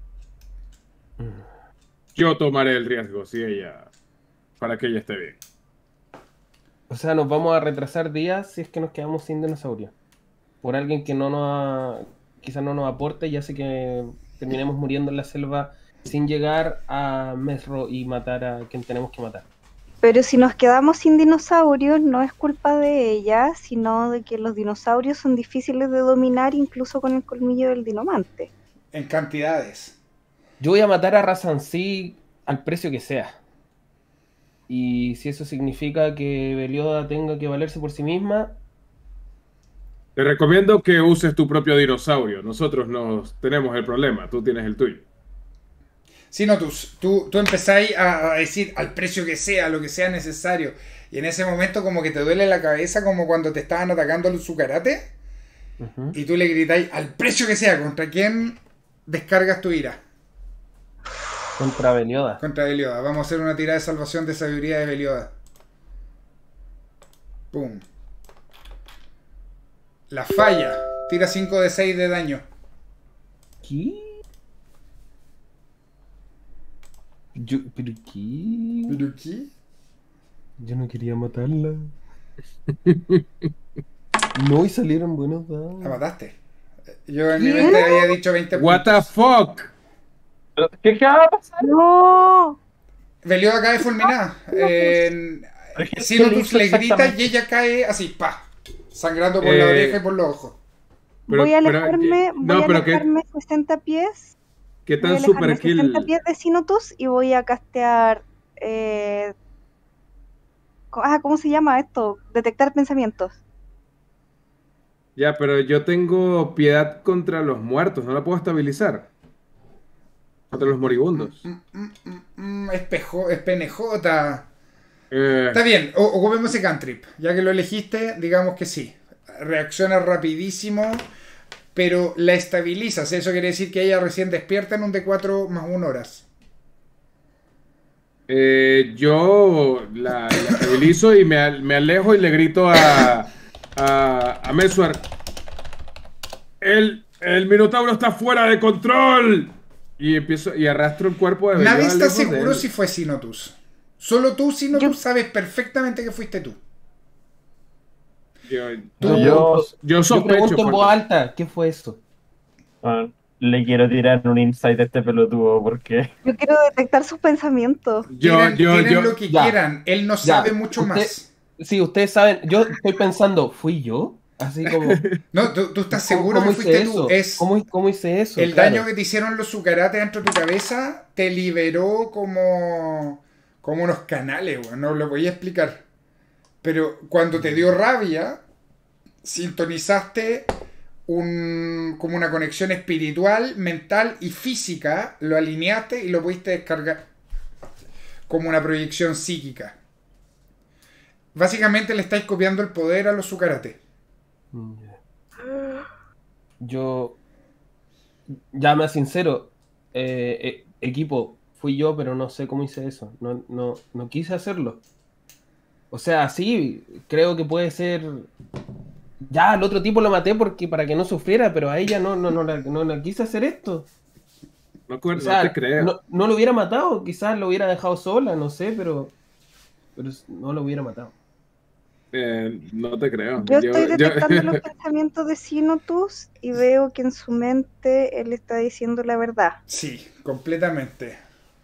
Yo tomaré el riesgo, si ella, para que ella esté bien. O sea, nos vamos a retrasar días si es que nos quedamos sin dinosaurio. Por alguien que no nos quizás no nos aporte y hace que terminemos muriendo en la selva sin llegar a Mesro y matar a quien tenemos que matar. Pero si nos quedamos sin dinosaurios, no es culpa de ella, sino de que los dinosaurios son difíciles de dominar incluso con el colmillo del dinomante. En cantidades. Yo voy a matar a Razansi al precio que sea. Y si eso significa que Belioda tenga que valerse por sí misma, Te recomiendo que uses tu propio dinosaurio. Nosotros no tenemos el problema, tú tienes el tuyo. Sí, no, tú, tú, tú empezáis a, a decir al precio que sea, lo que sea necesario. Y en ese momento como que te duele la cabeza como cuando te estaban atacando su karate. ujú, Y tú le gritáis al precio que sea, ¿contra quién descargas tu ira? contra Belioda. Contra Belioda. Vamos a hacer una tirada de salvación de sabiduría de Belioda. Pum. La falla. Tira cinco de seis de daño. ¿Qué? Yo, ¿pero qué? ¿Pero qué? Yo no quería matarla. No, y salieron buenos La dados. mataste. Yo en mi mente había dicho veinte What the puntos. fuck? ¿Qué, qué va a pasar? ¡No! Belioda cae fulminada. En- Pero ¿qué- Si qué no, le tú hizo le gritas exactamente? y ella cae así, pa, sangrando por la Eh, oreja y por los ojos. Pero- voy a pero, alejarme, ¿qué- voy no, a pero qué- alejarme sesenta pies. ¿Qué Voy a tan alejarme super sesenta kill? pies de Sinotus y voy a castear. Eh, co- ah, ¿cómo se llama esto? Detectar pensamientos. Ya, pero yo tengo piedad contra los muertos, no la puedo estabilizar. Contra los moribundos. Mm, mm, mm, mm, espejo, es penejota. Eh, Está bien, o- ocupemos ese cantrip. Ya que lo elegiste, digamos que sí. Reacciona rapidísimo, pero la estabilizas. Eso quiere decir que ella recién despierta en un D cuatro más una horas. eh, yo la, la estabilizo y me, al- me alejo y le grito a, a, a Messuar. El, el Minotauro está fuera de control. Y empiezo y arrastro el cuerpo de Belloa Nadie está lejos de seguro él. si fue Sinotus. Solo tú, Sinotus, Yo- sabes perfectamente que fuiste tú. Yo, Tú- yo, Yo, yo Yo sospecho. pregunto en porque- voz alta, ¿qué fue eso? ah, le quiero tirar un insight a este pelotudo porque Yo quiero detectar sus pensamientos. Yo, Tiren, yo, tiren yo, lo que ya. quieran. Él no Ya, sabe mucho usted- más. Sí, ustedes saben, yo estoy pensando, ¿fui yo? Así como, No, tú, tú estás ¿cómo- seguro cómo que hice fuiste eso? tú. Es ¿Cómo, cómo hice eso? el Claro. daño que te hicieron los sucarates dentro de tu cabeza te liberó como, como unos canales, weón. No lo voy a explicar. Pero cuando te dio rabia, sintonizaste un, como una conexión espiritual, mental y física, lo alineaste y lo pudiste descargar como una proyección psíquica. Básicamente le estáis copiando el poder a los sucarates. Mm, ya. Yo, ya más sincero, eh, eh, equipo, fui yo, pero no sé cómo hice eso. No, no, no quise hacerlo. O sea, sí, creo que puede ser. Ya, al otro tipo lo maté porque para que no sufriera, pero a ella no, no, no, la, no la quise hacer esto. no, cu- O no sea, te creo. no, no lo hubiera matado, quizás lo hubiera dejado sola, no sé, pero, pero no lo hubiera matado. Eh, no te creo. Yo Yo- estoy yo- detectando los pensamientos de Sinotus y veo que en su mente él está diciendo la verdad. Sí, completamente.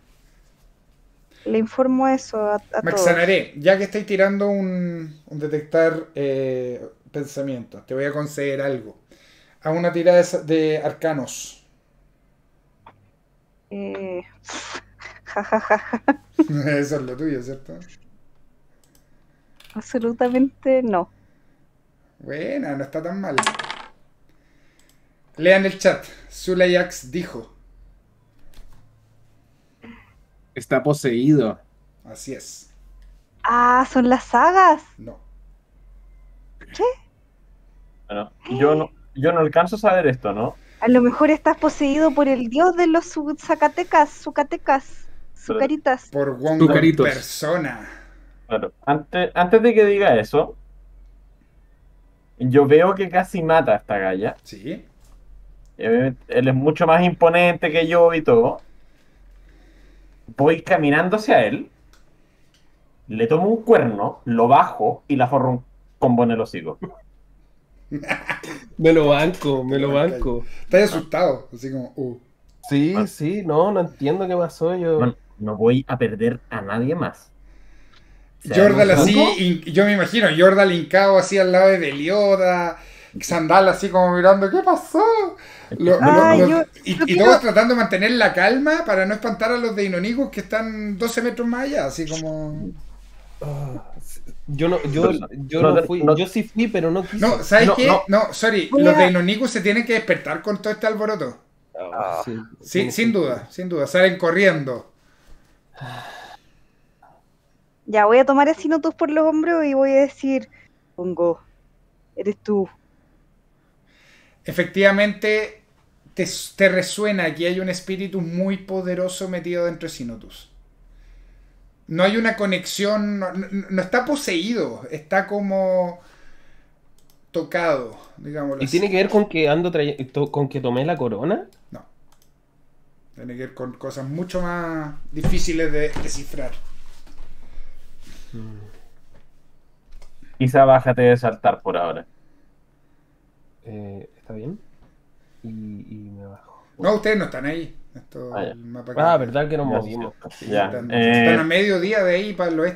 Le informo eso a, a todos. Maxanaré, ya que estáis tirando un, un detectar eh, pensamientos, te voy a conceder algo. A una tirada de, de arcanos. Eh, ja, ja, ja, ja. Eso es lo tuyo, ¿cierto? Absolutamente no. Buena, no está tan mal. Lean el chat. Zulayax dijo. Está poseído. Así es. Ah, son las sagas. No. bueno, yo no, yo no alcanzo a saber esto, ¿no? A lo mejor estás poseído por el dios de los su- Zacatecas, Zucatecas, Zucaritas. Por Wong Tucaritos. persona. Claro. Antes, antes de que diga eso, yo veo que casi mata a esta galla. Sí. Y obviamente él es mucho más imponente que yo y todo. Voy caminando hacia él, le tomo un cuerno, lo bajo y la forro un combo en el hocico. Me lo banco, me lo banco. Estás asustado. Así como, uh. Sí, Ah. sí, no, no entiendo qué pasó. Yo. No, no voy a perder a nadie más. ¿Se Jordal dan un así, poco? hin- yo me imagino, Jordal hincado así al lado de Belioda, Xandal así como mirando, ¿qué pasó? Lo- lo- Ay, lo- yo- y yo y quiero- todos tratando de mantener la calma para no espantar a los de Inonigus que están doce metros más allá, así como... Ah, yo no, yo, yo No, no no, fui, no. yo sí fui, pero no quise. No, ¿sabes No, qué? no. No, sorry, Voy los a- de Inonigus se tienen que despertar con todo este alboroto. Ah, sí, Sí, sí, sin sí. duda, sin duda, salen corriendo. Ya voy a tomar a Sinotus por los hombros y voy a decir, Pongo, eres tú. Efectivamente, te, te resuena que hay un espíritu muy poderoso metido dentro de Sinotus. No hay una conexión, no, no- no está poseído, está como tocado, digámoslo ¿Y así. tiene que ver con que ando traye- to- con que tomé la corona? No. Tiene que ver con cosas mucho más difíciles de descifrar. Quizá bájate de saltar por ahora. Eh, ¿Está bien? Y, y me bajo. No, ustedes no están ahí. Esto, Ah, ya. el mapa que- Ah, verdad que nos Ya, movimos. Sí, Ya, están, eh, están a mediodía de ahí para el oeste.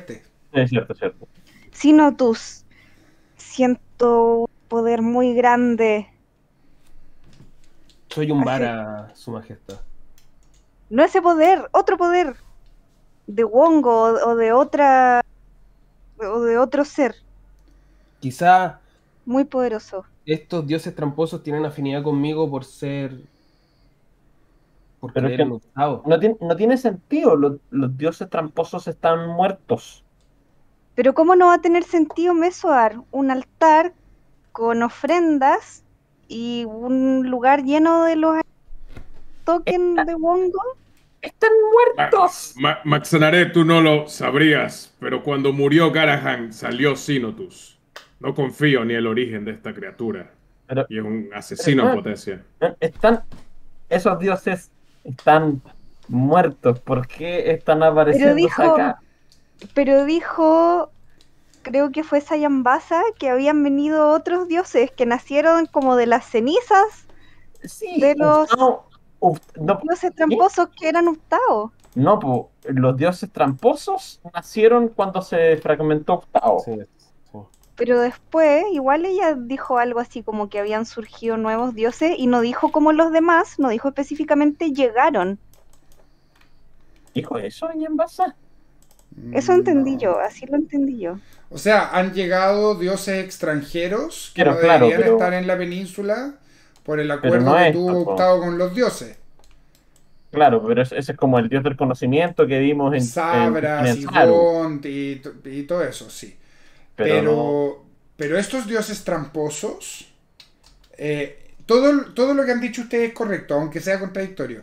Es cierto, es cierto. Sinotus, siento un poder muy grande. Soy un Así- vara, su majestad. No ese poder, otro poder. De Wongo o, o de otra. O de otro ser. Quizá Muy poderoso. estos dioses tramposos tienen afinidad conmigo por ser... por Pero es creer que en Gustavo. No tiene, no tiene sentido. Los, los dioses tramposos están muertos. Pero ¿cómo no va a tener sentido Mesoar? Un altar con ofrendas y un lugar lleno de los tokens de Wongo. ¡Están muertos! Ma- Maxanaré, tú no lo sabrías, pero cuando murió Garahan salió Sinotus. No confío ni el origen de esta criatura. Pero Y es un asesino en potencia. están, esos dioses están muertos. ¿Por qué están apareciendo dijo- acá? Pero dijo, creo que fue Sayambasa, que habían venido otros dioses que nacieron como de las cenizas, Sí, de los- no, uf, no, dioses tramposos que eran Octavo. no, po, los dioses tramposos nacieron cuando se fragmentó Octavo. Sí, sí. Pero después, igual ella dijo algo así como que habían surgido nuevos dioses y no dijo como los demás, no dijo específicamente llegaron. ¿Dijo eso en Yambasa? Eso entendí No. yo, así lo entendí yo. O sea, han llegado dioses extranjeros que Pero no claro, deberían pero- estar en la península por el acuerdo no que esto, tuvo po. Octavo con los dioses. Claro, pero ese ese es como el dios del conocimiento que vimos en, Sabra, en, en el Saru. Sibont y, t- y todo eso, sí. Pero, Pero, no- pero estos dioses tramposos, eh, todo, todo lo que han dicho ustedes es correcto, aunque sea contradictorio.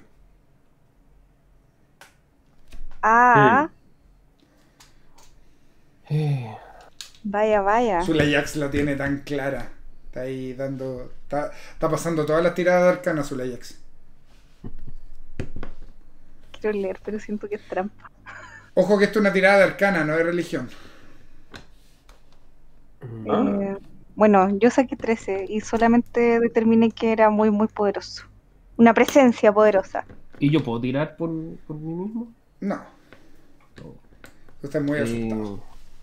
Ah, Eh, vaya, vaya. Zulayax la tiene tan clara. Está ahí dando. Está, está pasando todas las tiradas de arcana Zulayax. Quiero leer, pero siento que es trampa. Ojo que esto es una tirada de arcana, no de religión. Ah. Eh, bueno, yo saqué trece y solamente determiné que era muy, muy poderoso. Una presencia poderosa. ¿Y yo puedo tirar por, por mí mismo? No. Tú estás muy Eh, asustado.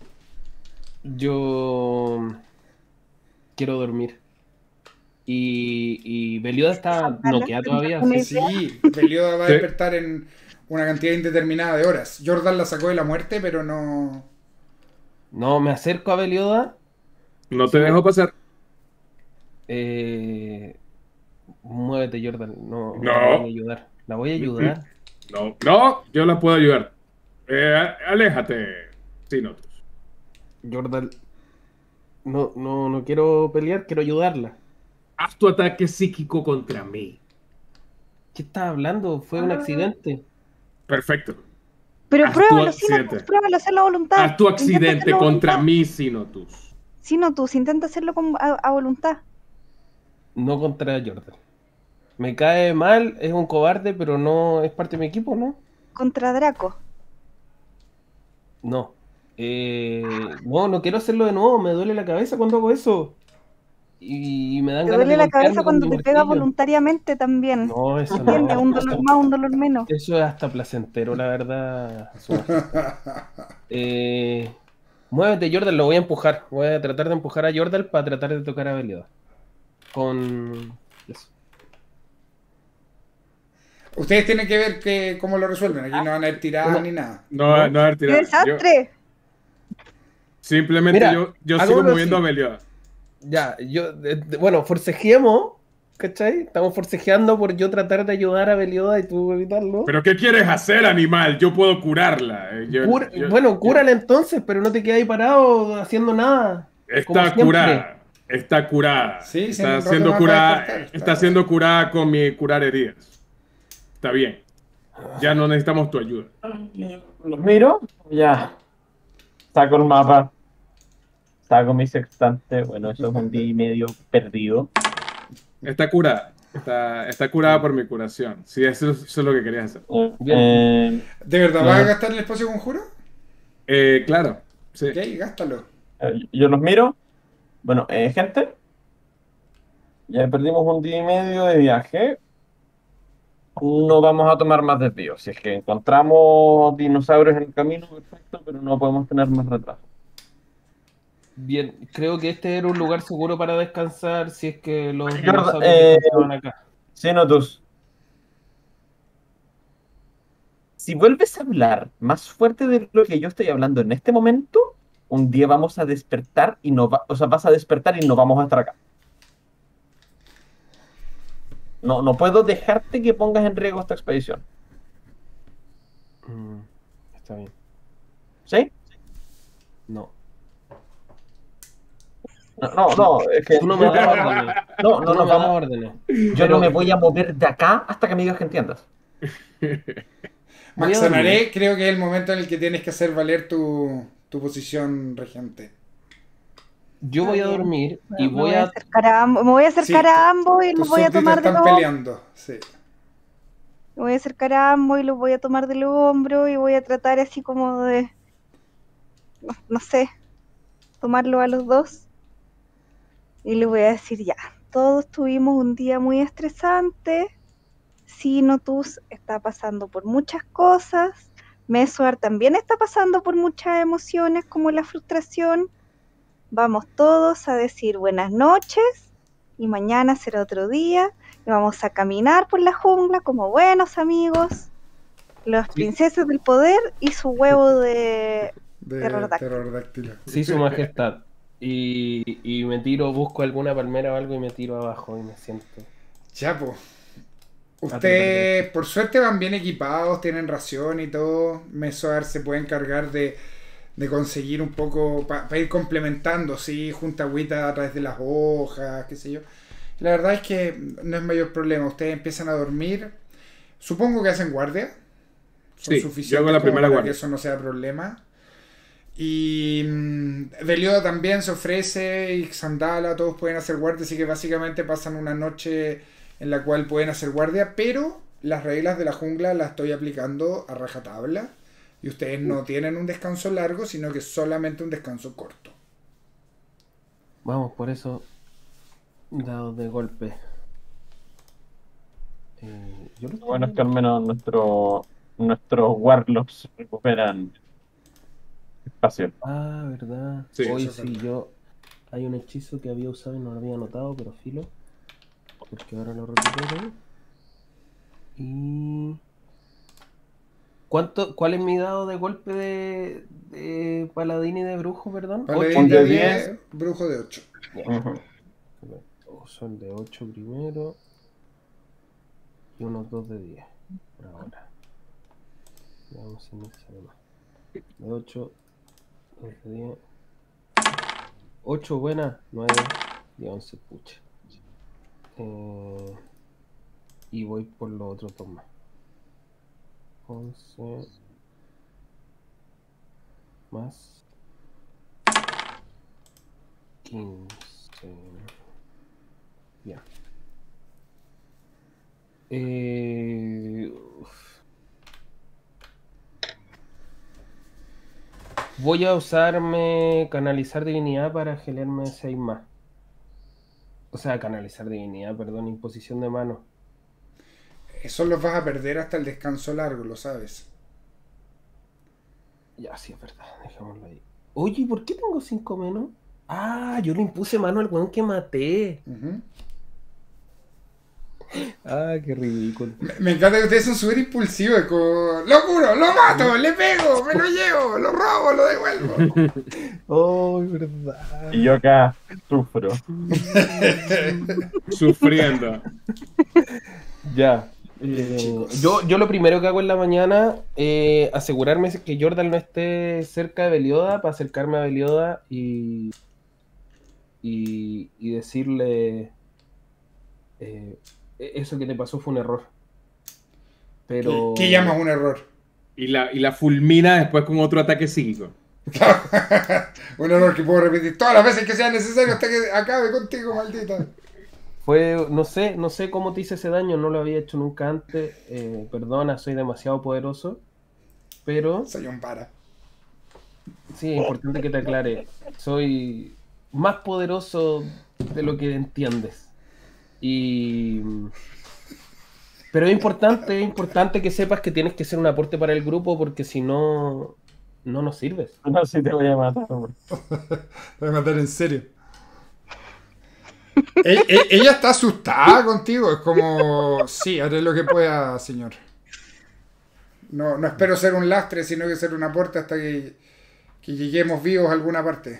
yo quiero dormir. Y, y Belioda está noqueada todavía. Una ¿sí? Sí, Belioda va a Sí. despertar en una cantidad indeterminada de horas. Jordan la sacó de la muerte, pero no. No, me acerco a Belioda. No te dejo pasar. Eh, muévete, Jordan. No, No. la voy a ayudar. La voy a ayudar. No, no, yo la puedo ayudar. Eh, a- aléjate, Sinotus. Jordan, no, no, no quiero pelear, quiero ayudarla. Haz tu ataque psíquico contra mí. ¿Qué estás hablando? Fue un Ah. accidente. Perfecto. Pero Haz tu pruébalo, accidente. Sinotus, pruébalo, hacerlo a voluntad. Haz tu Intenta accidente hacerlo a contra voluntad. mí, Sinotus. Sinotus, intenta hacerlo con- a, a voluntad. No contra Jordan. Me cae mal, es un cobarde, pero no es parte de mi equipo, ¿no? Contra Draco. No. Eh, no, no quiero hacerlo de nuevo, me duele la cabeza cuando hago eso. Y me dan Te ganas duele de la golpearme cabeza con cuando mi te pega martillo. voluntariamente también. No, eso ¿Entiendes? no. Un dolor más, un dolor menos. Eso es hasta placentero, la verdad. Su majestad. Eh, muévete, Jordan, lo voy a empujar. Voy a tratar de empujar a Jordan para tratar de tocar a Belioda. Con eso. Ustedes tienen que ver que, cómo lo resuelven. Aquí no van a haber tiradas ni nada. No, no, a ver, ¡Qué tira. Yo- desastre! simplemente Mira, yo, yo sigo hagámoslo moviendo así. a Belioda. Ya, yo, de- de- bueno, forcejeemos, ¿cachai? Estamos forcejeando por yo tratar de ayudar a Belioda y tú evitarlo. ¿Pero qué quieres hacer, animal? Yo puedo curarla. eh, yo- Cura- yo- bueno, yo- cúrala entonces, pero no te quedes ahí parado haciendo nada. como Está siempre. curada. Está curada. Sí, sí, en está un rato siendo más va a curada. despertar, está- Está siendo curada con mi curar heridas. Está bien. Ya no necesitamos tu ayuda. Los miro, ya. Saco el mapa. Saco mi sextante. Bueno, eso es un día y medio perdido. Está curada. Está, está curada por mi curación. Sí, eso, eso es lo que querías hacer. Bien. Eh, ¿De verdad No. vas a gastar el espacio conjuro? Eh, claro. Sí. Ok, gástalo. Eh, Yo los miro. Bueno, eh, gente. Ya perdimos un día y medio de viaje. no vamos a tomar más desvíos. Si es que encontramos dinosaurios en el camino, perfecto, pero no podemos tener más retraso. Bien, creo que este era un lugar seguro para descansar si es que los Jordan, dinosaurios eh, descansaban acá. Xenotus, si vuelves a hablar más fuerte de lo que yo estoy hablando en este momento, un día vamos a despertar y no va, o sea, vas a despertar y no vamos a estar acá. No, no puedo dejarte que pongas en riesgo esta expedición. Mm, está bien. ¿Sí? No. No, no, no, es que Tú no me das órdenes. no, Tú no no nos me das vamos. órdenes. Yo Pero no me voy a mover de acá hasta que me digas que entiendas. voy a Maxanaré, dormir. creo que es el momento en el que tienes que hacer valer tu, tu posición regente. Yo voy a Está bien. dormir y Me voy voy a a... acercar a ambos, me voy a acercar Sí, a ambos y los Tus voy a súbditos tomar de están los peleando. Sí. Me voy a acercar a ambos y los voy a tomar del hombro y voy a tratar así como de, no, no sé, tomarlo a los dos y les voy a decir ya, todos tuvimos un día muy estresante, Sinotus está pasando por muchas cosas, Mesoar también está pasando por muchas emociones como la frustración, vamos todos a decir buenas noches y mañana será otro día y vamos a caminar por la jungla como buenos amigos, los princesas del poder y su huevo de De Terrordáctilo. Terrordáctilo. Sí, su majestad. Y, y me tiro, busco alguna palmera o algo y me tiro abajo y me siento. Chapo. Ah, Ustedes, por suerte, van bien equipados, tienen ración y todo. Mesoar se puede encargar de, de conseguir un poco, para pa ir complementando, ¿sí? Junta agüita a través de las hojas, qué sé yo. La verdad es que no es mayor problema. Ustedes empiezan a dormir. Supongo que hacen guardia. Son Sí, suficientes yo hago la como primera para guardia. que eso no sea problema. Y mm, Belioda también se ofrece y Xandala, todos pueden hacer guardia, así que básicamente pasan una noche en la cual pueden hacer guardia, pero las reglas de la jungla las estoy aplicando a rajatabla y ustedes no tienen un descanso largo, sino que solamente un descanso corto. Vamos, por eso. Dados de golpe. Eh, yo lo Lo bueno es que al menos nuestro, nuestros Warlocks recuperan espacio. Ah, verdad. Sí, Hoy eso es sí, verdad. yo. Hay un hechizo que había usado y no lo había notado, pero filo. Porque ahora lo recupero. Y. ¿Cuánto, ¿Cuál es mi dado de golpe de, de paladín y de brujo, perdón? Paladín de de diez. diez, brujo de ocho. Ujú. Uso el de ocho primero. Y unos dos de diez. Por ahora. Vamos a iniciar más. De ocho, dos de diez. ocho buena, nueve y once pucha. Eh, y voy por los otros dos más. once más quince. Bien. Eh, uf. Voy a usarme canalizar divinidad para gelearme seis más. O sea, canalizar divinidad, perdón, imposición de mano. Eso los vas a perder hasta el descanso largo, lo sabes. Ya, sí, es verdad, dejémoslo ahí. Oye, ¿por qué tengo cinco menos? Ah, yo le impuse mano al weón que maté. Ujú. Ah, qué ridículo. Me, me encanta que ustedes son súper impulsivos, como, lo curo, lo mato, le pego, me lo llevo, lo robo, lo devuelvo. Oh, es verdad. Y yo acá sufro. Sufriendo. Ya. Eh, yo, yo lo primero que hago en la mañana es asegurarme que Jordan no esté cerca de Belioda para acercarme a Belioda y, y, y decirle eh, eso que te pasó fue un error. Pero... ¿Qué, qué llamas un error? Y la, y la fulmina después con otro ataque psíquico. Un error que puedo repetir todas las veces que sea necesario hasta que acabe contigo, maldita. Fue, no sé, no sé cómo te hice ese daño, no lo había hecho nunca antes. Eh, perdona, soy demasiado poderoso. Pero Soy un para. sí, es importante que te aclare. Soy más poderoso de lo que entiendes. Y Pero es importante, es importante que sepas que tienes que ser un aporte para el grupo porque si no, no nos sirves. No, si te voy a matar, hombre. Te voy a matar en serio. E- e- ella está asustada contigo. Es como, sí, haré lo que pueda, señor. No, no espero ser un lastre, sino que ser un aporte hasta que, que lleguemos vivos a alguna parte.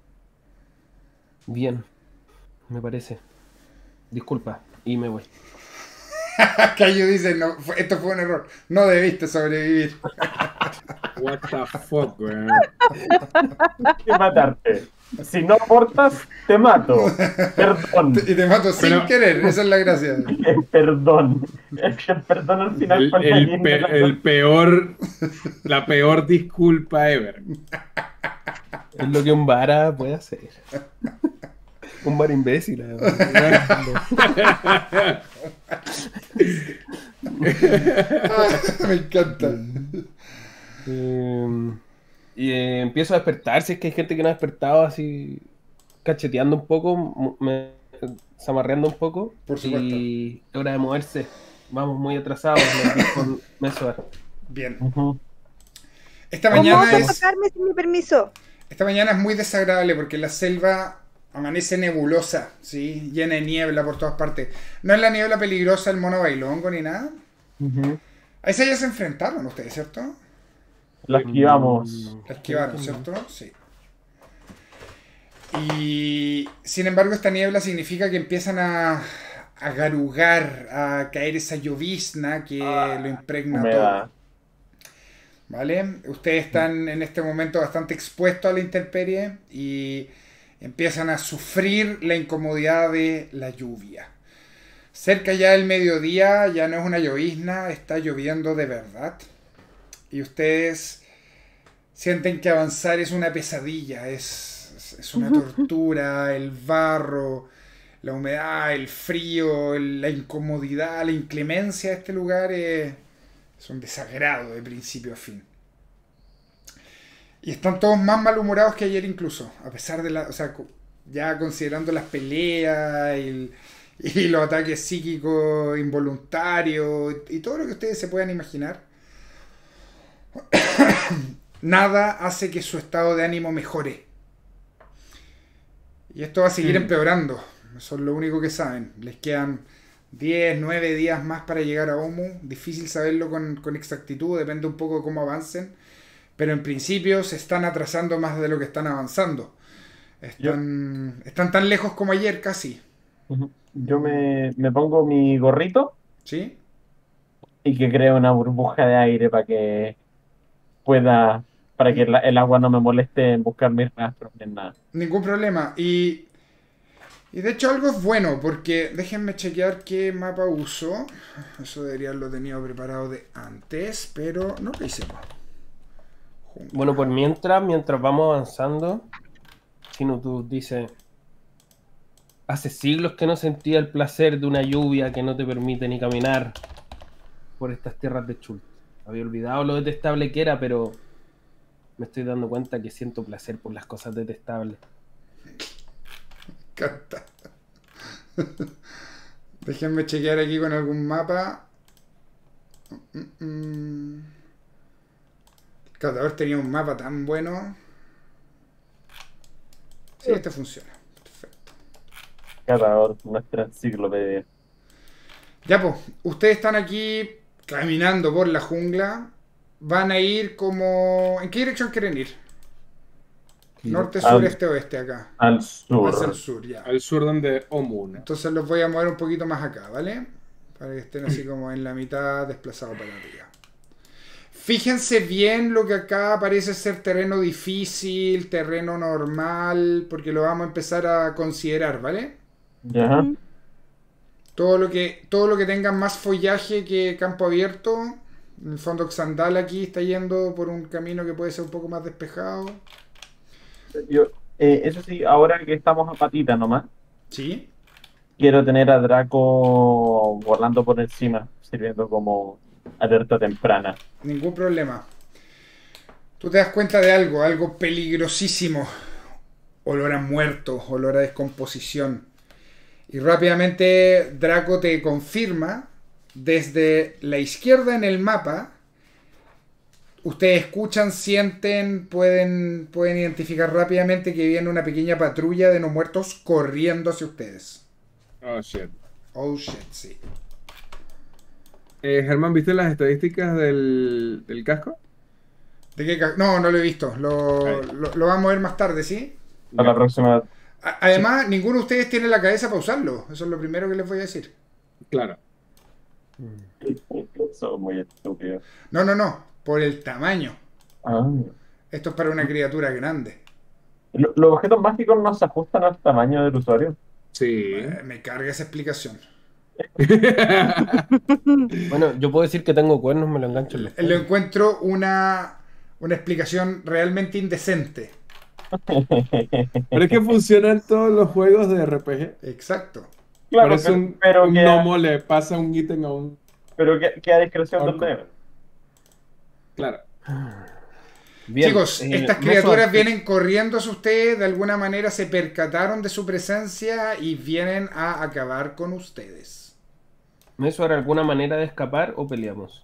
Bien, me parece. Disculpa, y me voy. Cayo dice, no, fue- esto fue un error. No debiste sobrevivir. What the fuck, weón. Y matarte. Si no aportas, te mato. Perdón. Y te mato sin Pero- querer, esa es la gracia. El perdón. Es que el perdón al final El, fue la el línea pe- de la- el peor, la peor disculpa ever. Es lo que un vara puede hacer. Un vara imbécil. además. Me encanta. Eh, y eh, empiezo a despertar. Si es que hay gente que no ha despertado, así cacheteando un poco, mu- me, zamarreando un poco. Por supuesto. Y es hora de moverse. Vamos muy atrasados. Nos dijo Mesoar. Bien. Ujú. Esta ¿Cómo mañana vas a es, tocarme sin mi permiso? esta mañana es muy desagradable porque la selva amanece nebulosa, ¿sí? Llena de niebla por todas partes. No es la niebla peligrosa, el mono bailongo ni nada. Ujú. A esa ya se enfrentaron ustedes, ¿cierto? La esquivamos. La esquivaron, ¿cierto? Sí. Y sin embargo, esta niebla significa que empiezan a, a garugar, a caer esa llovizna que lo impregna todo. Humedad. ¿Vale? Ustedes están en este momento bastante expuestos a la intemperie y empiezan a sufrir la incomodidad de la lluvia. Cerca ya del mediodía ya no es una llovizna, está lloviendo de verdad. Y ustedes sienten que avanzar es una pesadilla, es, es- es una tortura, el barro, la humedad, el frío, el- la incomodidad, la inclemencia de este lugar es, es un desagrado de principio a fin. Y están todos más malhumorados que ayer incluso, a pesar de la, o sea, co- ya considerando las peleas y, el- y los ataques psíquicos involuntarios y, y todo lo que ustedes se puedan imaginar. Nada hace que su estado de ánimo mejore. Y esto va a seguir Mm. empeorando. Eso es lo único que saben. Les quedan diez, nueve días más para llegar a Omu. Difícil saberlo con, con exactitud, depende un poco de cómo avancen. Pero en principio se están atrasando más de lo que están avanzando. Están, están tan lejos como ayer casi. Ujú. Yo me, me pongo mi gorrito ¿Sí? y que creo una burbuja de aire para que pueda, para que la- el agua no me moleste en buscar mis rastros ni en nada. Ningún problema. Y, y de hecho algo es bueno, porque déjenme chequear qué mapa uso. Eso debería haberlo tenido preparado de antes, pero no lo hicimos. Bueno, por mientras, mientras vamos avanzando, Sinutus dice: hace siglos que no sentía el placer de una lluvia que no te permite ni caminar por estas tierras de Chult. Había olvidado lo detestable que era, pero me estoy dando cuenta que siento placer por las cosas detestables. Encanta. Déjenme chequear aquí con algún mapa. Mm, mm. El catador tenía un mapa tan bueno. Sí, este funciona. Perfecto. Catador, nuestra enciclopedia. Ya pues, ustedes están aquí caminando por la jungla. Van a ir como... ¿En qué dirección quieren ir? Norte, sur, Al- este, oeste, acá. Al sur. Hacia el sur, ya. Al sur donde Omun. Entonces los voy a mover un poquito más acá, ¿vale? Para que estén así como en la mitad desplazados para arriba. Fíjense bien lo que acá parece ser terreno difícil, terreno normal, porque lo vamos a empezar a considerar, ¿vale? Ya. Todo lo que, todo lo que tenga más follaje que campo abierto. En el fondo Xandal aquí está yendo por un camino que puede ser un poco más despejado. Yo, eh, eso sí, ahora que estamos a patita nomás, ¿Sí? quiero tener a Draco volando por encima, sirviendo como alerta temprana. Ningún problema. Tú te das cuenta de algo, algo peligrosísimo. Olor a muerto, olor a descomposición. Y rápidamente Draco te confirma desde la izquierda en el mapa, ustedes escuchan, sienten, pueden, pueden identificar rápidamente que viene una pequeña patrulla de no muertos corriendo hacia ustedes. Oh, shit. Oh, shit, sí. Eh, Germán, ¿viste las estadísticas del, del casco? ¿De qué ca- No, no lo he visto. Lo, lo, lo vamos a ver más tarde, ¿sí? A la próxima. A- Además, ninguno de ustedes tiene la cabeza para usarlo. Eso es lo primero que les voy a decir. Claro. Son muy estúpidos. No, no, no. Por el tamaño. Ah. Esto es para una criatura grande. Lo- Los objetos mágicos no se ajustan al tamaño del usuario. Sí. Eh, me carga esa explicación. Bueno, yo puedo decir que tengo cuernos, me lo engancho en los Lo cuernos. encuentro una, una explicación realmente indecente. Pero es que funcionan todos los juegos de R P G. Exacto. Claro, Por eso pero, un, pero un queda, gnomo le pasa un ítem a un... pero que- queda a discreción del Orco. D M. Claro. Bien, Chicos, eh, estas no criaturas son- vienen corriendo hacia ustedes, de alguna manera se percataron de su presencia y vienen a acabar con ustedes. ¿Eso era alguna manera de escapar o peleamos?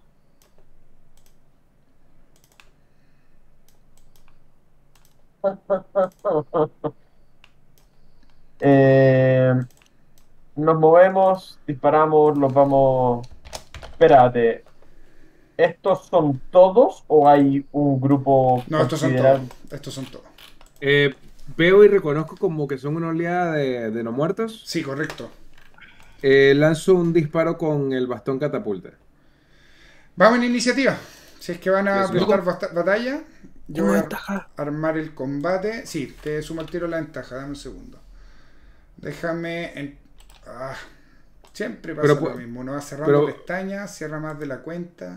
Eh, nos movemos, disparamos, los vamos. Espérate. ¿Estos son todos o hay un grupo No, estos son considerable? todos. Estos son todos. Eh, veo y reconozco como que son una oleada de, de no muertos. Sí, correcto. Eh, lanzo un disparo con el bastón catapulta. Vamos en iniciativa. Si es que van a Yes, no. apretar basta- batalla, yo Tengo voy a ventaja. armar el combate. Sí, te sumo al tiro la ventaja. Dame un segundo. Déjame. En... Ah, siempre pasa Pero lo pu- mismo. Uno va cerrando pero- pestañas, cierra más de la cuenta.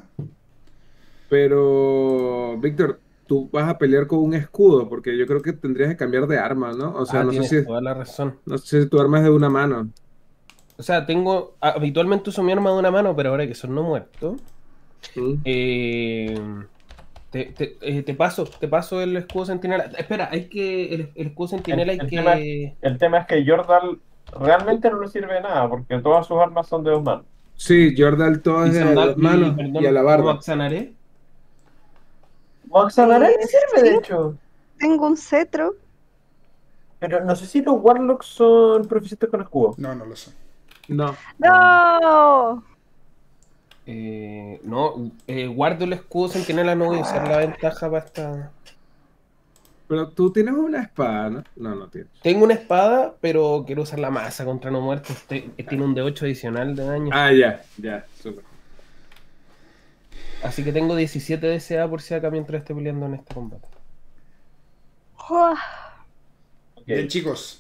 Pero, Víctor, tú vas a pelear con un escudo, porque yo creo que tendrías que cambiar de arma, ¿no? O sea, Ah, no sé tienes si, toda la razón. no sé si tu arma es de una mano. O sea, tengo. Habitualmente uso mi arma de una mano, pero ahora que son no muertos. ¿Mm? Eh, te, te- eh, te paso, te paso el escudo centinela. Espera, hay que. El, el escudo centinela hay El- el que. tema El tema es que Jordan realmente no le sirve de nada, porque todas sus armas son de dos manos. Sí, Jordan todo y es de sandal- dos manos perdón, y a la barba. ¿cómo sanaré? Moxanare le sirve, de sí. hecho. Tengo un cetro. Pero no sé si los Warlocks son proficientes con escudo. No, no lo sé. No. ¡No! Eh, no, eh, guardo el escudo centinela, no voy a usar la ventaja para esta. Pero tú tienes una espada, ¿no? No, no tienes. Tengo una espada, pero quiero usar la masa contra no muertos. Te- Tiene un D ocho adicional de daño. Ah, ya, ya, súper. Así que tengo diecisiete de S A por si acá mientras esté peleando en este combate. ¡Uah! Ok. Bien, chicos.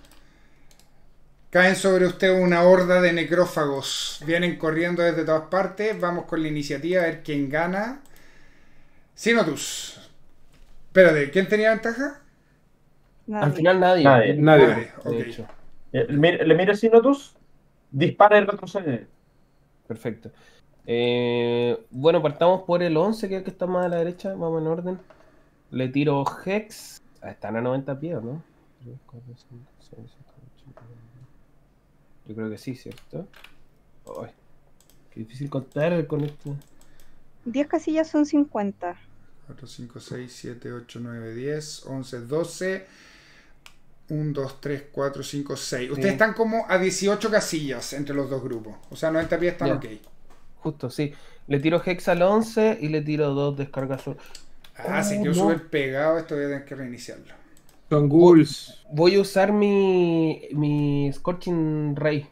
Caen sobre usted una horda de necrófagos. Vienen corriendo desde todas partes. Vamos con la iniciativa a ver quién gana. Sinotus. Espérate, ¿quién tenía ventaja? Nadie. Al final nadie. Nadie. Nadie. Nadie, De ok. hecho. Eh, Le miro- le miro Sinotus, dispara y retrocede. Perfecto. Eh, bueno, partamos por el once, que es el que está más a la derecha. Vamos en orden. Le tiro Hex. Ah, están a noventa pies, ¿no? tres, cuatro, cinco, seis, siete, ocho, nueve, diez. Yo creo que sí, ¿cierto? Ay, qué difícil contar con esto. diez casillas son cincuenta. cuatro, cinco, seis, siete, ocho, nueve, diez, once, doce. uno, dos, tres, cuatro, cinco, seis. Ustedes Sí. están como a dieciocho casillas entre los dos grupos. O sea, noventa pies están Ya. ok. Justo, sí. Le tiro Hex al once y le tiro dos descargas. sur- Ah, Oh, se quedó no. súper pegado. Esto voy a tener que reiniciarlo. Son ghouls. Voy a usar mi, mi Scorching Ray.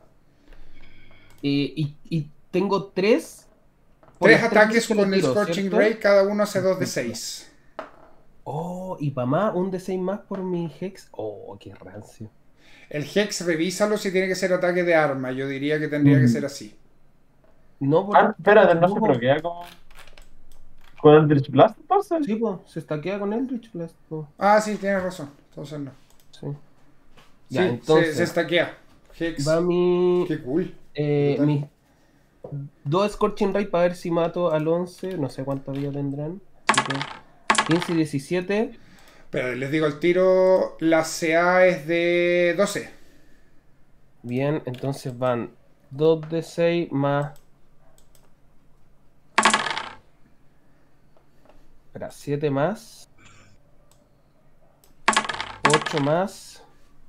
Eh, y, y tengo tres. por Tres las ataques veces que le con el tiro, Scorching ¿cierto? Ray. Cada uno hace dos de seis. Oh, y para más, un D seis más por mi Hex. Oh, qué rancio. El Hex, revísalo si tiene que ser ataque de arma. Yo diría que tendría que Mm. ser así. No, por... Ah, espérate, no sé, no, pero queda con. ¿Con Eldritch Blast entonces? Sí, pues, se estaquea con Eldritch Blast. po. Ah, sí, tienes razón. Entonces no. Sí. Sí, Ya, entonces. se, se estaquea. Hex. Va mi. Qué cool. Eh, Brutal. mis dos Scorching Ray para ver si mato al once. No sé cuánta vida tendrán. Así que quince y diecisiete. Pero les digo el tiro. La C A es de doce. Bien, entonces van dos de seis más Espera, siete más. ocho más.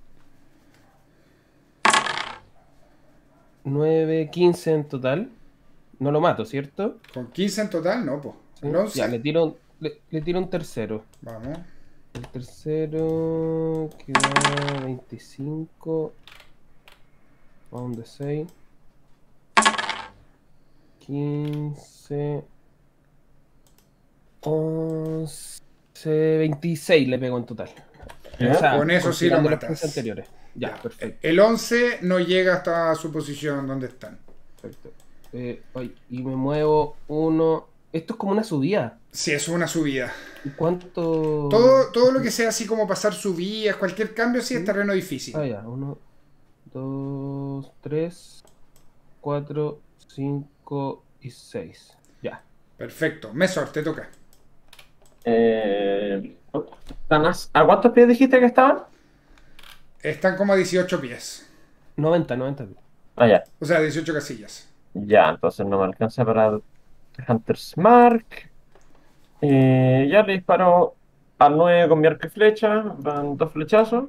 nueve, quince en total. No lo mato, ¿cierto? Con quince en total, no, pues. Sí. El once. Ya, le tiro, le, le tiro un tercero. Vamos. El tercero queda veinticinco. Round de seis. quince. once. veintiséis le pego en total. Ya. Con eso sí lo considerando los matas. puntos anteriores. Ya, Ya. perfecto. El once no llega hasta su posición donde están. perfecto. Eh, ay, y me muevo uno. Esto es como una subida. Sí, eso es una subida. ¿Y cuánto? Todo, todo lo que sea así como pasar subidas, cualquier cambio, sí es terreno difícil. Ah, ya. Uno, dos, tres, cuatro, cinco y seis. Ya. Perfecto. Mesor, te toca. Eh, ¿están as- ¿A cuántos pies dijiste que estaban? Están como a dieciocho pies. noventa, noventa. Ah, ya. O sea, dieciocho casillas. Ya, entonces no me alcanza para el Hunter's Mark. Eh, ya le disparo al nueve con mi arco y flecha. Van dos flechazos.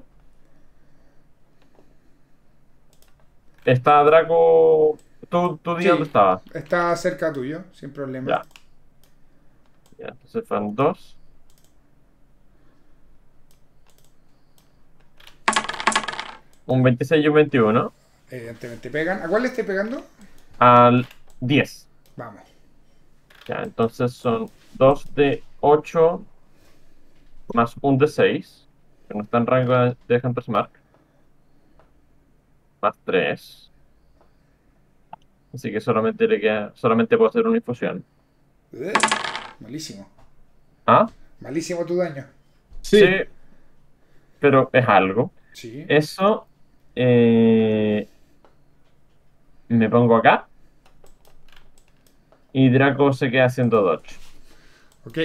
Está Draco. ¿Tú, tú di Sí. dónde estaba? Está cerca tuyo, sin problema. Ya. Ya, entonces van dos. Un veintiséis y un veintiuno. Evidentemente pegan. ¿A cuál le esté pegando? Al diez. Vamos. Ya, entonces son dos de ocho más un de seis, que no está en rango de, de Hunter's Mark. Más tres. Así que solamente le queda, solamente puedo hacer una infusión. Eh, Malísimo. ¿Ah? Malísimo tu daño. Sí. Sí, pero es algo. Sí. Eso. eh, me pongo acá. Y Draco se queda haciendo dodge. Ok.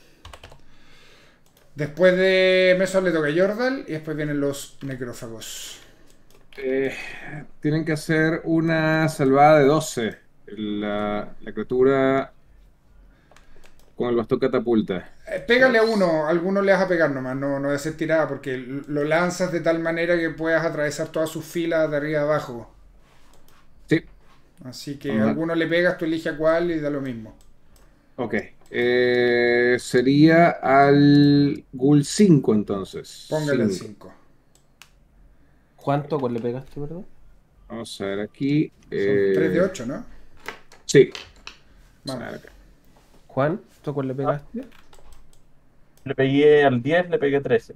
Después de Mesor le toca a Yordal y después vienen los necrófagos. Eh, tienen que hacer una salvada de doce. La, la criatura con el bastón catapulta. Eh, pégale a uno, a alguno le vas a pegar nomás, no, no de ser tirada, porque lo lanzas de tal manera que puedas atravesar todas sus filas de arriba a abajo. Sí. Así que Ajá. a alguno le pegas, tú eliges a cuál y da lo mismo. Ok. Eh, sería al Ghoul cinco entonces. Póngale el Cinco. cinco. ¿Cuánto? ¿Cuál le pegaste, perdón? Vamos a ver aquí. Son eh, tres de ocho, ¿no? Sí. Vamos a Vamos. ver acá. Juan, ¿tú cuál le pegaste? Le pegué al diez, le pegué trece.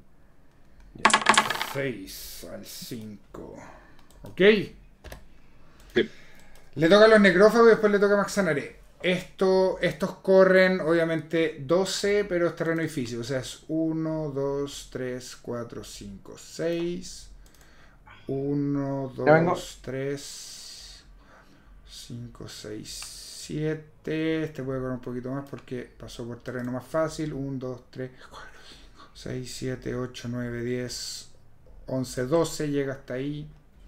seis al cinco. Ok. Sí. Le toca a los necrófagos y después le toca a Maxanaré. Esto, estos corren obviamente doce, pero es terreno difícil. O sea, es uno, dos, tres, cuatro, cinco, seis. uno, Ya vengo. dos, tres, cinco, seis, siete. Este puede correr un poquito más porque pasó por terreno más fácil. uno, dos, tres, cuatro, cinco, seis, siete, ocho, nueve, diez, once, doce. Llega hasta ahí.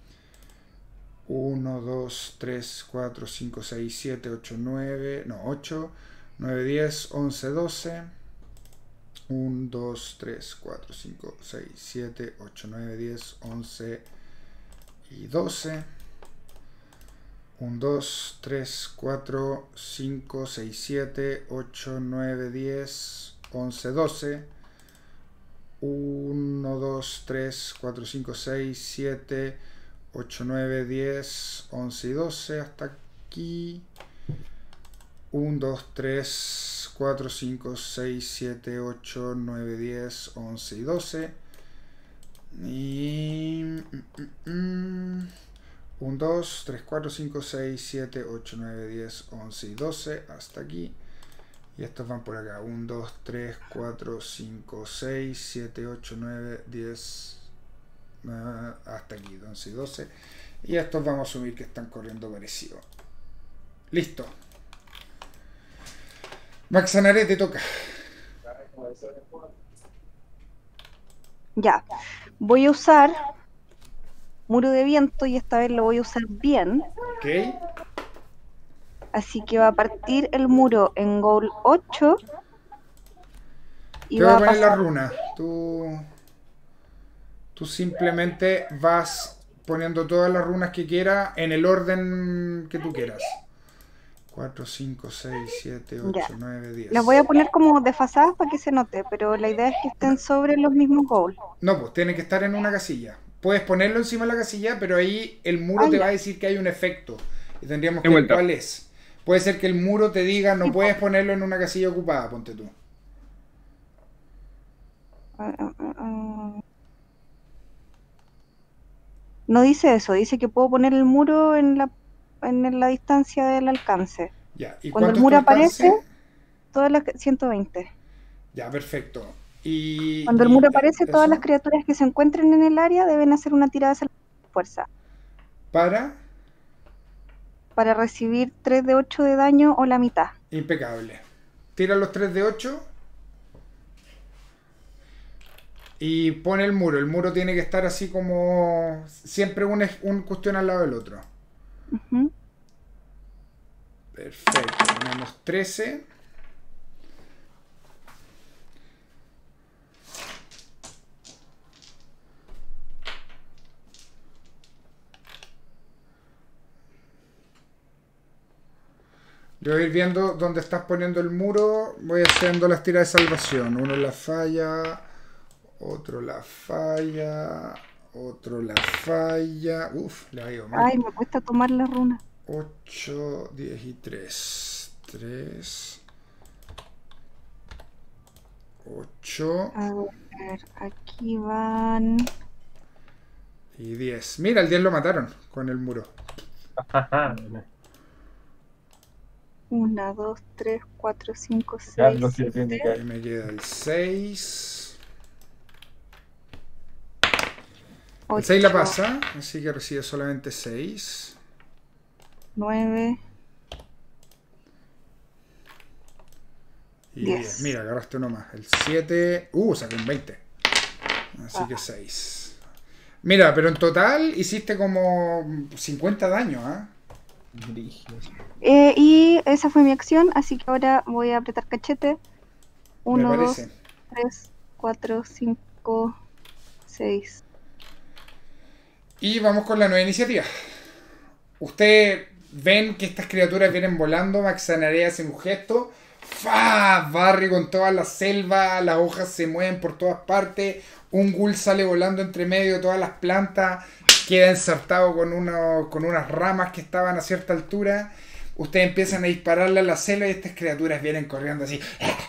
uno, dos, tres, cuatro, cinco, seis, siete, ocho, nueve. No, ocho, nueve, diez, once, doce. uno, dos, tres, cuatro, cinco, seis, siete, ocho, nueve, diez, once y doce. uno, dos, tres, cuatro, cinco, seis, siete, ocho, nueve, diez, once, doce. uno, dos, tres, cuatro, cinco, seis, siete, ocho, nueve, diez, once y doce. Hasta aquí. uno, dos, tres, cuatro, cinco, seis, siete, ocho, nueve, diez, once y doce. Y... uno, dos, tres, cuatro, cinco, seis, siete, ocho, nueve, diez, once y doce. Hasta aquí. Y estos van por acá. uno, dos, tres, cuatro, cinco, seis, siete, ocho, nueve, diez. Uh, hasta aquí, once y doce. Y estos vamos a asumir que están corriendo parecido. Listo. Maxanaré, te toca. Ya. Voy a usar muro de viento y esta vez lo voy a usar bien. Ok. Así que va a partir el muro en Goal ocho y Te voy va a a poner la pasar. runa. Tú, tú simplemente vas poniendo todas las runas que quieras en el orden que tú quieras. cuatro, cinco, seis, siete, Ya. ocho, nueve, diez. Las voy a poner como desfasadas para que se note, pero la idea es que estén sobre los mismos goals. No, pues tiene que estar en una casilla. Puedes ponerlo encima de la casilla, pero ahí el muro Ah, te ya. va a decir que hay un efecto. Y tendríamos He que ver vuelto. cuál es. Puede ser que el muro te diga no Sí, puedes ponerlo en una casilla ocupada, ponte tú. Ah, ah, ah, ah. No dice eso, dice que puedo poner el muro en la, en la distancia del alcance. Ya. ¿Y Cuando el cuánto es tu muro alcance? aparece, todas las ciento veinte. Ya, perfecto. Y, Cuando el y muro aparece, todas eso las criaturas que se encuentren en el área deben hacer una tirada de salvación de fuerza para para recibir tres de ocho de daño o la mitad. impecable. Tira los tres de ocho y pone el muro. El muro tiene que estar así como siempre un, un cuestión al lado del otro. Ujú. Perfecto. Tenemos trece. Yo voy a ir viendo dónde estás poniendo el muro. Voy haciendo las tiras de salvación. Uno la falla. Otro la falla. Otro la falla. Uf, le ha ido mal. Ay, me cuesta tomar la runa. ocho, diez y tres. tres. ocho A ver, aquí van. y diez. Mira, el diez lo mataron con el muro. Una, dos, tres, cuatro, cinco, seis, Carlos, que siete. tiene que- Ahí me queda el seis. El seis la ocho, pasa, así que recibe solamente seis. nueve. Y Diez. diez. Mira, agarraste uno más. El siete. Uh, sacó un veinte. Así Ah. que seis. Mira, pero en total hiciste como cincuenta daños, ¿ah? Brígido. Eh, y esa fue mi acción, así que ahora voy a apretar cachete. Me Uno, dos, parece. tres, cuatro, cinco, seis. Y vamos con la nueva iniciativa. Ustedes ven que estas criaturas vienen volando. Maxanarea hace un gesto. ¡Fa! Barre con toda la selva. Las hojas se mueven por todas partes. Un ghoul sale volando entre medio de todas las plantas. Queda ensartado con, uno, con unas ramas que estaban a cierta altura. Ustedes empiezan a dispararle a la selva y estas criaturas vienen corriendo así.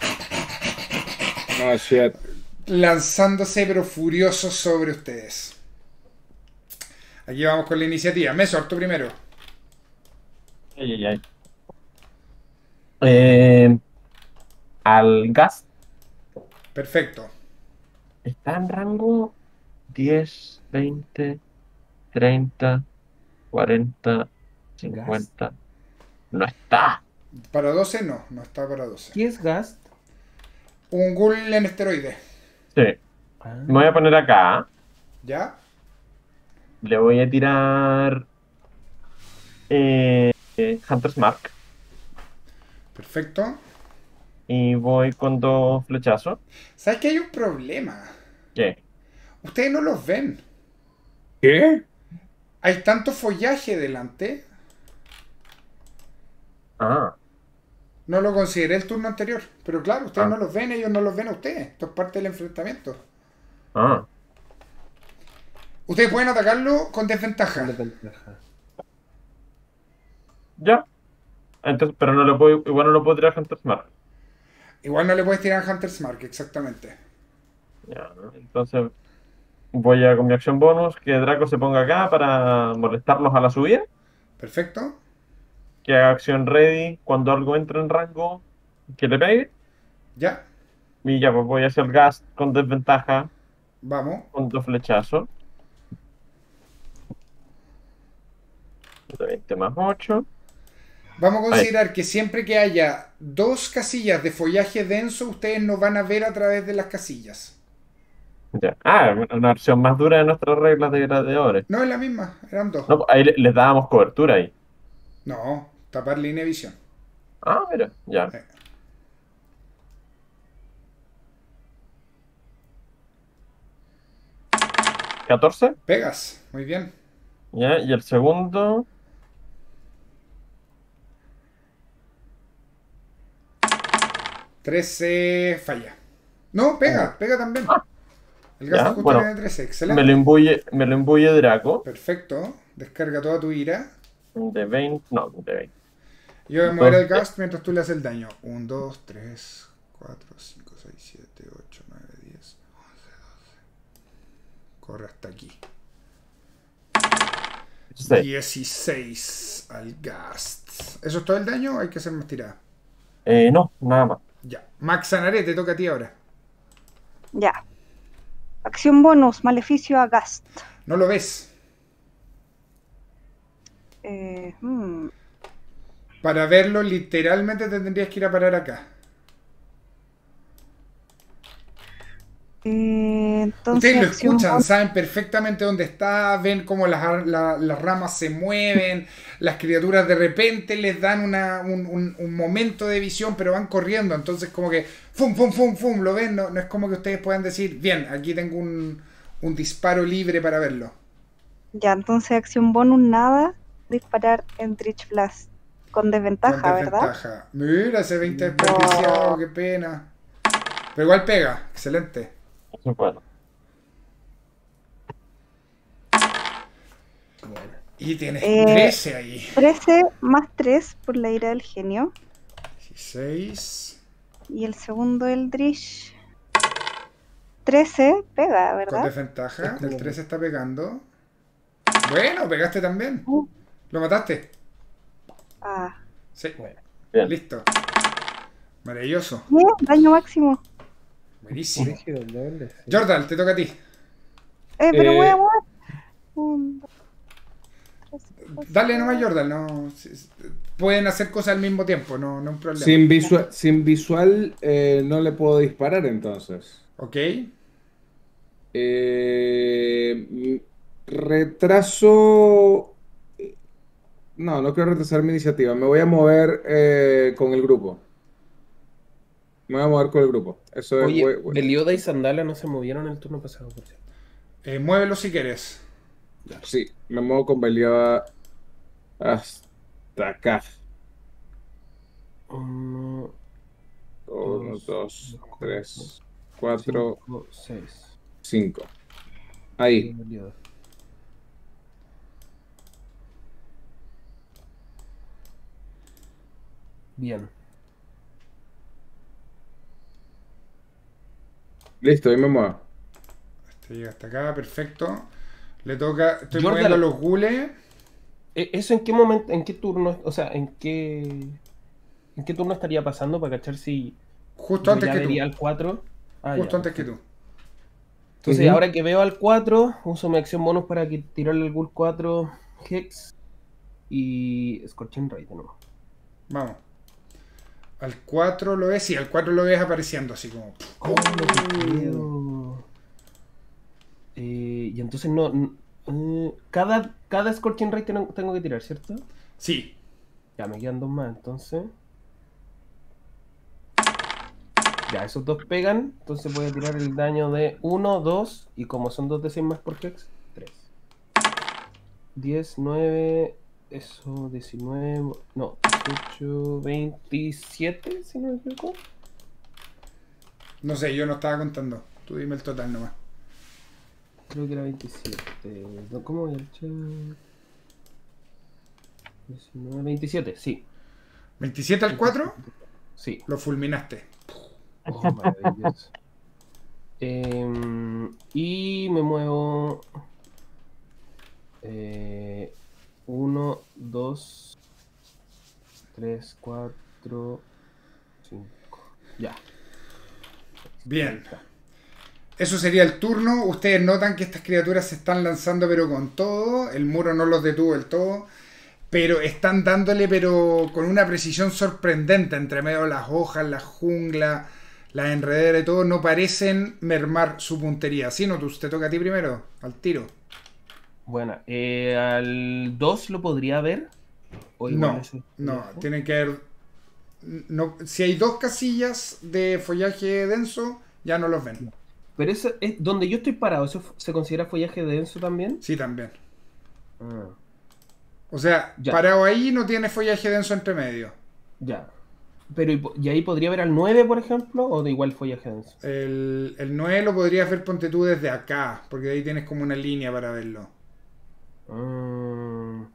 Oh, shit. Lanzándose pero furiosos sobre ustedes. Aquí vamos con la iniciativa. Me sorto primero. Ay, ay, ay. Eh, al gas Perfecto. está en rango diez, veinte, treinta, cuarenta, cincuenta. No está. Para doce no, no está para doce. ¿Qué es Gast? Un ghoul en esteroide. Sí. Ah, Me voy a poner acá. ¿Ya? Le voy a tirar eh, eh, Hunter's Mark. Perfecto. Y voy con dos flechazos. ¿Sabes que hay un problema? ¿Qué? Ustedes no los ven. ¿Qué? Hay tanto follaje delante. Ah, No lo consideré el turno anterior. Pero claro, ustedes Ah. no los ven, ellos no los ven a ustedes. Esto es parte del enfrentamiento. ah. Ustedes pueden atacarlo con desventaja. desventaja. Ya. Entonces, pero no lo puedo, igual no lo puedo tirar Hunter's Mark. Igual no le puedes tirar Hunter's Mark, exactamente. Ya, ¿no? Entonces voy a con mi acción bonus que Draco se ponga acá para molestarlos a la subida. Perfecto. Que haga acción ready cuando algo entre en rango que le pegue. Ya. Y ya, pues voy a hacer gas con desventaja Vamos. con dos flechazos. veinte más ocho. Vamos a considerar que siempre que haya dos casillas de follaje denso, ustedes no van a ver a través de las casillas. Ya. Ah, una versión más dura de nuestras reglas de gladiadores. No es la misma, eran dos. No, pues ahí le- les dábamos cobertura ahí. No, tapar línea de visión. Ah, mira, ya. Eh. catorce. Pegas, muy bien. Ya, y el segundo. trece falla. No, pega, pega también. El gas Ya, de ajuste bueno. tiene trece, Me excelente. lo imbuye, me lo imbuye Draco. Perfecto, descarga toda tu ira. De veinte. No, de veinte. Yo voy a mover el Entonces- gas mientras tú le haces el daño. uno, dos, tres, cuatro, cinco, seis, siete, ocho, nueve, diez, once, doce. Corre hasta aquí. Sí. dieciséis al gas. ¿Eso es todo el daño o hay que hacer más tirada? Eh, no, nada más. Ya. Max Sanaré, te toca a ti ahora. Ya. Acción bonus, maleficio a Gast. No lo ves. Eh, hmm. Para verlo, literalmente te tendrías que ir a parar acá. Eh, entonces, Ustedes lo acción escuchan, bonus. saben perfectamente dónde está, ven cómo las, la- las ramas se mueven, las criaturas de repente les dan una, un, un- un momento de visión, pero van corriendo, entonces como que fum, fum, fum, fum, lo ven, no, no es como que ustedes puedan decir, bien, aquí tengo un, un disparo libre para verlo. Ya, entonces acción bonus nada. Disparar en Trich Blast. Con desventaja, Con ¿verdad? desventaja. Mira ese veinte desperdiciado, No. qué pena. Pero igual pega, excelente. Eso es bueno. Y tienes Eh, trece ahí. trece más tres por la ira del genio. dieciséis. Y el segundo Eldritch. trece, pega, Con ¿verdad? desventaja, el trece está pegando. Bueno, pegaste también. Uh. ¿Lo mataste? Ah. Sí, Bien. listo. Maravilloso. Bien, daño máximo. Buenísimo. Rígido, el doble, sí. Jordan, te toca a ti. Eh, pero Eh, voy a mover. Un, dos, tres, cuatro, Dale nomás, Jordan. No, si- si- pueden hacer cosas al mismo tiempo, no, no hay un problema. Sin visual, sin visual eh, no le puedo disparar entonces. Ok. Eh, mm, retraso. No, no quiero retrasar mi iniciativa. Me voy a mover eh, con el grupo. Me voy a mover con el grupo. Eso es. Oye, voy- voy- Belioda y Sandala no se movieron el turno pasado, por cierto. Eh, muévelo si quieres. Sí, me muevo con Belioda hasta acá. Uno, Uno, Dos, dos, cuatro, tres, cuatro, cinco, seis. cinco. Ahí. Belioda. Bien. Listo, ahí me muevo. Este llega hasta acá, perfecto. Le toca. Estoy Jordan. moviendo los gules. E- ¿Eso en qué momento, en qué turno, o sea, en qué, en qué turno estaría pasando para cachar si Justo yo antes ya que vería tú. al cuatro? Ah, Justo ya, antes que perfecto. tú. Entonces, Ujú. ahora que veo al cuatro, uso mi acción bonus para que tirarle al Ghoul cuatro Hex y Scorching Ray de nuevo. Vamos. Al cuatro lo ves, sí, al cuatro lo ves apareciendo así como. ¿Cómo te creo? Eh, y entonces no. n- eh, cada, cada Scorching Ray tengo, tengo que tirar, ¿cierto? Sí. Ya me quedan dos más, entonces. Ya, esos dos pegan. Entonces voy a tirar el daño de uno, dos. Y como son dos de seis más por Hex, tres. diez, nueve. Eso, diecinueve. No, dieciocho, veintisiete, si no me equivoco. No sé, yo no estaba contando. Tú dime el total nomás. Creo que era veintisiete. No, ¿cómo voy a echar? diecinueve, veintisiete, sí. ¿veintisiete al cuatro? Sí. Lo fulminaste. Oh, maravilloso. Em, y me muevo. Eh, uno, dos, tres, cuatro, cinco. Ya. Bien. Eso sería el turno. Ustedes notan que estas criaturas se están lanzando pero con todo. El muro no los detuvo del todo. Pero están dándole pero con una precisión sorprendente. Entre medio de las hojas, la jungla, las enredaderas y todo. No parecen mermar su puntería. Sinotus, te toca a ti primero. Al tiro. Bueno, eh, al dos lo podría ver. O igual No, ese- no. Tienen que haber... No, si hay dos casillas de follaje denso, ya no los ven. Pero eso es donde yo estoy parado, ¿eso f- se considera follaje denso también? Sí, también. Ah, O sea, Ya. parado ahí no tiene follaje denso entre medio. ya. Pero ¿y, po- y ahí podría ver al nueve, por ejemplo, o de igual follaje denso? El, el nueve lo podrías ver, ponte tú, desde acá, porque ahí tienes como una línea para verlo. Mm.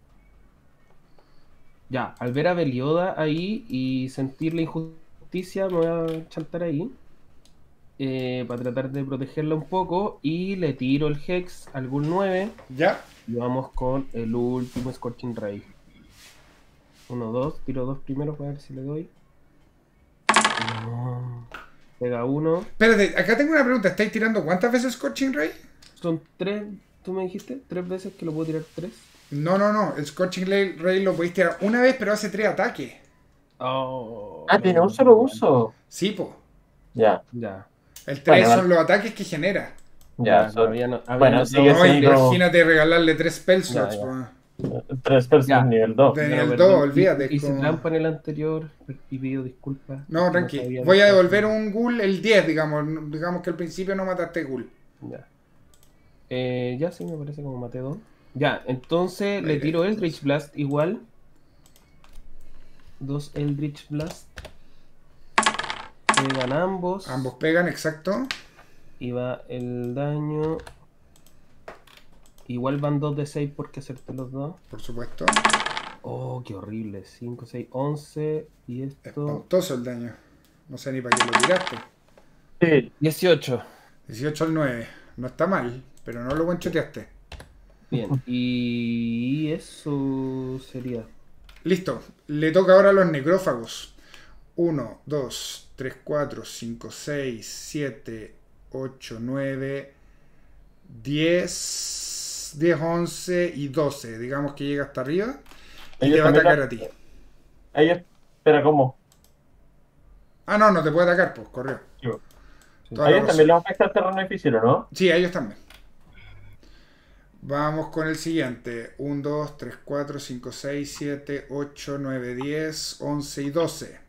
Ya, al ver a Belioda ahí y sentir la injusticia, me voy a chantar ahí. eh, para tratar de protegerla un poco. Y le tiro el Hex al Ghoul nueve. ¿Ya? Y vamos con el último Scorching Ray. Uno, dos, tiro dos primero para ver si le doy. No. Pega uno. Espérate, acá tengo una pregunta. ¿Estáis tirando cuántas veces Scorching Ray? Son tres, ¿tú me dijiste? ¿Tres veces que lo puedo tirar tres? No, no, no. El Scorching Ray lo podéis tirar una vez, pero hace tres ataques. Oh, Ah, tiene un solo uso. Sí, po. Ya, Ya. El tres Bueno, son vale. los ataques que genera. ya. Ya, so- había no- había bueno, notado- sigue No, siendo imagínate regalarle tres spell slots. Ya, ya. po. tres personas Ya. nivel dos. De- Pero el perdón, dos, olvídate, Hice, hice como- trampa en el anterior y pido disculpas. No, tranqui. sabía Voy a de- devolver un ghoul el diez, digamos. Digamos que al principio no mataste ghoul. Ya. Eh, ya sí, me parece como maté dos. Ya, entonces le Ahí, tiro ahí. Eldritch Blast igual. Dos Eldritch Blast. Pegan ambos. Ambos pegan, exacto. Y va el daño. Igual van dos de seis porque acerté los dos. Por supuesto. Oh, qué horrible. cinco, seis, once. Y esto. Espantoso el daño. No sé ni para qué lo tiraste. Sí, dieciocho. dieciocho al nueve. No está mal, pero no lo guanchoteaste. Bien. Y eso sería. Listo. Le toca ahora a los necrófagos. uno, dos, tres, cuatro, cinco, seis, siete, ocho, nueve, diez, diez, once y doce. Digamos que llega hasta arriba. Y Ellos te va a también atacar la- a ti. ellos, pero ¿cómo? Ah, no, no te puede atacar, pues, corrió. Yo. Toda A la ellos razón. también les afecta el terreno difícil, ¿o no? Sí, a ellos también. Vamos con el siguiente. uno, dos, tres, cuatro, cinco, seis, siete, ocho, nueve, diez, once y doce.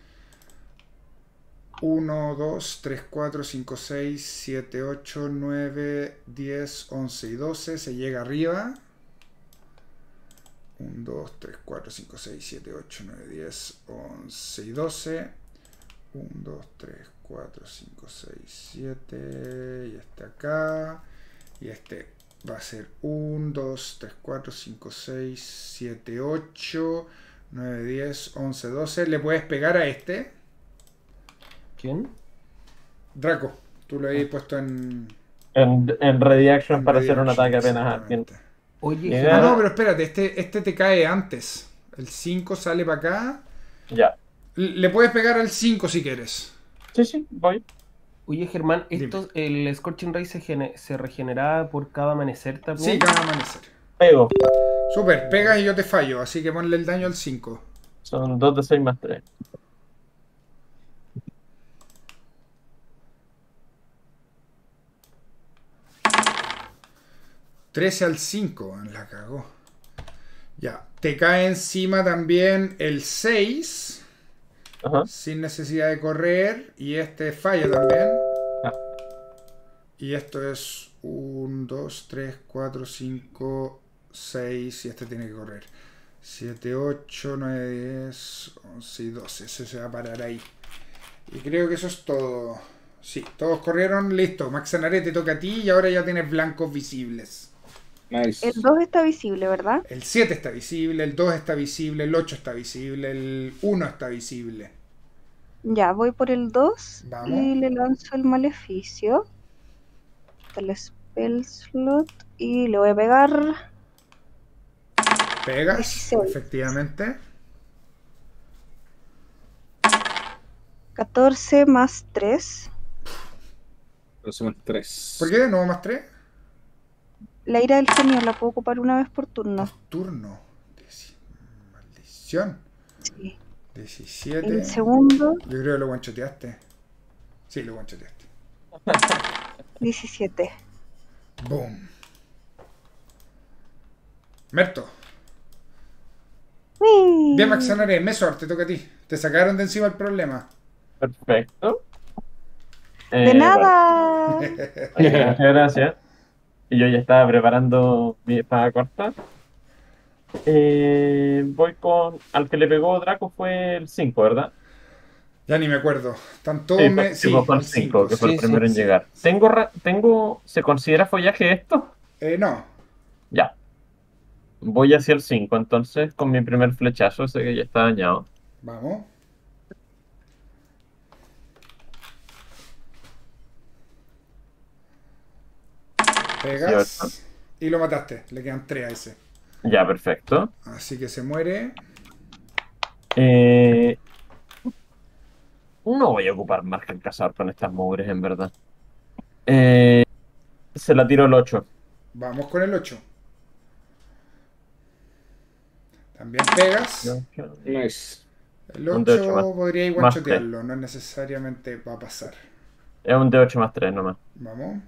uno, dos, tres, cuatro, cinco, seis, siete, ocho, nueve, diez, once y doce. Se llega arriba. uno, dos, tres, cuatro, cinco, seis, siete, ocho, nueve, diez, once y doce. uno, dos, tres, cuatro, cinco, seis, siete. Y este acá. Y este va a ser uno, dos, tres, cuatro, cinco, seis, siete, ocho, nueve, diez, once, doce. Le puedes pegar a este. ¿Quién? Draco, tú lo habías puesto en. En, en ready action en para ready hacer un action, ataque apenas a alguien. exactamente. Oye, Llega- Germán, Ah, no, pero espérate, este, este te cae antes. El cinco sale para acá. Ya. L- Le puedes pegar al cinco si quieres. Sí, sí, voy. Oye, Germán, Dime. esto, el Scorching Ray se, gene- se regenera por cada amanecer también. Sí, cada amanecer. Pego. Super, pegas y yo te fallo, así que ponle el daño al cinco. Son dos de seis más tres. trece al cinco, la cagó. Ya, te cae encima también el seis. Ajá. Sin necesidad de correr. Y este falla también. Ah. Y esto es uno, dos, tres, cuatro, cinco, seis. Y este tiene que correr. siete, ocho, nueve, diez, once y doce. Ese se va a parar ahí. Y creo que eso es todo. Sí, todos corrieron. Listo. Maxanare, te toca a ti. Y ahora ya tienes blancos visibles. Nice. El dos está visible, ¿verdad? El siete está visible. El dos está visible. El ocho está visible. El uno está visible. Ya, voy por el dos Vamos. y le lanzo el maleficio. Está el spell slot y le voy a pegar. Pegas, dieciséis. efectivamente. catorce más tres. Próximo tres. ¿Por qué de nuevo más tres? La ira del genio la puedo ocupar una vez por turno. Turno. Deci- Maldición. Sí. diecisiete. El segundo, Yo creo que lo guanchoteaste. Sí, lo guanchoteaste. diecisiete. Boom. Merto. ¡Uy! Bien, Maxanare. Mesor, te toca a ti. Te sacaron de encima el problema. Perfecto. Eh, De vale. nada. Oye, muchas gracias. Y yo ya estaba preparando mi espada corta. Eh, voy con. Al que le pegó Draco fue el cinco, ¿verdad? Ya ni me acuerdo. Están todos. Sí, me... fue, Sí, tipo, fue el el cinco, cinco. que fue el Sí, sí, primero en sí. llegar. Tengo, ra- tengo. ¿Se considera follaje esto? Eh, no. Ya. Voy hacia el cinco, entonces, con mi primer flechazo, ese que ya está dañado. Vamos. Pegas. dieciocho. Y lo mataste. Le quedan tres a ese. Ya, perfecto. Así que se muere. Eh, no voy a ocupar marca el cazador con estas mugres, en verdad. Eh, se la tiro el ocho. Vamos con el ocho. También pegas. Nice. El Un de ocho ocho más. podría igual Más chotearlo. No necesariamente va a pasar. Es un D ocho más tres nomás. Vamos.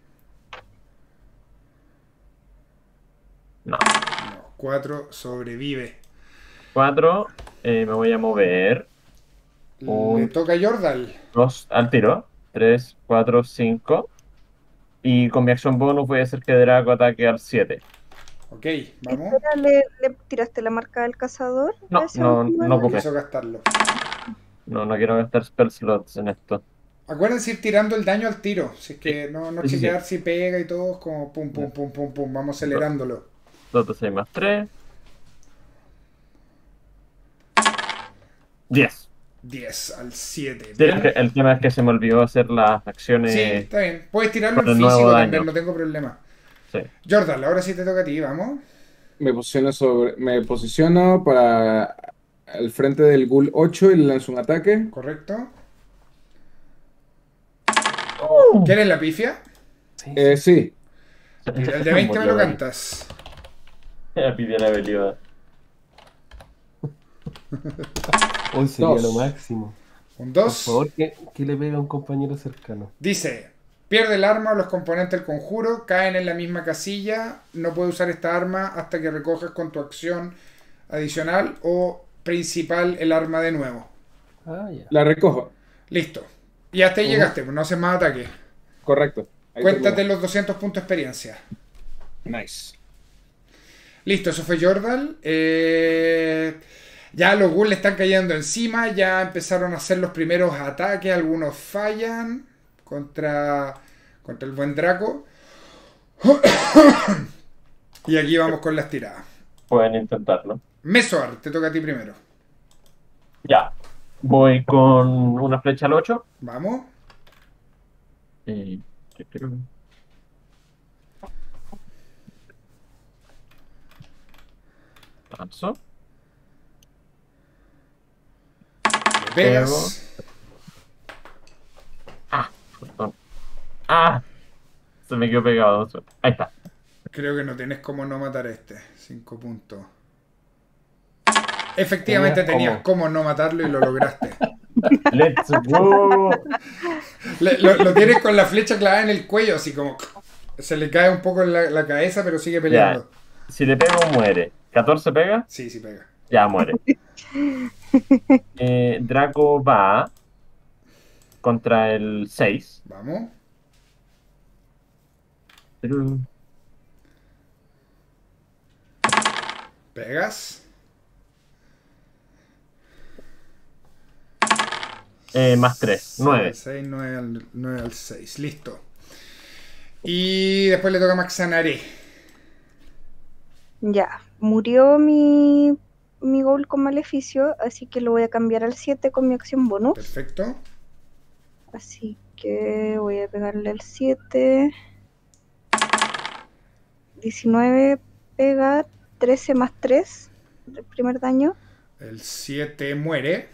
No. No, cuatro sobrevive. cuatro. me voy a mover. Le Un- toca a Jordal. dos al tiro. tres, cuatro, cinco. Y con mi acción bonus voy a hacer que Draco ataque al siete. Ok, vamos. Espera, ¿le, le tiraste la marca del cazador? No, a ese no, último no ataque? ocupé. Quiso gastarlo. No, no quiero gastar spell slots en esto. Acuérdense ir tirando el daño al tiro. Si es que no, no Sí, sí, sí. chequear si pega y todo. Es como pum, pum, pum, pum, pum. Vamos acelerándolo. dos de seis más tres. diez. diez al siete. Sí, el, que- el tema es que se me olvidó hacer las acciones. Sí, está bien. Puedes tirarlo con en el nuevo físico daño. también, no tengo problema. Sí. Jordal, ahora sí te toca a ti, vamos. Me posiciono sobre, me posiciono para el frente del Ghoul ocho y le lanzo un ataque. Correcto. Uh. ¿Quieres la pifia? Sí, Eh, sí, Mira, el de veinte me lo Murió. cantas. Ya pide la habilidad. Hoy sería Dos. lo máximo. Un Por dos. favor, que, que le pegue a un compañero cercano. Dice, pierde el arma o los componentes del conjuro, caen en la misma casilla, no puedes usar esta arma hasta que recojas con tu acción adicional o principal el arma de nuevo. Ah, ya. la recojo. Listo. Y hasta ahí Ujú. llegaste, pues no haces más ataques. Correcto. Ahí Cuéntate tengo. los doscientos puntos de experiencia. Nice. Listo, eso fue Jordal. Eh, ya los ghouls le están cayendo encima, ya empezaron a hacer los primeros ataques, algunos fallan contra, contra el buen Draco. Y aquí vamos con las tiradas. Pueden intentarlo. Mesoar, te toca a ti primero. Ya. Voy con una flecha al ocho. Vamos. Y... Lanzo. Le pegas. Ah, perdón. Ah, se me quedó pegado. Ahí está. Creo que no tienes cómo no matar a este. Cinco puntos. Efectivamente Tenías tenías cómo no matarlo y lo lograste. Let's go. Le- lo, lo tienes con la flecha clavada en el cuello, así como... Se le cae un poco en la, la cabeza, pero sigue peleando. Si le pego, muere. ¿catorce pega? Sí, sí pega. Ya muere. Eh, Draco va contra el seis. Vamos. Pegas. Eh, más tres, nueve. seis, nueve al, nueve al seis. Listo. Y después le toca a Maxanaré. Ya, murió mi, mi ghoul con maleficio, así que lo voy a cambiar al siete con mi acción bonus. Perfecto. Así que voy a pegarle al siete. diecinueve pega, trece más tres, el primer daño. El siete muere.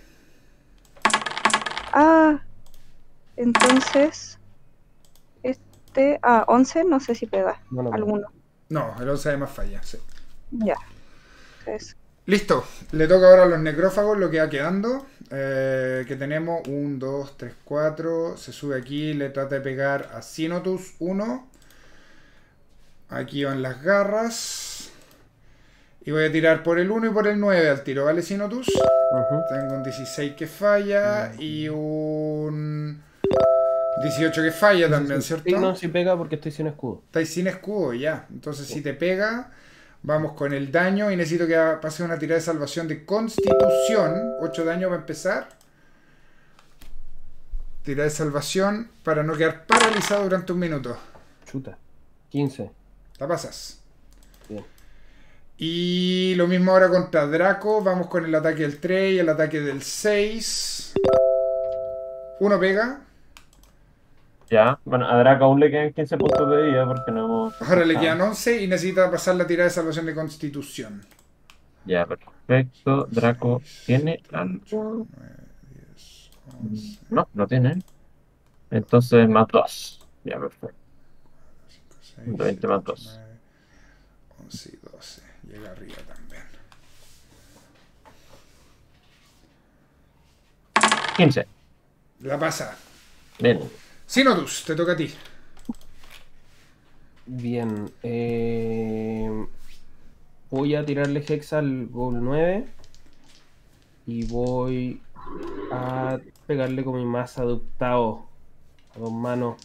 Ah, entonces, este, ah, once, no sé si pega, No, no, no. alguno. No, el once además falla. Sí. Ya, entonces, Listo. Le toca ahora a los necrófagos lo que va quedando. Eh, que tenemos uno, dos, tres, cuatro. Se sube aquí. Le trata de pegar a Sinotus uno. Aquí van las garras. Y voy a tirar por el uno y por el nueve al tiro, ¿vale, Sinotus? Ujú. Tengo un dieciséis que falla y un dieciocho que falla también, ¿cierto? Sí, no, si pega porque estoy sin escudo. Estáis sin escudo, ya. Entonces, si te pega, vamos con el daño y necesito que pase una tirada de salvación de Constitución. ocho daños va a empezar. Tirada de salvación para no quedar paralizado durante un minuto. Chuta. quince. La pasas. Bien. Y lo mismo ahora contra Draco. Vamos con el ataque del tres y el ataque del seis. Uno pega. Ya, bueno, a Draco aún le quedan quince puntos de vida porque no hemos... Ahora le quedan once y necesita pasar la tirada de salvación de Constitución. Ya, perfecto. Draco tiene algo. No, no tiene. Entonces más dos. Ya, perfecto. veinte más dos. once y doce. Llega arriba también. quince. La pasa. Bien. Sinodus, te toca a ti. Bien. Eh, voy a tirarle Hex al Ghoul nueve. Y voy a pegarle con mi maza de octavo. A dos manos.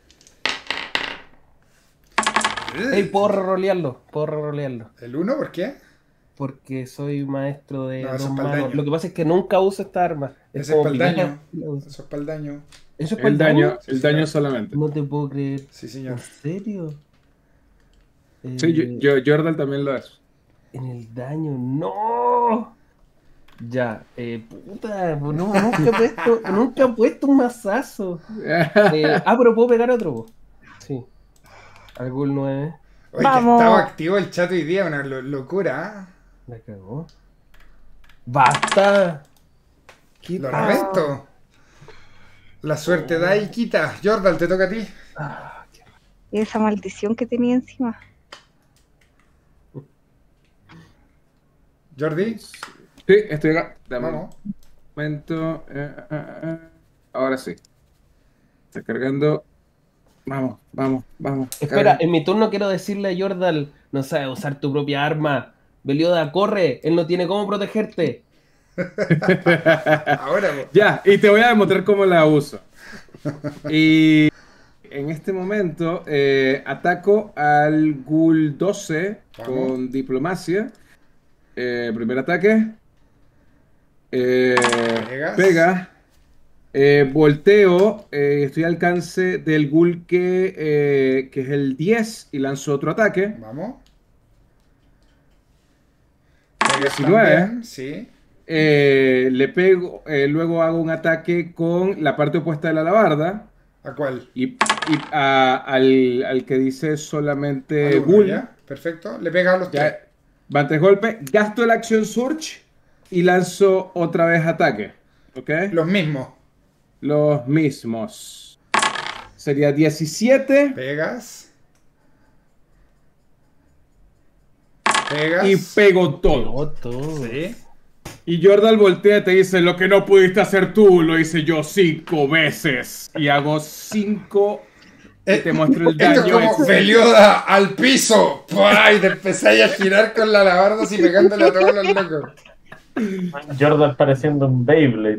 Ey, puedo rerolearlo. Puedo rerolearlo. ¿El uno? ¿Por qué? Porque soy maestro de No, dos eso es para el manos. daño. Lo que pasa es que nunca uso esta arma. Ese es como para el primera daño. vez que la uso. Eso es para el daño. ¿Eso es para El daño, el daño solamente. No te puedo creer. Sí, señor. ¿En serio? Sí, Eh, yo, yo- Jordan también lo es. En el daño, no. Ya, eh, puta, no, nunca he puesto, nunca he puesto un mazazo. Eh, ah, pero puedo pegar otro. po. Sí. Al Ghoul nueve. Oye, que Vamos. estaba activo el chat hoy día, una lo- locura. La cagó. ¡Basta! ¿eh? ¿Qué Lo pasa? revento. La suerte da y quita. Jordan, te toca a ti. Ah, qué- Y esa maldición que tenía encima. Jordi, Sí, estoy acá. Dame un vamos. momento. Eh, eh, eh. Ahora sí. Está cargando. Vamos, vamos, vamos. Espera, Carga. en mi turno quiero decirle a Jordan, no sabes usar tu propia arma. Belioda, corre, él no tiene cómo protegerte. Ahora, po. Ya, y te voy a demostrar cómo la uso. Y en este momento eh, ataco al Ghoul doce Vamos. con diplomacia. Eh, primer ataque. Eh, Pegas. pega. Eh, volteo. eh, estoy al alcance del Ghoul que, eh, que es el diez y lanzo otro ataque. Vamos. Pegas diecinueve. también, sí. Eh, le pego. eh, luego hago un ataque con la parte opuesta de la alabarda. ¿A cuál? Y, y a- al, al que dice solamente Al uno, Ghoul. ¿ya? Perfecto. Le pegas a los tres. Ya, van tres golpes. Gasto la acción Surge y lanzo otra vez ataque. ¿Ok? Los mismos. Los mismos. Sería diecisiete. Pegas. Pegas. Y pego todo. Pegó todo. Sí. Y Jordan voltea y te dice: lo que no pudiste hacer tú, lo hice yo cinco veces. Y hago cinco. Y te muestro el Esto es daño. como extra. Belioda al piso. ¡Pua! Y te empezáis a girar con la alabarda así pegándole a todos los locos. Jordan pareciendo un Beyblade.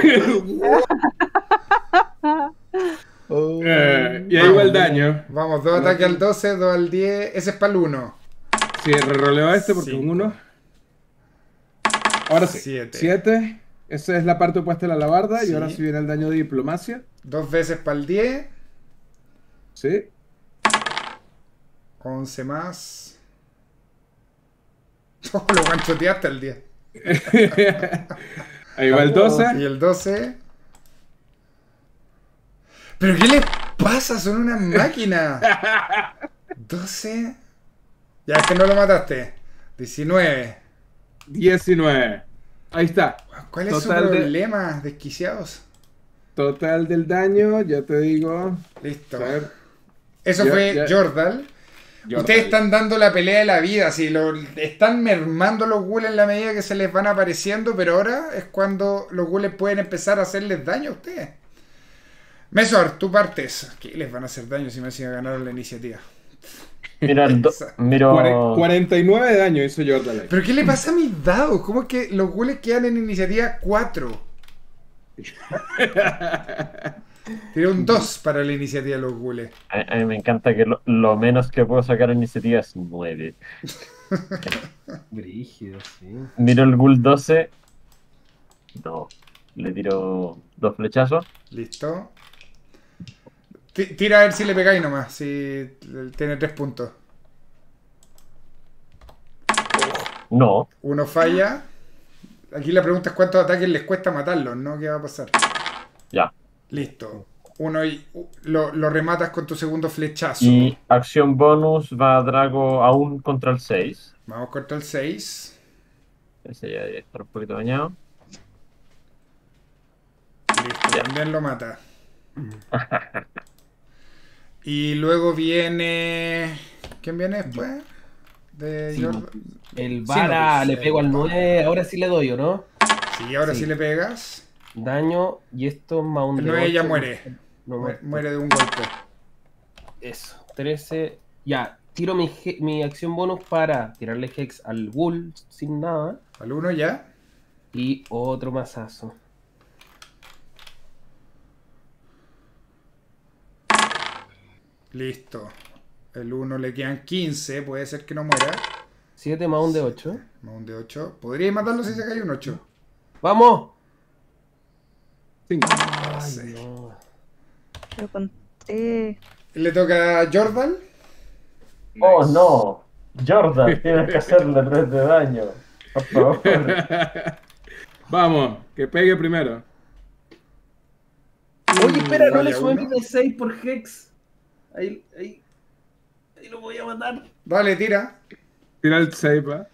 Oh. Eh, y ahí va el daño. Vamos, dos ataques al doce, dos al diez. Ese es para el uno. Sí, reroleo este porque Cinco. un uno. Ahora sí. Siete. siete. Esa es la parte opuesta de la alabarda. Sí. Y ahora sí viene el daño de diplomacia. Dos veces para el diez. Sí. once más. Oh, lo ganchoteaste al diez. Ahí va el doce. Y el doce. ¿Pero qué les pasa? Son una máquina. doce. Ya es que no lo mataste. diecinueve. diecinueve. Ahí está. ¿Cuál es Total su de- problema, desquiciados? Total del daño, ya te digo. Listo. A ver, Eso Ya, fue ya. Jordal. Jordan. Ustedes están dando la pelea de la vida, si lo, están mermando los ghouls en la medida que se les van apareciendo, pero ahora es cuando los ghouls pueden empezar a hacerles daño a ustedes. Mesor, tú partes. ¿Qué les van a hacer daño si me hacen ganar la iniciativa? Mira, do- miro. Cuare- cuarenta y nueve de daño hizo Jordan ahí. ¿Pero qué le pasa a mis dados? ¿Cómo es que los ghouls quedan en iniciativa cuatro? Tiré un dos para la iniciativa de los gules. A, a mí me encanta que lo, lo menos que puedo sacar en iniciativa es nueve. Brígido, sí. Miro el ghoul doce. No. Le tiro dos flechazos. Listo. Ti- Tira a ver si le pegáis nomás. Si tiene tres puntos. No. Uno falla. Aquí la pregunta es cuántos ataques les cuesta matarlos, ¿no? ¿Qué va a pasar? Ya. Listo. Uno y uh, lo, lo rematas con tu segundo flechazo. Y acción bonus va Drago aún contra el seis. Vamos contra el seis. Ese ya debe estar un poquito dañado. Listo, también lo mata. Y luego viene... ¿Quién viene después? De Sí, Jordan. El Sí, Vara no, pues, le pego el al Vara. nueve, ahora sí le doy, ¿o no? Sí, ahora sí, Sí. le pegas. Daño, y esto más un El de nueve ya ocho. muere. No, Muere, muere de un golpe. Eso, trece. Ya, tiro mi, ge- mi acción bonus para tirarle Hex al Ghoul sin nada. Al uno ya. Y otro mazazo. Listo. El uno le quedan quince. Puede ser que no muera. siete más un de ocho. Más un de ocho. Podría matarlo si se cae un ocho. ¡Vamos! Cinco. Ay, no. Lo conté. Le toca a Jordan. ¡Oh, no! Jordan, tienes que hacerle tres de daño. Por favor. Vamos, que pegue primero. Oye, espera, no Falla le subí uno. de seis por Hex. Ahí, ahí. Ahí lo voy a matar. Dale, tira. Tira el save, ¿va?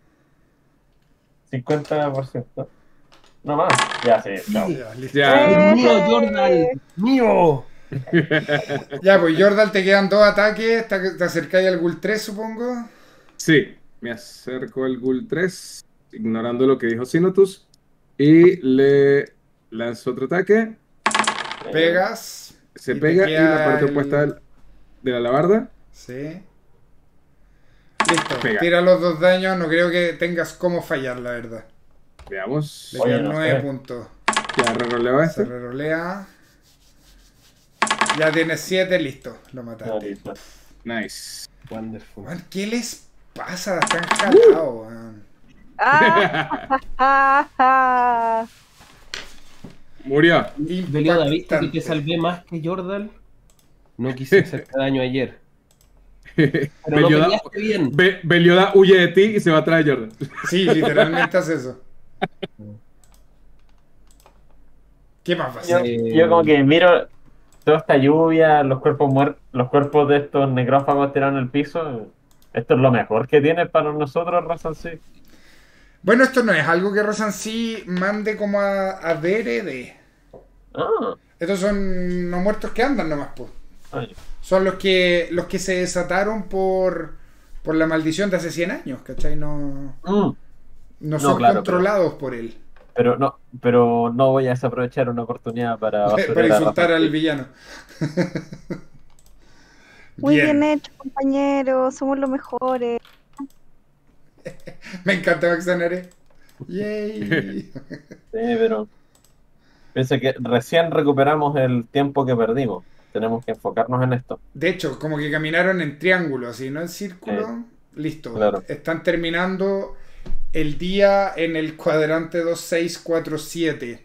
cincuenta por ciento. No más. Ya, sí, chao. Ya, listo. Ya. ¡Eh! ¡Mío, Jordan! ¡Mío! Ya, pues Jordan, te quedan dos ataques. Te, te acercáis al Ghoul tres, supongo. Sí, me acerco al Ghoul tres, ignorando lo que dijo Sinotus, y le lanzo otro ataque. Pegas. Se Y te pega y queda la parte el- opuesta del- de la alabarda. Sí. Listo. Pega. Tira los dos daños. No creo que tengas cómo fallar, la verdad. Veamos. Le Oye, quedan no nueve sé. puntos. Ya reroleo Se este. rerolea. Ya tienes siete, listo. Lo Ya, mataste. listo. Nice. Wonderful. Man, ¿qué les pasa? Están jalados, man. ¡Ah! ja, ja. Murió. Belioda, ¿viste que te Impactante. salvé más que Jordan? No quise hacerte daño ayer. Pero no Belioda, peleaste bien. Be- Belioda huye de ti y se va atrás de Jordan. Sí, literalmente hace eso. ¿Qué más va a Yo, hacer? Eh, yo como que miro toda esta lluvia, los cuerpos muertos, los cuerpos de estos necrófagos tirados en el piso. Esto es lo mejor que tiene para nosotros, Razan, sí. Bueno, esto no es algo que Rosan sí mande como a, a D R D. Ah, Estos son los muertos que andan nomás, pues. ay, Son los que los que se desataron por, por la maldición de hace cien años, ¿cachai? No, mm. no son claro, controlados por él. Pero no, pero no voy a desaprovechar una oportunidad para Para basurear a insultar Razan, al sí. villano. Muy bien. Bien. hecho, compañeros. Somos los mejores. Me encanta Maxanare. Yay. Sí, pero piensa que recién recuperamos el tiempo que perdimos. Tenemos que enfocarnos en esto. De hecho, como que caminaron en triángulo, así, no en círculo. Listo. claro. Están terminando el día en el cuadrante dos seis cuatro siete.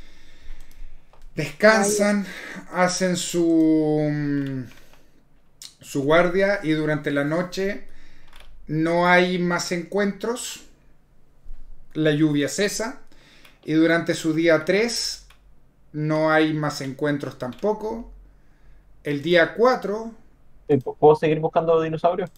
Descansan, hacen su, su guardia y durante la noche no hay más encuentros. La lluvia cesa y durante su día tres no hay más encuentros tampoco. El día cuatro, Sí, ¿puedo seguir buscando dinosaurios?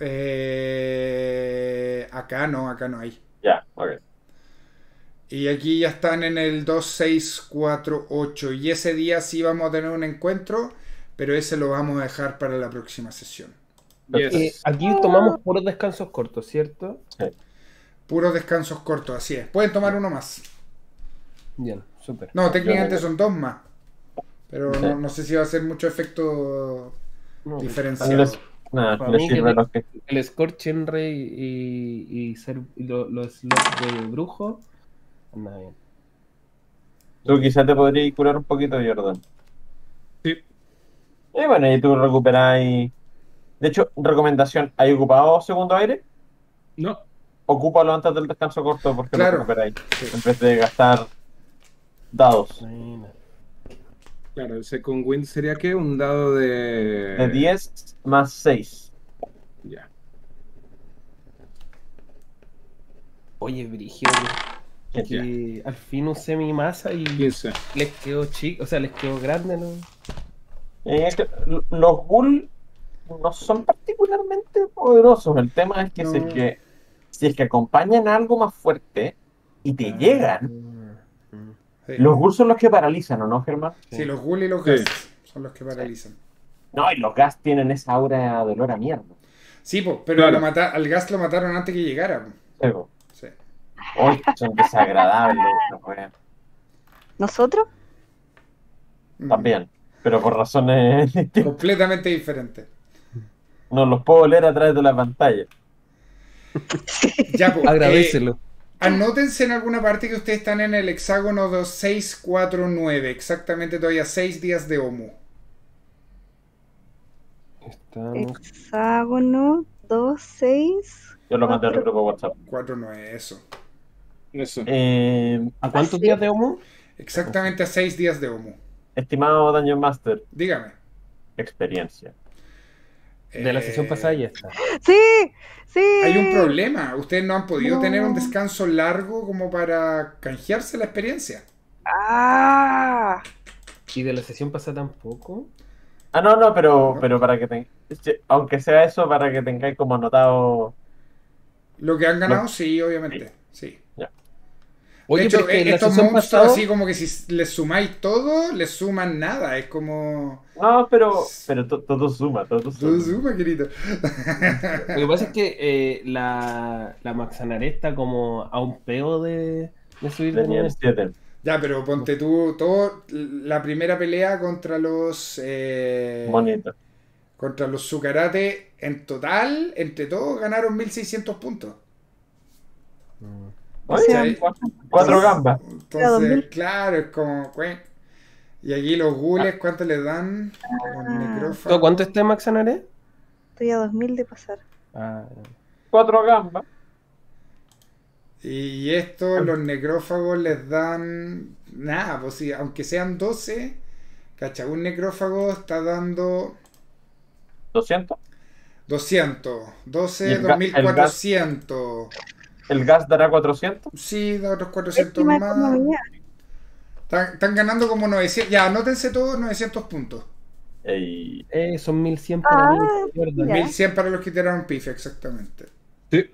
eh, acá no, acá no hay. Ya, ok. Y aquí ya están en el dos seis cuatro ocho. Y ese día sí vamos a tener un encuentro, pero ese lo vamos a dejar para la próxima sesión. Yes. Eh, aquí tomamos puros descansos cortos, ¿cierto? Puros descansos cortos, así es. Pueden tomar uno más. Bien, súper. No, técnicamente son dos más. Pero no, no sé si va a hacer mucho efecto No, diferenciado. Les, nada, Para les mí que sirve de- lo que... el Scorching Ray y, y, ser, y lo- los slots de brujo, anda bien. Tú quizás te podrías curar un poquito, Jordan. Sí. Y bueno, y tú recuperáis. De hecho, recomendación: ¿hay ocupado segundo aire? No. Ocúpalo antes del descanso corto porque lo Claro. recuperáis. Sí. En vez de gastar dados. Buena. Claro, el second wind sería que un dado de. De diez más seis. Ya. Oye, Brigio, que, que al fin usé mi masa y quince. les quedó chico, o sea, les quedó grande, ¿no? Eh, es que los ghouls no son particularmente poderosos. El tema es que, No. si es que si es que acompañan a algo más fuerte y te llegan, Mm. Sí. los ghouls son los que paralizan, ¿o no, Germán? Sí, los ghouls y los Sí. ghasts son los que paralizan. No, y los gas tienen esa aura de olor a mierda. Sí, po, pero Claro. lo mata- al ghast lo mataron antes que llegara. Po. Sí, po. Sí. Uy, son desagradables estos weones. ¿Nosotros? Mm. También, pero por razones distintas. Completamente diferente. No los puedo leer a través de la pantalla. Ya, po, Agradecelo. eh, anótense en alguna parte que ustedes están en el hexágono dos seis cuatro nueve. Exactamente todavía seis días de Omu. Estamos... Hexágono, dos, seis. Yo lo mandé al Cuatro. grupo de WhatsApp. cuatro nueve, eso. Eso. Eh, ¿A cuántos Así días de Homo? Exactamente a seis días de Omu. estimado Dungeon Master, Dígame. experiencia. De la Eh, sesión pasada ya está. Sí, sí. Hay un problema. Ustedes no han podido No. tener un descanso largo como para canjearse la experiencia. Ah, ¿Y de la sesión pasada tampoco? Ah, no, no, pero, No. pero para que tengáis, aunque sea eso, para que tengáis como anotado. Lo que han ganado, No. sí, obviamente. Sí. Oye, de hecho, pero es que eh, en la estos sesión monstruos pasada... así como que si les sumáis todo, les suman nada. Es como... No, pero, pero to- todo suma, todo Todo suma. suma, querido. Lo que pasa es que eh, la, la Maxanaré está como a un peo de, de subir de De nivel nivel. siete. Ya, pero ponte tú, todo, la primera pelea contra los... eh, Bonito. contra los Zucarate, en total, entre todos, ganaron mil seiscientos puntos. Mm. Oye, ¿Cachai? cuatro, cuatro gambas. Era dos Entonces, mil. claro, es como... cuec. Y aquí los gules, ¿cuánto les dan? Los Ah. necrófagos. ¿Cuánto está en Maxanaré? estoy a dos mil de pasar. Ah, Cuatro gambas. Y esto, los necrófagos les dan... Nada, pues sí, aunque sean doce, ¿cachai? Un necrófago está dando doscientos. doscientos. ¿Y doce, el ga- dos mil el gas? cuatrocientos. El gas dará cuatrocientos. Sí, da otros cuatrocientos Pésima más. economía. Están, están ganando como novecientos. Ya, anótense todos novecientos puntos. Ey, eh, son mil cien para Ah, mí. Jordan. ya. mil cien para los que tiraron pife, exactamente. Sí.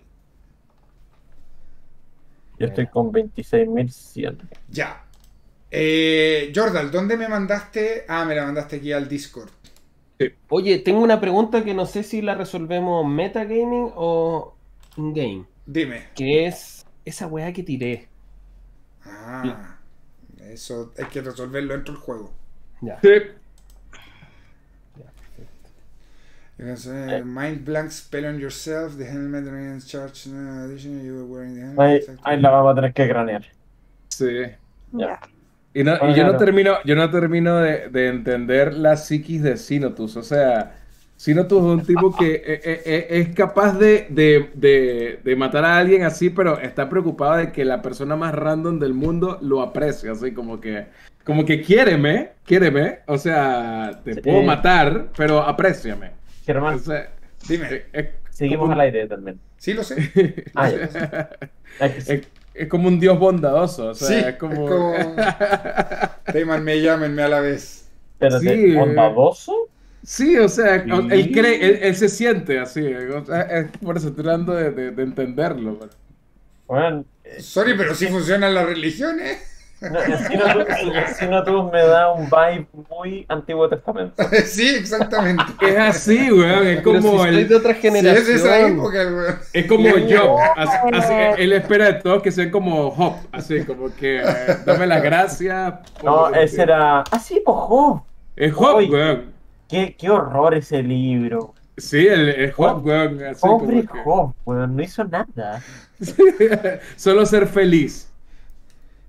yo estoy con veintiséis mil cien. Ya. Eh, Jordan, ¿dónde me mandaste? Ah, me la mandaste aquí al Discord. Oye, tengo una pregunta que no sé si la resolvemos metagaming o in-game. Dime. Que es esa weá que tiré. Ah, eso hay que resolverlo dentro del juego. Ya. Sí. Ya, perfecto. You can say, mind blank spell on yourself, the helmet remains charged in addition you were wearing the helmet. Ahí, exactly. ahí la vamos a tener que cranear. Sí. Ya. Y, no- y Bueno, yo no claro. termino, yo no termino de, de entender la psiquis de Sinotus. O sea, Sinotus es un tipo que eh, eh, eh, es capaz de, de, de, de matar a alguien así, pero está preocupado de que la persona más random del mundo lo aprecie. Así como que, como que quiéreme, quiéreme. O sea, te Sí. puedo matar, pero apréciame. Germán, O sea, Dime. es- es seguimos como al un- aire también. Sí, lo sé. Ah, ya. Hay que- Es, es como un dios bondadoso. O sea, Sí, es como. es como... Témanme, llámenme a la vez. Espérate, Sí. ¿bondadoso? Sí, o sea, Sí. él cree, él, él se siente así. O sea, es por eso estoy tratando de, de- de entenderlo. pero- Bueno, eh, Sorry, pero sí funcionan las religiones. no, el Sinotus- el Sinotus me da un vibe muy Antiguo Testamento. Sí, exactamente. Es así, weón. Es Pero si como soy de el, otra Sí, es de esa generación. época, weón. es como yo. Así, así- Oh. él espera de todos que sean como Hop, así como que eh, dame las gracias. No, por- ese era. Ah, sí, pues Job. Es Hop, Oye. weón. Qué, qué horror ese libro. Sí, el, el Hop, weón. Así como Pobre que- Job, weón, no hizo nada. Solo ser feliz.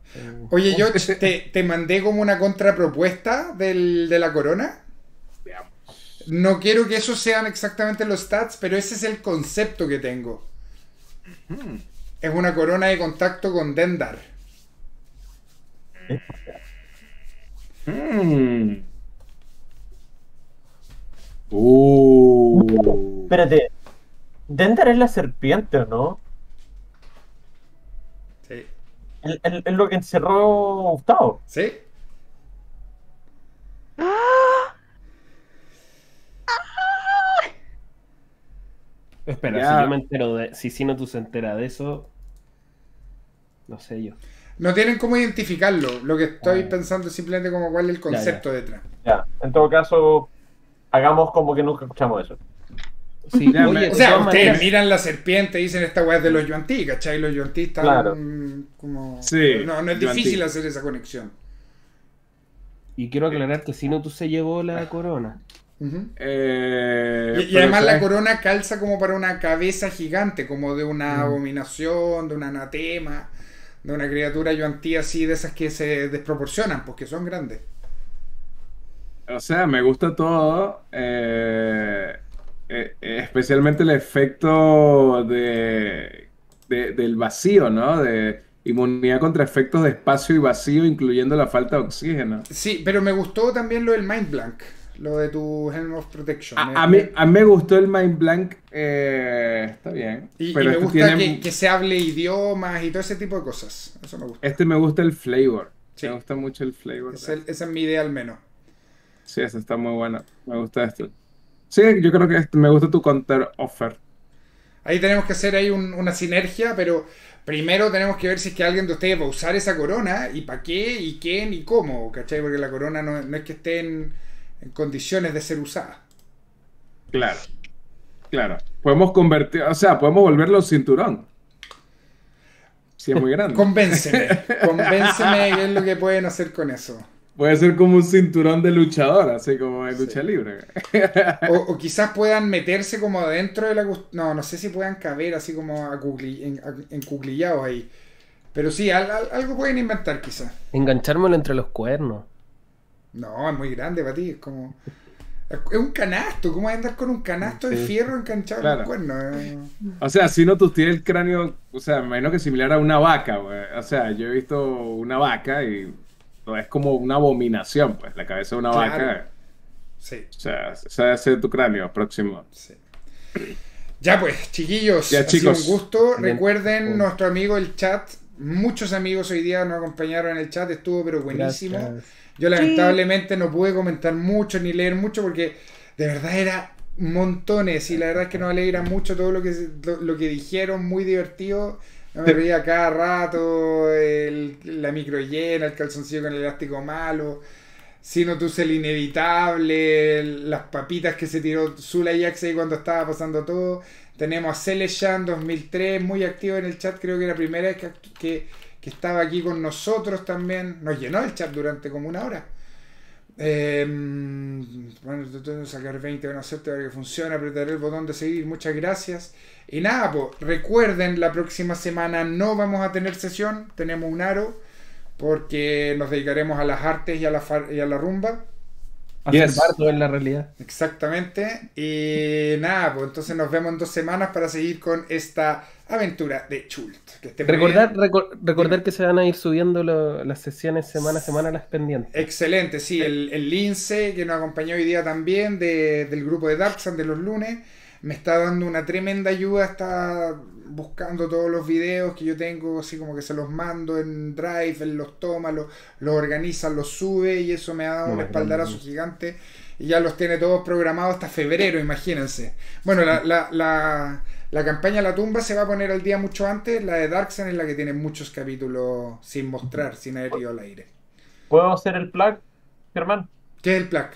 Oye, yo te, te mandé como una contrapropuesta del, de la corona. Veamos. No quiero que esos sean exactamente los stats, pero ese es el concepto que tengo. Hmm. Es una corona de contacto con Dendar. Hmm. Uh. Espérate. Dendar es la serpiente, ¿o no? Sí. Es es- es lo que encerró Gustavo. ¿Sí? Espera, Ya. si yo me entero de. Si Sinotu se entera de eso. No sé yo. No tienen cómo identificarlo. Lo que estoy Ah. pensando es simplemente como cuál es el concepto detrás. Ya, en todo caso, hagamos como que nunca escuchamos eso. Sí, Ya, oye, me- de O sea, todas ustedes maneras- miran la serpiente y dicen esta weá es de los Yuan-Ti, ¿cachai? Los Yuan-Ti están Claro. mm, como... Sí, no, no es Yuan-Ti. difícil hacer esa conexión. Y quiero aclarar que Sinotu se llevó la corona. Ujú. Eh, Y, y pero además la ¿sabes? corona calza como para una cabeza gigante, como de una Mm. abominación, de un anatema, de una criatura Yuan-Ti así, de esas que se desproporcionan, porque son grandes. O sea, me gusta todo, eh, eh, eh, especialmente el efecto de, de- del vacío, ¿no? De inmunidad contra efectos de espacio y vacío, incluyendo la falta de oxígeno. Sí, pero me gustó también lo del Mind Blank, lo de tu Helm of Protection. Me- A, a mí, a mí me gustó el Mind Blank, eh, está bien, y, y pero me este gusta tiene, que, que se hable idiomas y todo ese tipo de cosas. Eso me gusta. este me gusta el flavor, Sí. me gusta mucho el flavor. Es el- esa es mi idea al menos. Sí, este está muy bueno, me gusta esto. Sí, yo creo que este- me gusta tu counter offer. Ahí tenemos que hacer ahí un- una sinergia, pero primero tenemos que ver si es que alguien de ustedes va a usar esa corona y para qué y quién y cómo, ¿cachai? Porque la corona no, no es que esté en, en condiciones de ser usada. Claro, claro. Podemos convertir, o sea, podemos volverlo cinturón. Sí, es muy grande. Convénceme, convénceme qué es lo que pueden hacer con eso. Puede ser como un cinturón de luchador, así como de lucha Sí. libre. O, o quizás puedan meterse como adentro de la... cus- No, no sé si puedan caber así como acucli- en- a- encuclillados ahí. Pero sí, al- al- algo pueden inventar quizás. Enganchármelo entre los cuernos. No, es muy grande para ti, es como... Es un canasto, ¿cómo vas a andar con un canasto de Sí. fierro enganchado Claro. en el cuerno? Eh, O sea, si no, tú tienes el cráneo, o sea, me imagino que similar a una vaca, güey. O sea, yo he visto una vaca y es como una abominación, pues, la cabeza de una Claro. vaca. Sí, O sea, ese debe ser tu cráneo próximo. sí. Ya pues, chiquillos, Ya, ha sido chicos. un gusto. Bien. Recuerden Oh. nuestro amigo el chat. Muchos amigos hoy día nos acompañaron en el chat, estuvo pero buenísimo. Gracias. Yo lamentablemente no pude comentar mucho ni leer mucho porque de verdad era montones y la verdad es que nos alegra mucho todo lo que, lo, lo que dijeron, muy divertido. Yo me reía cada rato, el- la micro llena, el calzoncillo con el elástico malo, Sinotus el inevitable, las papitas que se tiró Zula y Axe ahí cuando estaba pasando todo. Tenemos a Celeshan dos mil tres muy activo en el chat, creo que era la primera vez que, que, que estaba aquí con nosotros también. Nos llenó el chat durante como una hora. Eh, bueno, tengo que sacar veinte, bueno, hacerte para que funcione, apretaré el botón de seguir, muchas gracias. Y nada, pues recuerden, la próxima semana no vamos a tener sesión, tenemos un aro, porque nos dedicaremos a las artes y a la, far- y a la rumba. Hacer Yes. bardo en la realidad. Exactamente. Y nada, pues entonces nos vemos en dos semanas para seguir con esta aventura de Chult. Que estén muy Recordar, bien. recor- recordar que se van a ir subiendo lo- las sesiones semana a semana las pendientes. Excelente, sí, el, el Lince que nos acompañó hoy día también de- del grupo de Darksan de los lunes, me está dando una tremenda ayuda, está buscando todos los videos que yo tengo, así como que se los mando en Drive, él los toma, los, los organiza, los sube y eso me ha dado No, un más espaldarazo grande. gigante y ya los tiene todos programados hasta febrero, imagínense. Bueno, la, la, la, la campaña La Tumba se va a poner al día mucho antes, la de Darksan es la que tiene muchos capítulos sin mostrar, sin haber ido al aire. ¿Puedo hacer el plug, Germán? ¿Qué es el plaque?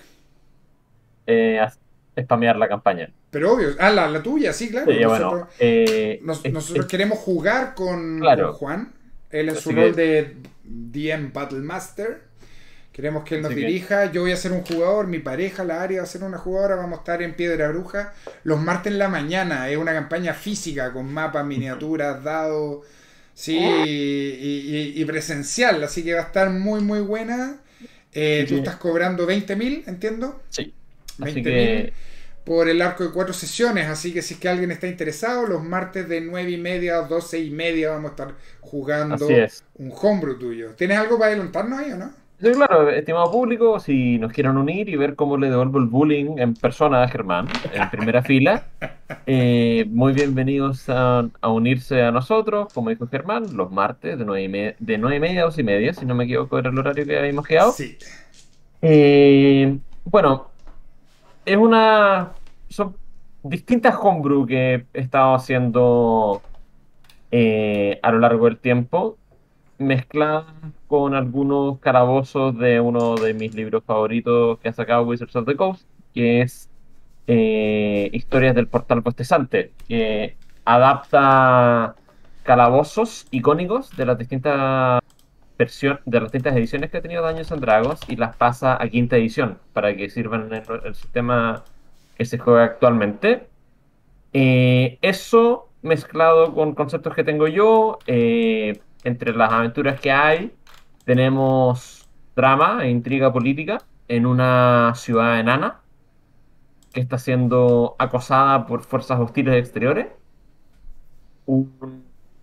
Eh, haz- spamear la campaña. Pero obvio, ah, la, la tuya, sí, claro. Sí, nosotros bueno, eh, nos- es- nosotros es- queremos jugar con, Claro. con Juan, él en su Así rol que- de D M Battle Master. Queremos que él nos Así que- dirija. Yo voy a ser un jugador, mi pareja, la Aria, va a ser una jugadora. Vamos a estar en Piedra Bruja los martes en la mañana. Es una campaña física con mapas, miniaturas, dados, Sí, y, y- y presencial, así que va a estar muy, muy buena. Eh, Así tú que- estás cobrando veinte mil, entiendo. Sí. Así veinte que mil por el arco de cuatro sesiones, así que si es que alguien está interesado, los martes de nueve y media a doce y media vamos a estar jugando así es. un homebrew tuyo. ¿Tienes algo para adelantarnos ahí o no? Sí, claro, estimado público, si nos quieren unir y ver cómo le devuelvo el bullying en persona a Germán, en primera fila, eh, muy bienvenidos a, a unirse a nosotros, como dijo Germán, los martes de nueve y media, de nueve y media a doce y media, si no me equivoco, era el horario que habíamos quedado. Sí. Eh, bueno, es una... Son distintas homebrew que he estado haciendo eh, a lo largo del tiempo, mezcladas con algunos calabozos de uno de mis libros favoritos que ha sacado Wizards of the Coast, que es eh, Historias del Portal Bostezante, que adapta calabozos icónicos de las distintas versiones, de las distintas ediciones que ha tenido Dungeons and Dragons y las pasa a quinta edición para que sirvan en el, el sistema que se juega actualmente. Eh, eso mezclado con conceptos que tengo yo, eh, entre las aventuras que hay, tenemos drama e intriga política en una ciudad enana que está siendo acosada por fuerzas hostiles exteriores. Un-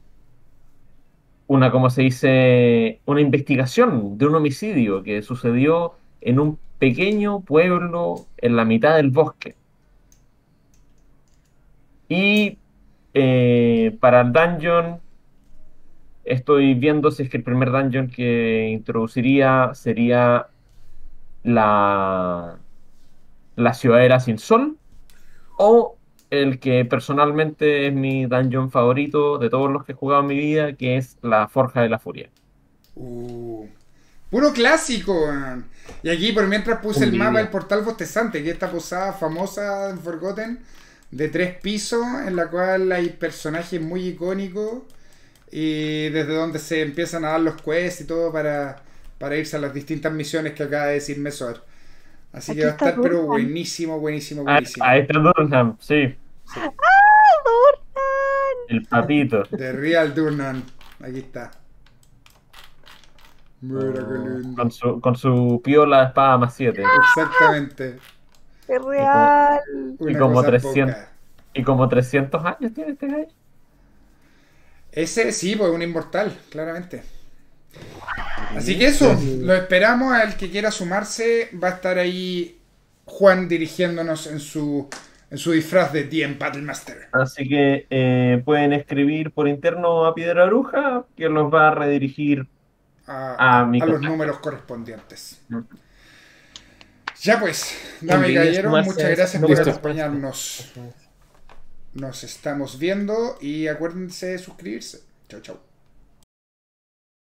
una, como se dice, una investigación de un homicidio que sucedió en un pequeño pueblo en la mitad del bosque. Y eh, para el dungeon, estoy viendo si es que el primer dungeon que introduciría sería la, la Ciudadela sin Sol, o el que personalmente es mi dungeon favorito de todos los que he jugado en mi vida, que es la Forja de la Furia. Uh, puro clásico, weón. Y aquí por mientras puse el Envidia. mapa del portal bostezante, que es esta posada famosa en Forgotten de tres pisos, en la cual hay personajes muy icónicos y desde donde se empiezan a dar los quests y todo para, para irse a las distintas misiones que acaba de decir Mesor. Así que Aquí va a está estar pero Durham. buenísimo, buenísimo, Ah, buenísimo. ahí está Durham, sí, Sí. ¡Durham! el papito. The Real Durnan. Aquí está. Mira qué lindo. Con su, con su piola espada más siete. Exactamente. ¡Es real! Una como cosa trescientos. poca. Y como trescientos años tiene este gallo. Ese sí, pues un inmortal, claramente. Así que eso, lo esperamos. Al que quiera sumarse, va a estar ahí Juan dirigiéndonos en su, en su disfraz de D M Battlemaster. Así que eh, pueden escribir por interno a Piedra Bruja, que los va a redirigir A, a mi a los contacto. números correspondientes. Ya pues, dame Envidia caballero, sumarse muchas a gracias ese por número. acompañarnos. Nos estamos viendo y acuérdense de suscribirse. Chau, chau.